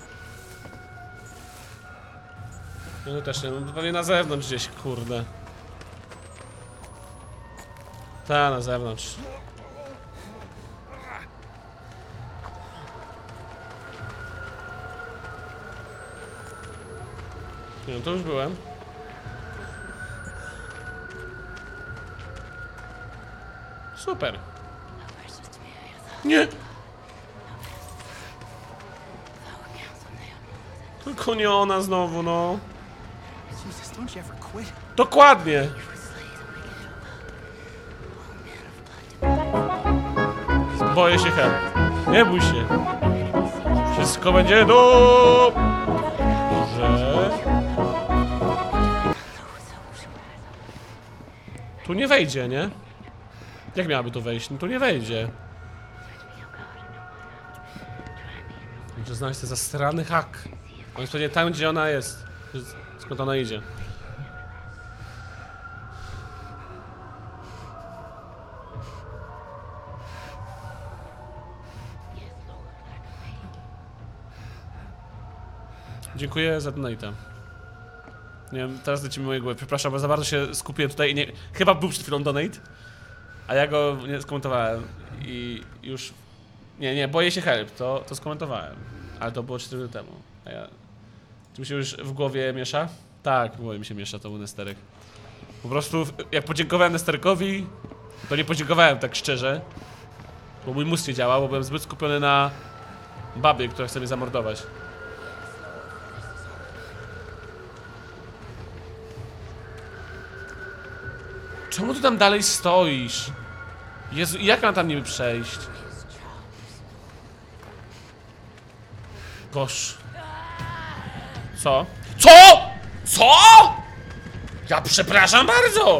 No też nie, no pewnie na zewnątrz gdzieś, kurde. Ta, na zewnątrz. Nie, no to już byłem. Super. Nie! Tylko nie ona znowu, no. Jesus, don't you ever quit? Dokładnie! Boję się, Hel. Nie bój się. Wszystko będzie dobrze. Tu nie wejdzie, nie? Jak miałaby tu wejść? No tu nie wejdzie. Muszę znaleźć ten zasrany hak. On jest pewnie tam, gdzie ona jest. Skąd ona idzie? Dziękuję za donate'a. Nie wiem, teraz lecimy mojej głowy. Przepraszam, bo za bardzo się skupiłem tutaj i nie... Chyba był przed chwilą donate, a ja go nie skomentowałem i już... Nie, nie, boję się help, to, to skomentowałem. Ale to było cztery minuty temu. A ja... Czy mi się już w głowie miesza? Tak, w głowie mi się miesza, to był Nesterek. Po prostu, jak podziękowałem Nesterkowi, to nie podziękowałem tak szczerze. Bo mój mózg nie działał, bo byłem zbyt skupiony na babie, która chce mnie zamordować. Czemu ty tam dalej stoisz? Jezu, jak mam tam niby przejść? Gosh. Co? Co? Co? Ja przepraszam bardzo!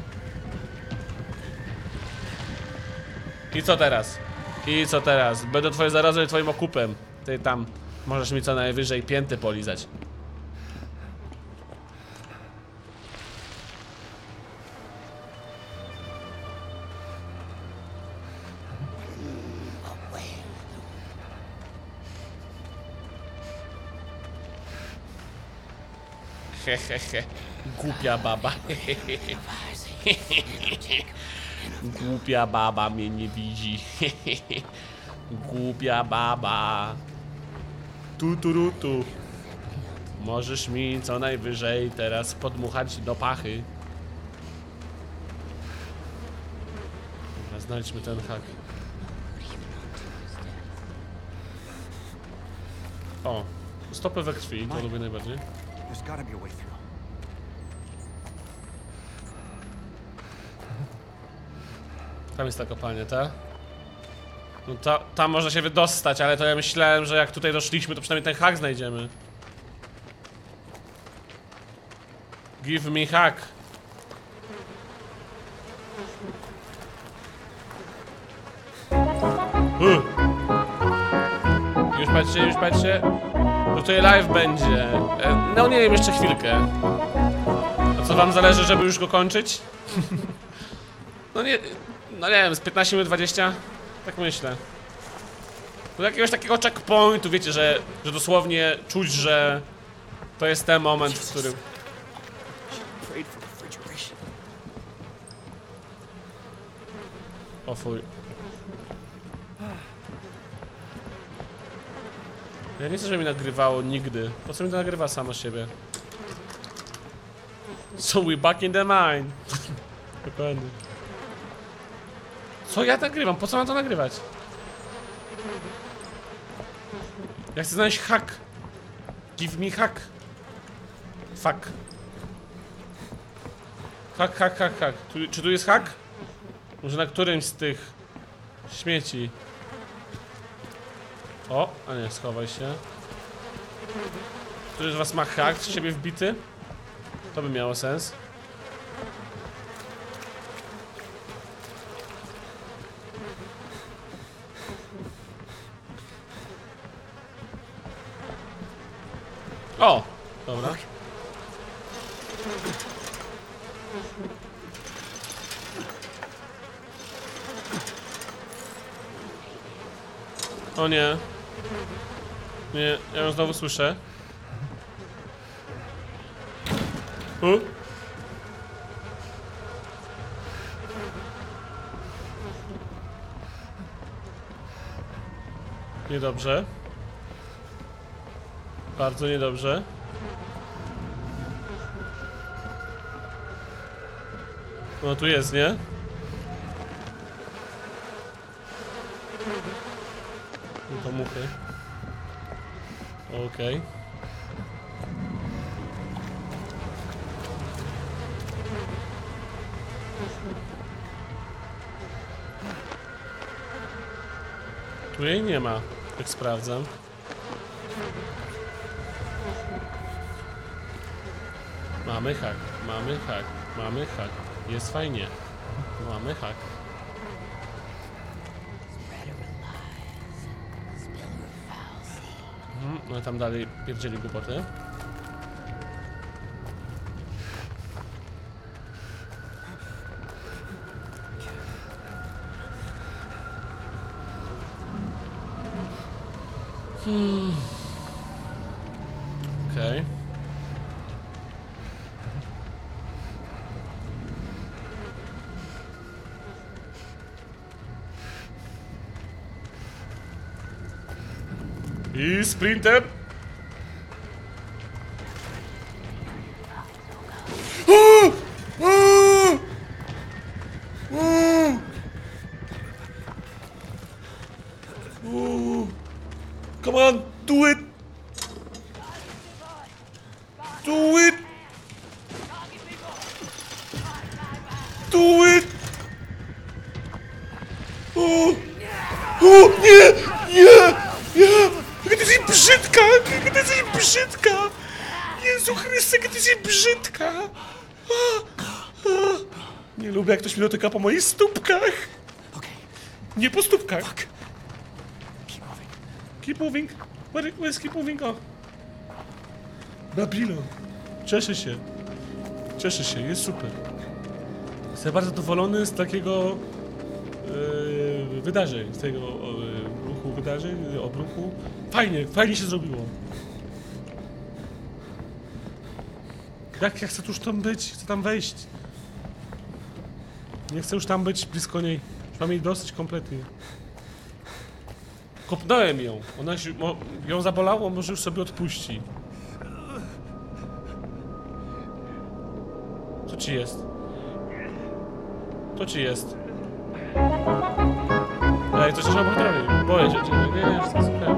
I co teraz? I co teraz? Będę twoje zarazem twoim okupem. Ty tam możesz mi co najwyżej pięty polizać. Hehehe. Głupia baba. Głupia baba mnie nie widzi. Głupia baba. Tu tu tu tu. Możesz mi co najwyżej teraz podmuchać do pachy. Dobra, znajdźmy ten hak. O, stopy we krwi, to lubię najbardziej. There's gotta be a way through. Tam jest ta kopalnia, ta? No ta, tam można się wydostać, ale to ja myślałem, że jak tutaj doszliśmy, to przynajmniej ten hak znajdziemy. Give me hack. Uh. Już patrzcie, już patrzcie. Bo tutaj live będzie. No nie wiem, jeszcze chwilkę. A co wam zależy, żeby już go kończyć? No nie, no nie wiem, z piętnaście minut dwadzieścia? Tak myślę. Do jakiegoś takiego checkpointu, wiecie, że, że dosłownie czuć, że to jest ten moment, w którym... O fuj. Ja nie chcę, żeby mi nagrywało nigdy. Po co mi to nagrywa samo siebie? So we back in the mine. Dokładnie. Co ja nagrywam? Po co mam to nagrywać? Ja chcę znaleźć hack. Give me hack. Fuck. Hack, hack, hack, hack. Tu, czy tu jest hack? Może na którymś z tych śmieci. O, a nie, schowaj się. Któryś z was ma hack z siebie wbity? To by miało sens. O! Dobra. O nie. Nie, ja ją znowu słyszę. U? Niedobrze. Bardzo niedobrze. No tu jest, nie? No to muchy. Okej. Okay. Tu jej nie ma, jak sprawdzam. Mamy hak, mamy hak, mamy hak. Jest fajnie. Mamy hak. Mhm, no i tam dalej pierdzieli głupoty. Hmm. Okej. Okay. I sprintem. Come on, do it. Do it. Do it. O, o, nie, nie, nie. Jaka ty jesteś brzydka! Jaka ty jesteś brzydka! Jezu Chryste, jaka ty jesteś brzydka! A, a. Nie lubię, jak ktoś mi dotyka po moich stópkach! Nie po stópkach! Keep moving! Where, where's keep moving? O! Babylon! Cieszę się! Cieszę się, jest super! Jestem bardzo zadowolony z takiego yy, wydarzeń, z tego yy, ruchu wydarzeń, obruchu. Fajnie, fajnie się zrobiło. Jak ja chcę tu już tam być? Chcę tam wejść. Nie chcę już tam być blisko niej. Już mam jej dosyć kompletnie. Kopnąłem ją. Ona się, mo, ją zabolało, może już sobie odpuści. Co ci jest? Co ci jest? Ej, coś trzeba potrafić. Boję się cię. Nie, nie, wszystko jest okej.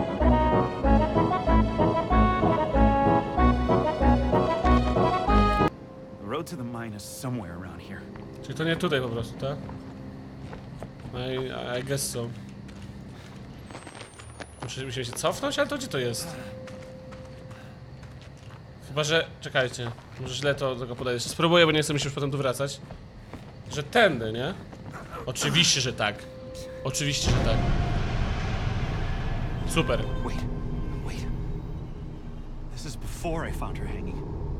The road to the mine is somewhere around here. Czyli to nie tutaj po prostu, tak? I, I guess so. Musimy się cofnąć, ale to gdzie to jest? Chyba, że... Czekajcie. Może źle to tego podaję. Jeszcze spróbuję, bo nie chcę mi się już potem tu wracać. Że tędy, nie? Oczywiście, że tak. Oczywiście, że tak. Super. Wait, wait. This is before I found her hanging.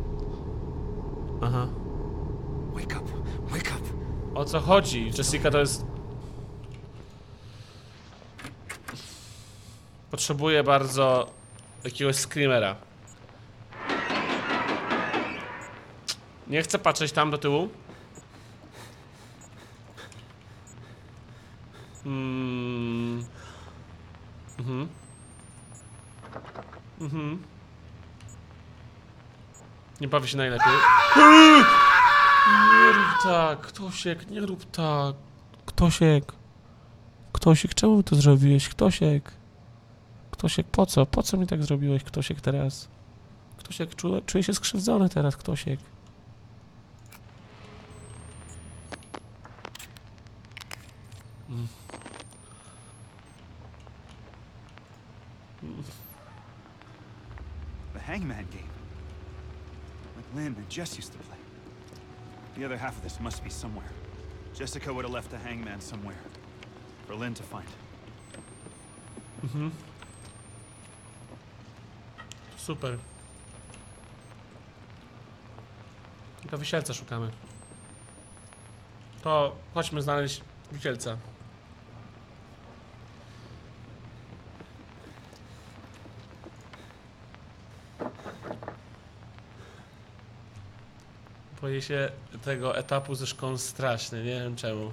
Aha. Wake up, wake up. O co chodzi? Jessica to jest... Potrzebuję bardzo jakiegoś screamera. Nie chcę patrzeć tam do tyłu. Hmm. Mhm. Mhm. Nie bawi się najlepiej. Nie rób tak, Ktosiek, nie rób tak. Ktosiek. Ktosiek, czemu to zrobiłeś? Ktosiek. Ktosiek, po co? Po co mi tak zrobiłeś, Ktosiek, teraz? Ktosiek, czuję, czuję się skrzywdzony teraz, Ktosiek. Mm. The Hangman game. Like Lynn and Jess used to play. The other half of this must be somewhere. Jessica would have left the Hangman somewhere. For Lynn to find. Mhm. Super. Tylko wisielca szukamy. To chodźmy znaleźć wisielca. Boję się tego etapu ze szkołą strasznie, nie wiem czemu.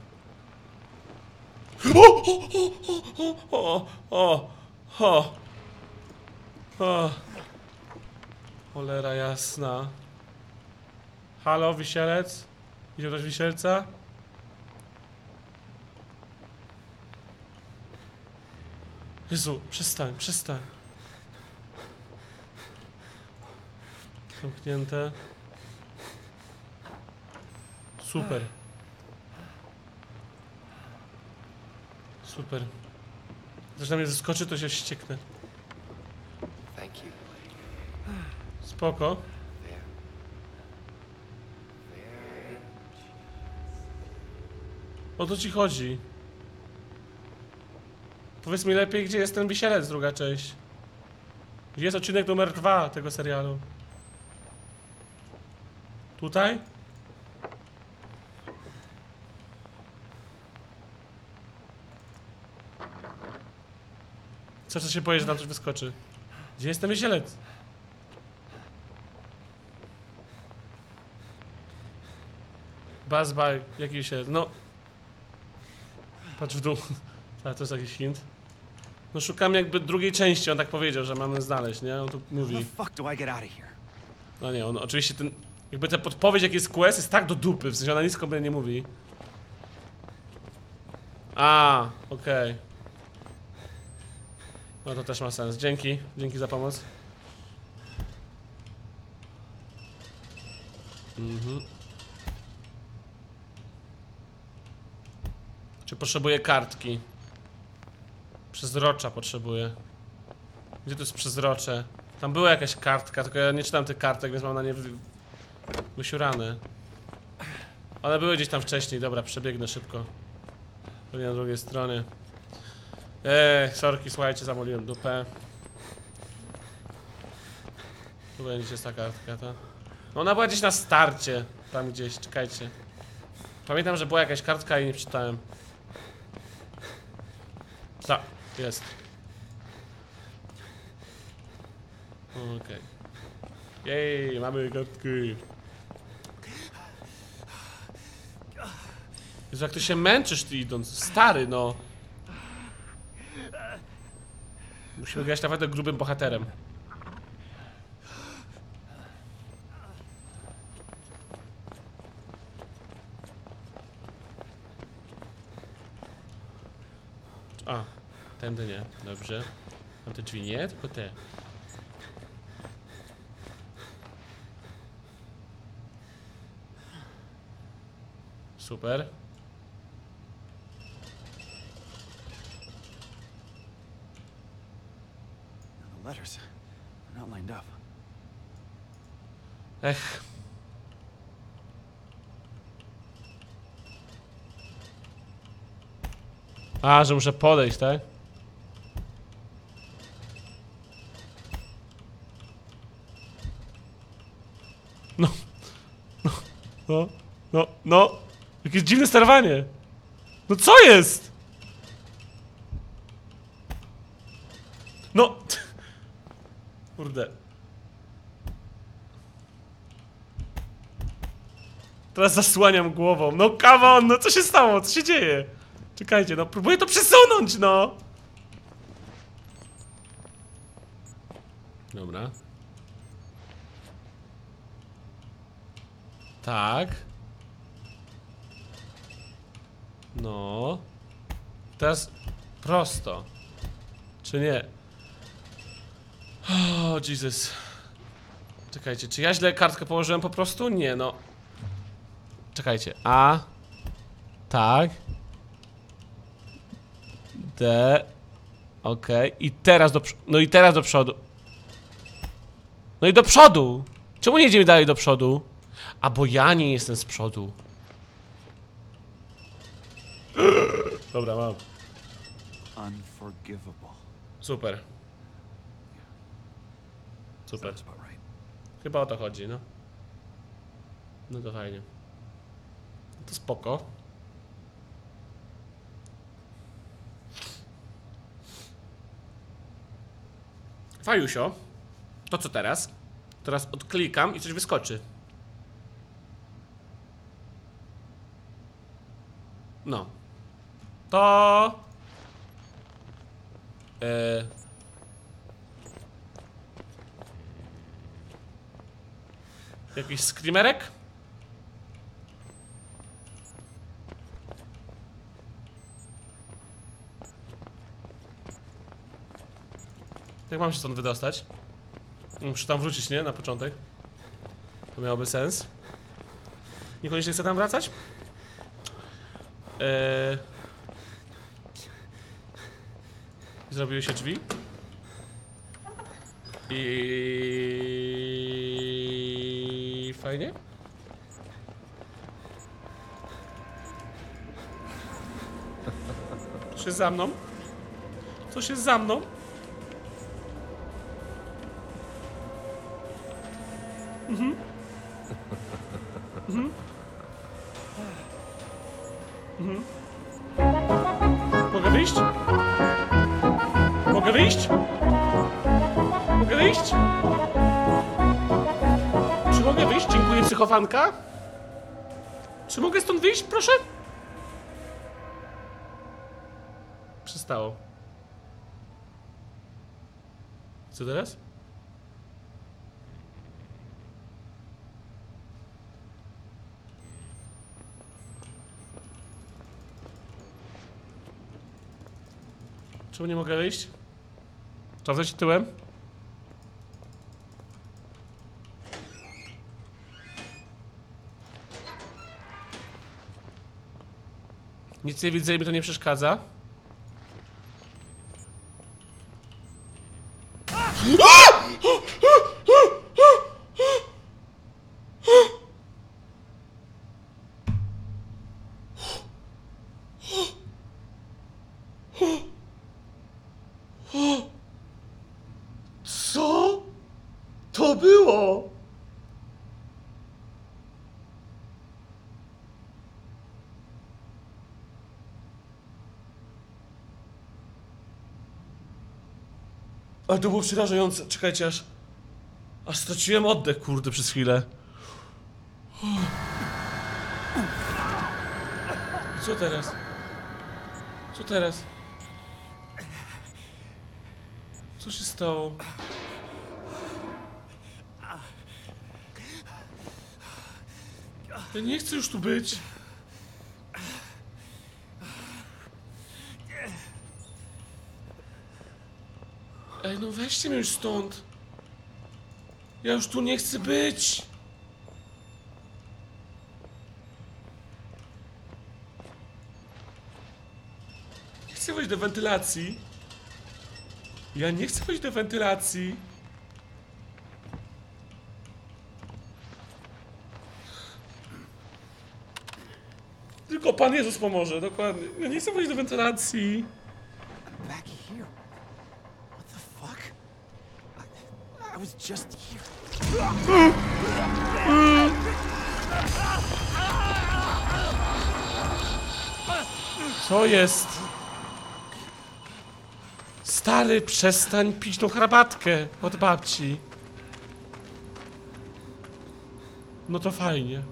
O! O! O! O! O! Cholera jasna. Halo, wisielec? Idzie ktoś wisielca? Jezu, przestań, przestań. Zamknięte. Super. Super. Też na mnie zeskoczy, to się wścieknę. Thank you. Spoko. O co ci chodzi? Powiedz mi lepiej, gdzie jest ten wisielec, druga część. Gdzie jest odcinek numer dwa tego serialu? Tutaj? Co, co się boję, że tam coś wyskoczy? Gdzie jest ten wisielec? Buzz by, jaki wisielec? No. Patrz w dół. A, to jest jakiś hint. No szukam jakby drugiej części, on tak powiedział, że mamy znaleźć, nie? On tu mówi. No nie, on oczywiście ten... Jakby ta podpowiedź, jaki jest quest, jest tak do dupy, w sensie ona nic kompletnie nie mówi. A, okej. Okay. No to też ma sens. Dzięki, dzięki za pomoc. Mhm. Czy potrzebuję kartki? Przezrocza potrzebuję. Gdzie to jest przezrocze? Tam była jakaś kartka, tylko ja nie czytam tych kartek, więc mam na nie wy... wysiurane. One były gdzieś tam wcześniej, dobra, przebiegnę szybko. Pewnie na drugiej stronie. Eee, sorki, słuchajcie, zamoliłem dupę. Tu będzie jest ta kartka, ta. No ona była gdzieś na starcie. Tam gdzieś, czekajcie. Pamiętam, że była jakaś kartka i nie przeczytałem. Tak, jest. Okej. Okay. Jej, mamy kartki. Jezu, jak ty się męczysz, ty idąc. Stary, no. Musimy grać naprawdę grubym bohaterem. A, tędy nie, dobrze. Mam te drzwi nie, tylko te. Super. Letters. They're not lined up. Ech. A, że muszę podejść, tak? No. No. No. No. No. Jakieś dziwne sterowanie. No co jest? No. Kurde. Teraz zasłaniam głową. No come on, no co się stało? Co się dzieje? Czekajcie, no próbuję to przesunąć, no! Dobra. Tak. No. Teraz prosto. Czy nie? O, oh, Jesus. Czekajcie, czy ja źle kartkę położyłem po prostu? Nie, no. Czekajcie. A. Tak. D. Okej. Okay. I teraz do przodu. No i teraz do przodu. No i do przodu! Czemu nie idziemy dalej do przodu? A bo ja nie jestem z przodu. Dobra, mam. Unforgivable. Super. Super. Chyba o to chodzi, no. No to fajnie. No to spoko. Fajusio. To co teraz? Teraz odklikam i coś wyskoczy. No. To... Yy... Jakiś screamerek? Jak mam się stąd wydostać? Muszę tam wrócić, nie? Na początek. To miałoby sens. Niekoniecznie chcę tam wracać? Eee... Zrobiły się drzwi. I fajnie. Coś jest za mną. Coś jest za mną. Mhm. Mhm. Mhm. Mogę wyjść? Mogę wyjść? Mogę wyjść? Czy mogę wyjść? Dziękuję, psychofanka. Czy mogę stąd wyjść, proszę? Przestało. Co teraz? Czemu nie mogę wyjść? Sprawdzać tyłem? Nic nie widzę i mi to nie przeszkadza. Co to było? Ale to było przerażające. Czekajcie, aż... Aż straciłem oddech, kurde, przez chwilę. Co teraz? Co teraz? Co się stało? Ja nie chcę już tu być. Ej, no weźcie mnie już stąd. Ja już tu nie chcę być. Nie chcę wejść do wentylacji. Ja nie chcę wejść do wentylacji. Tylko Pan Jezus pomoże, dokładnie. Ja nie chcę wejść do wentylacji. Back here. What the fuck? I, I was just here. Co jest? Stary, przestań pić tą herbatkę od babci. No to fajnie.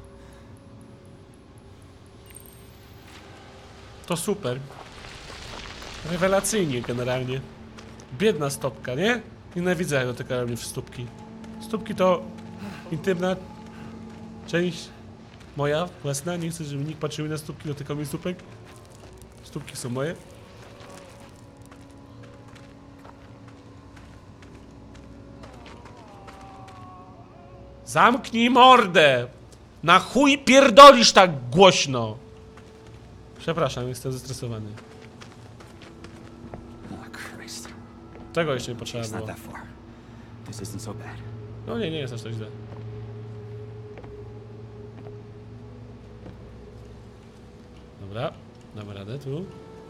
To super. Rewelacyjnie generalnie. Biedna stopka, nie? Nienawidzę, jak dotykają mnie w stópki. Stópki to intymna część moja, własna. Nie chcę, żeby nikt patrzył mi na stópki, dotykał mi stópek. Stópki są moje. Zamknij mordę! Na chuj pierdolisz tak głośno! Przepraszam, jestem zestresowany. Oh, Christ. Tego jeszcze nie potrzeba It's not było. that far. This isn't so bad. No nie, nie jest aż tak źle. Dobra, damy radę tu.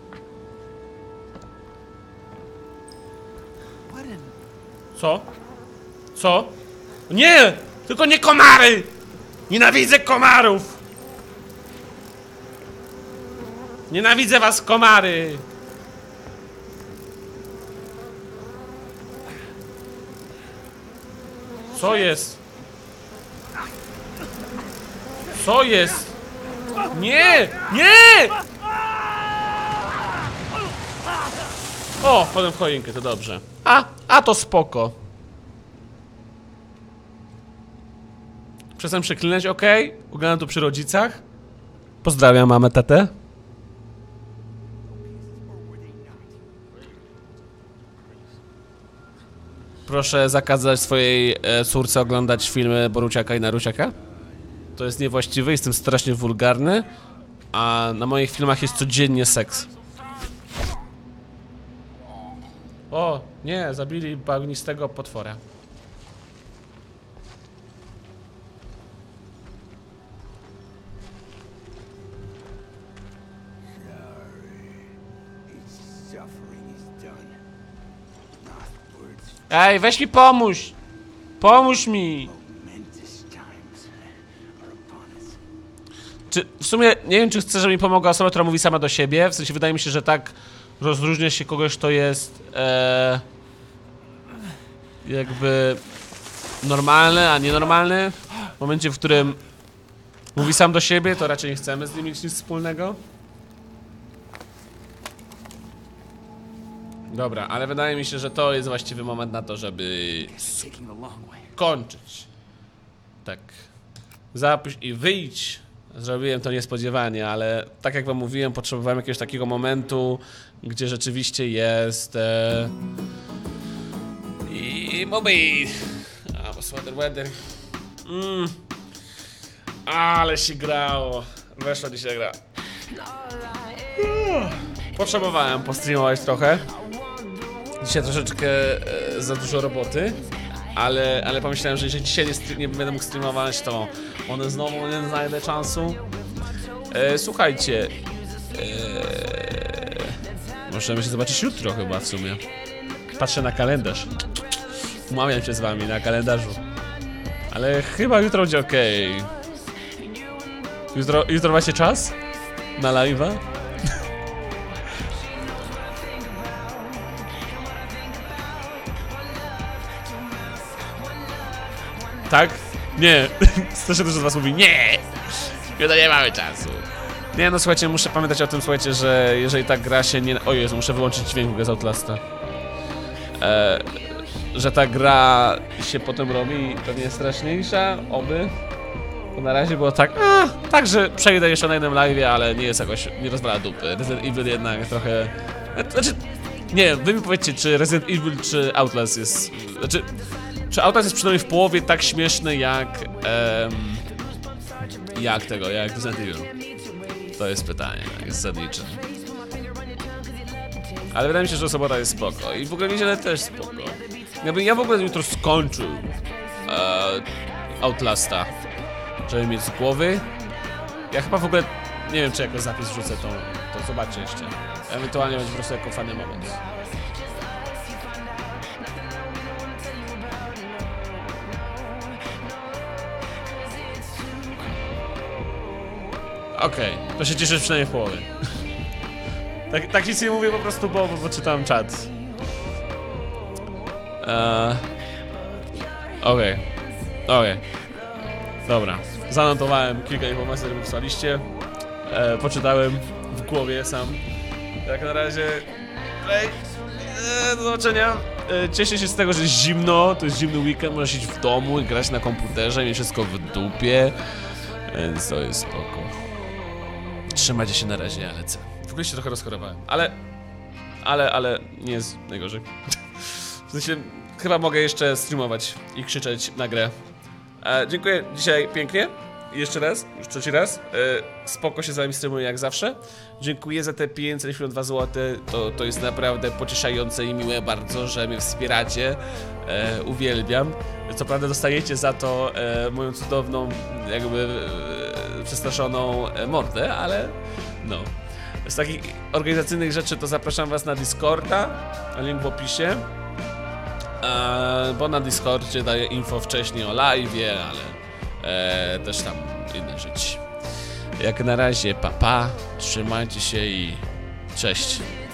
What in... Co? Co? Nie! Tylko nie komary! Nienawidzę komarów! Nienawidzę was, komary! Co jest? Co jest? Nie! Nie! O, wpadłem w choinkę, to dobrze. A, a to spoko. Przestań przeklinać, ok? Oglądam to przy rodzicach. Pozdrawiam mamę, tatę. Proszę zakazać swojej e, córce oglądać filmy Boruciaka i Naruciaka. To jest niewłaściwe, jestem strasznie wulgarny. A na moich filmach jest codziennie seks. O, nie, zabili bagnistego potwora. Ej, weź mi pomóż! Pomóż mi! Czy, w sumie nie wiem, czy chcę, żeby mi pomogła osoba, która mówi sama do siebie. W sensie wydaje mi się, że tak rozróżnia się kogoś, kto jest e, jakby normalny, a nienormalny. W momencie, w którym mówi sam do siebie, to raczej nie chcemy z nim mieć nic wspólnego. Dobra, ale wydaje mi się, że to jest właściwy moment na to, żeby kończyć. Tak. Zapisz i wyjdź. Zrobiłem to niespodziewanie, ale tak jak wam mówiłem, potrzebowałem jakiegoś takiego momentu, gdzie rzeczywiście jest e... i moby. A, bo sweater weather. Mm. Ale się grało. Weszła dzisiaj gra. Potrzebowałem postreamować trochę. Dzisiaj troszeczkę e, za dużo roboty, ale, ale pomyślałem, że jeżeli dzisiaj nie, nie będę mógł streamować, to one znowu nie znajdę czasu. E, słuchajcie, e, możemy się zobaczyć jutro chyba w sumie. Patrzę na kalendarz. Umawiam się z wami na kalendarzu. Ale chyba jutro będzie ok. Jutro, jutro macie czas? Na live'a? Tak? Nie. Strasznie dużo z was mówi nie! Jutro nie mamy czasu. Nie no, słuchajcie, muszę pamiętać o tym, słuchajcie, że jeżeli ta gra się nie... O Jezu, muszę wyłączyć dźwięk z Outlasta. E, że ta gra się potem robi pewnie straszniejsza, oby. Bo na razie było tak, a, tak, że przejdę jeszcze na jednym live'ie, ale nie jest jakoś, nie rozwala dupy. Resident Evil jednak trochę... Znaczy, nie, wy mi powiedzcie, czy Resident Evil, czy Outlast jest... Znaczy, czy Outlast jest przynajmniej w połowie tak śmieszny jak... Em, jak tego, jak Resident Evil? To jest pytanie, jest zasadnicze. Ale wydaje mi się, że sobota jest spoko. I w ogóle niedzielę też spoko. Jakby ja w ogóle jutro skończył e, Outlasta, żeby mieć z głowy. Ja chyba w ogóle nie wiem, czy jako zapis wrzucę to, to zobaczę jeszcze. Ewentualnie będzie po prostu jako fajny moment. Okej, okay, to się cieszę przynajmniej w połowie. tak, tak nic nie mówię po prostu, bo, bo, bo czytałem czat. Eee... Okej, okay. okej. Okay. Dobra, zanotowałem kilka informacji, które wysłaliście. Eee, poczytałem w głowie sam. Jak na razie... Ej, eee, do zobaczenia. Eee, cieszę się z tego, że jest zimno, to jest zimny weekend, możesz siedzieć w domu i grać na komputerze, mieć wszystko w dupie. Więc to jest spoko. Trzymajcie się na razie, ja lecę. W ogóle się trochę rozchorowałem, ale... Ale, ale nie jest najgorzej. W sensie, chyba mogę jeszcze streamować i krzyczeć na grę. E, dziękuję dzisiaj pięknie. Jeszcze raz, już trzeci raz. E, spoko się z wami streamuję jak zawsze. Dziękuję za te pięćset dziewięćdziesiąt dwa złote. To, to jest naprawdę pocieszające i miłe bardzo, że mnie wspieracie. E, uwielbiam. Co prawda dostajecie za to e, moją cudowną, jakby e, przestraszoną e, mordę, ale no. Z takich organizacyjnych rzeczy to zapraszam was na Discorda, link w opisie. E, bo na Discordzie daję info wcześniej o live'ie, ale e, też tam inne rzeczy. Jak na razie, papa, trzymajcie się i cześć.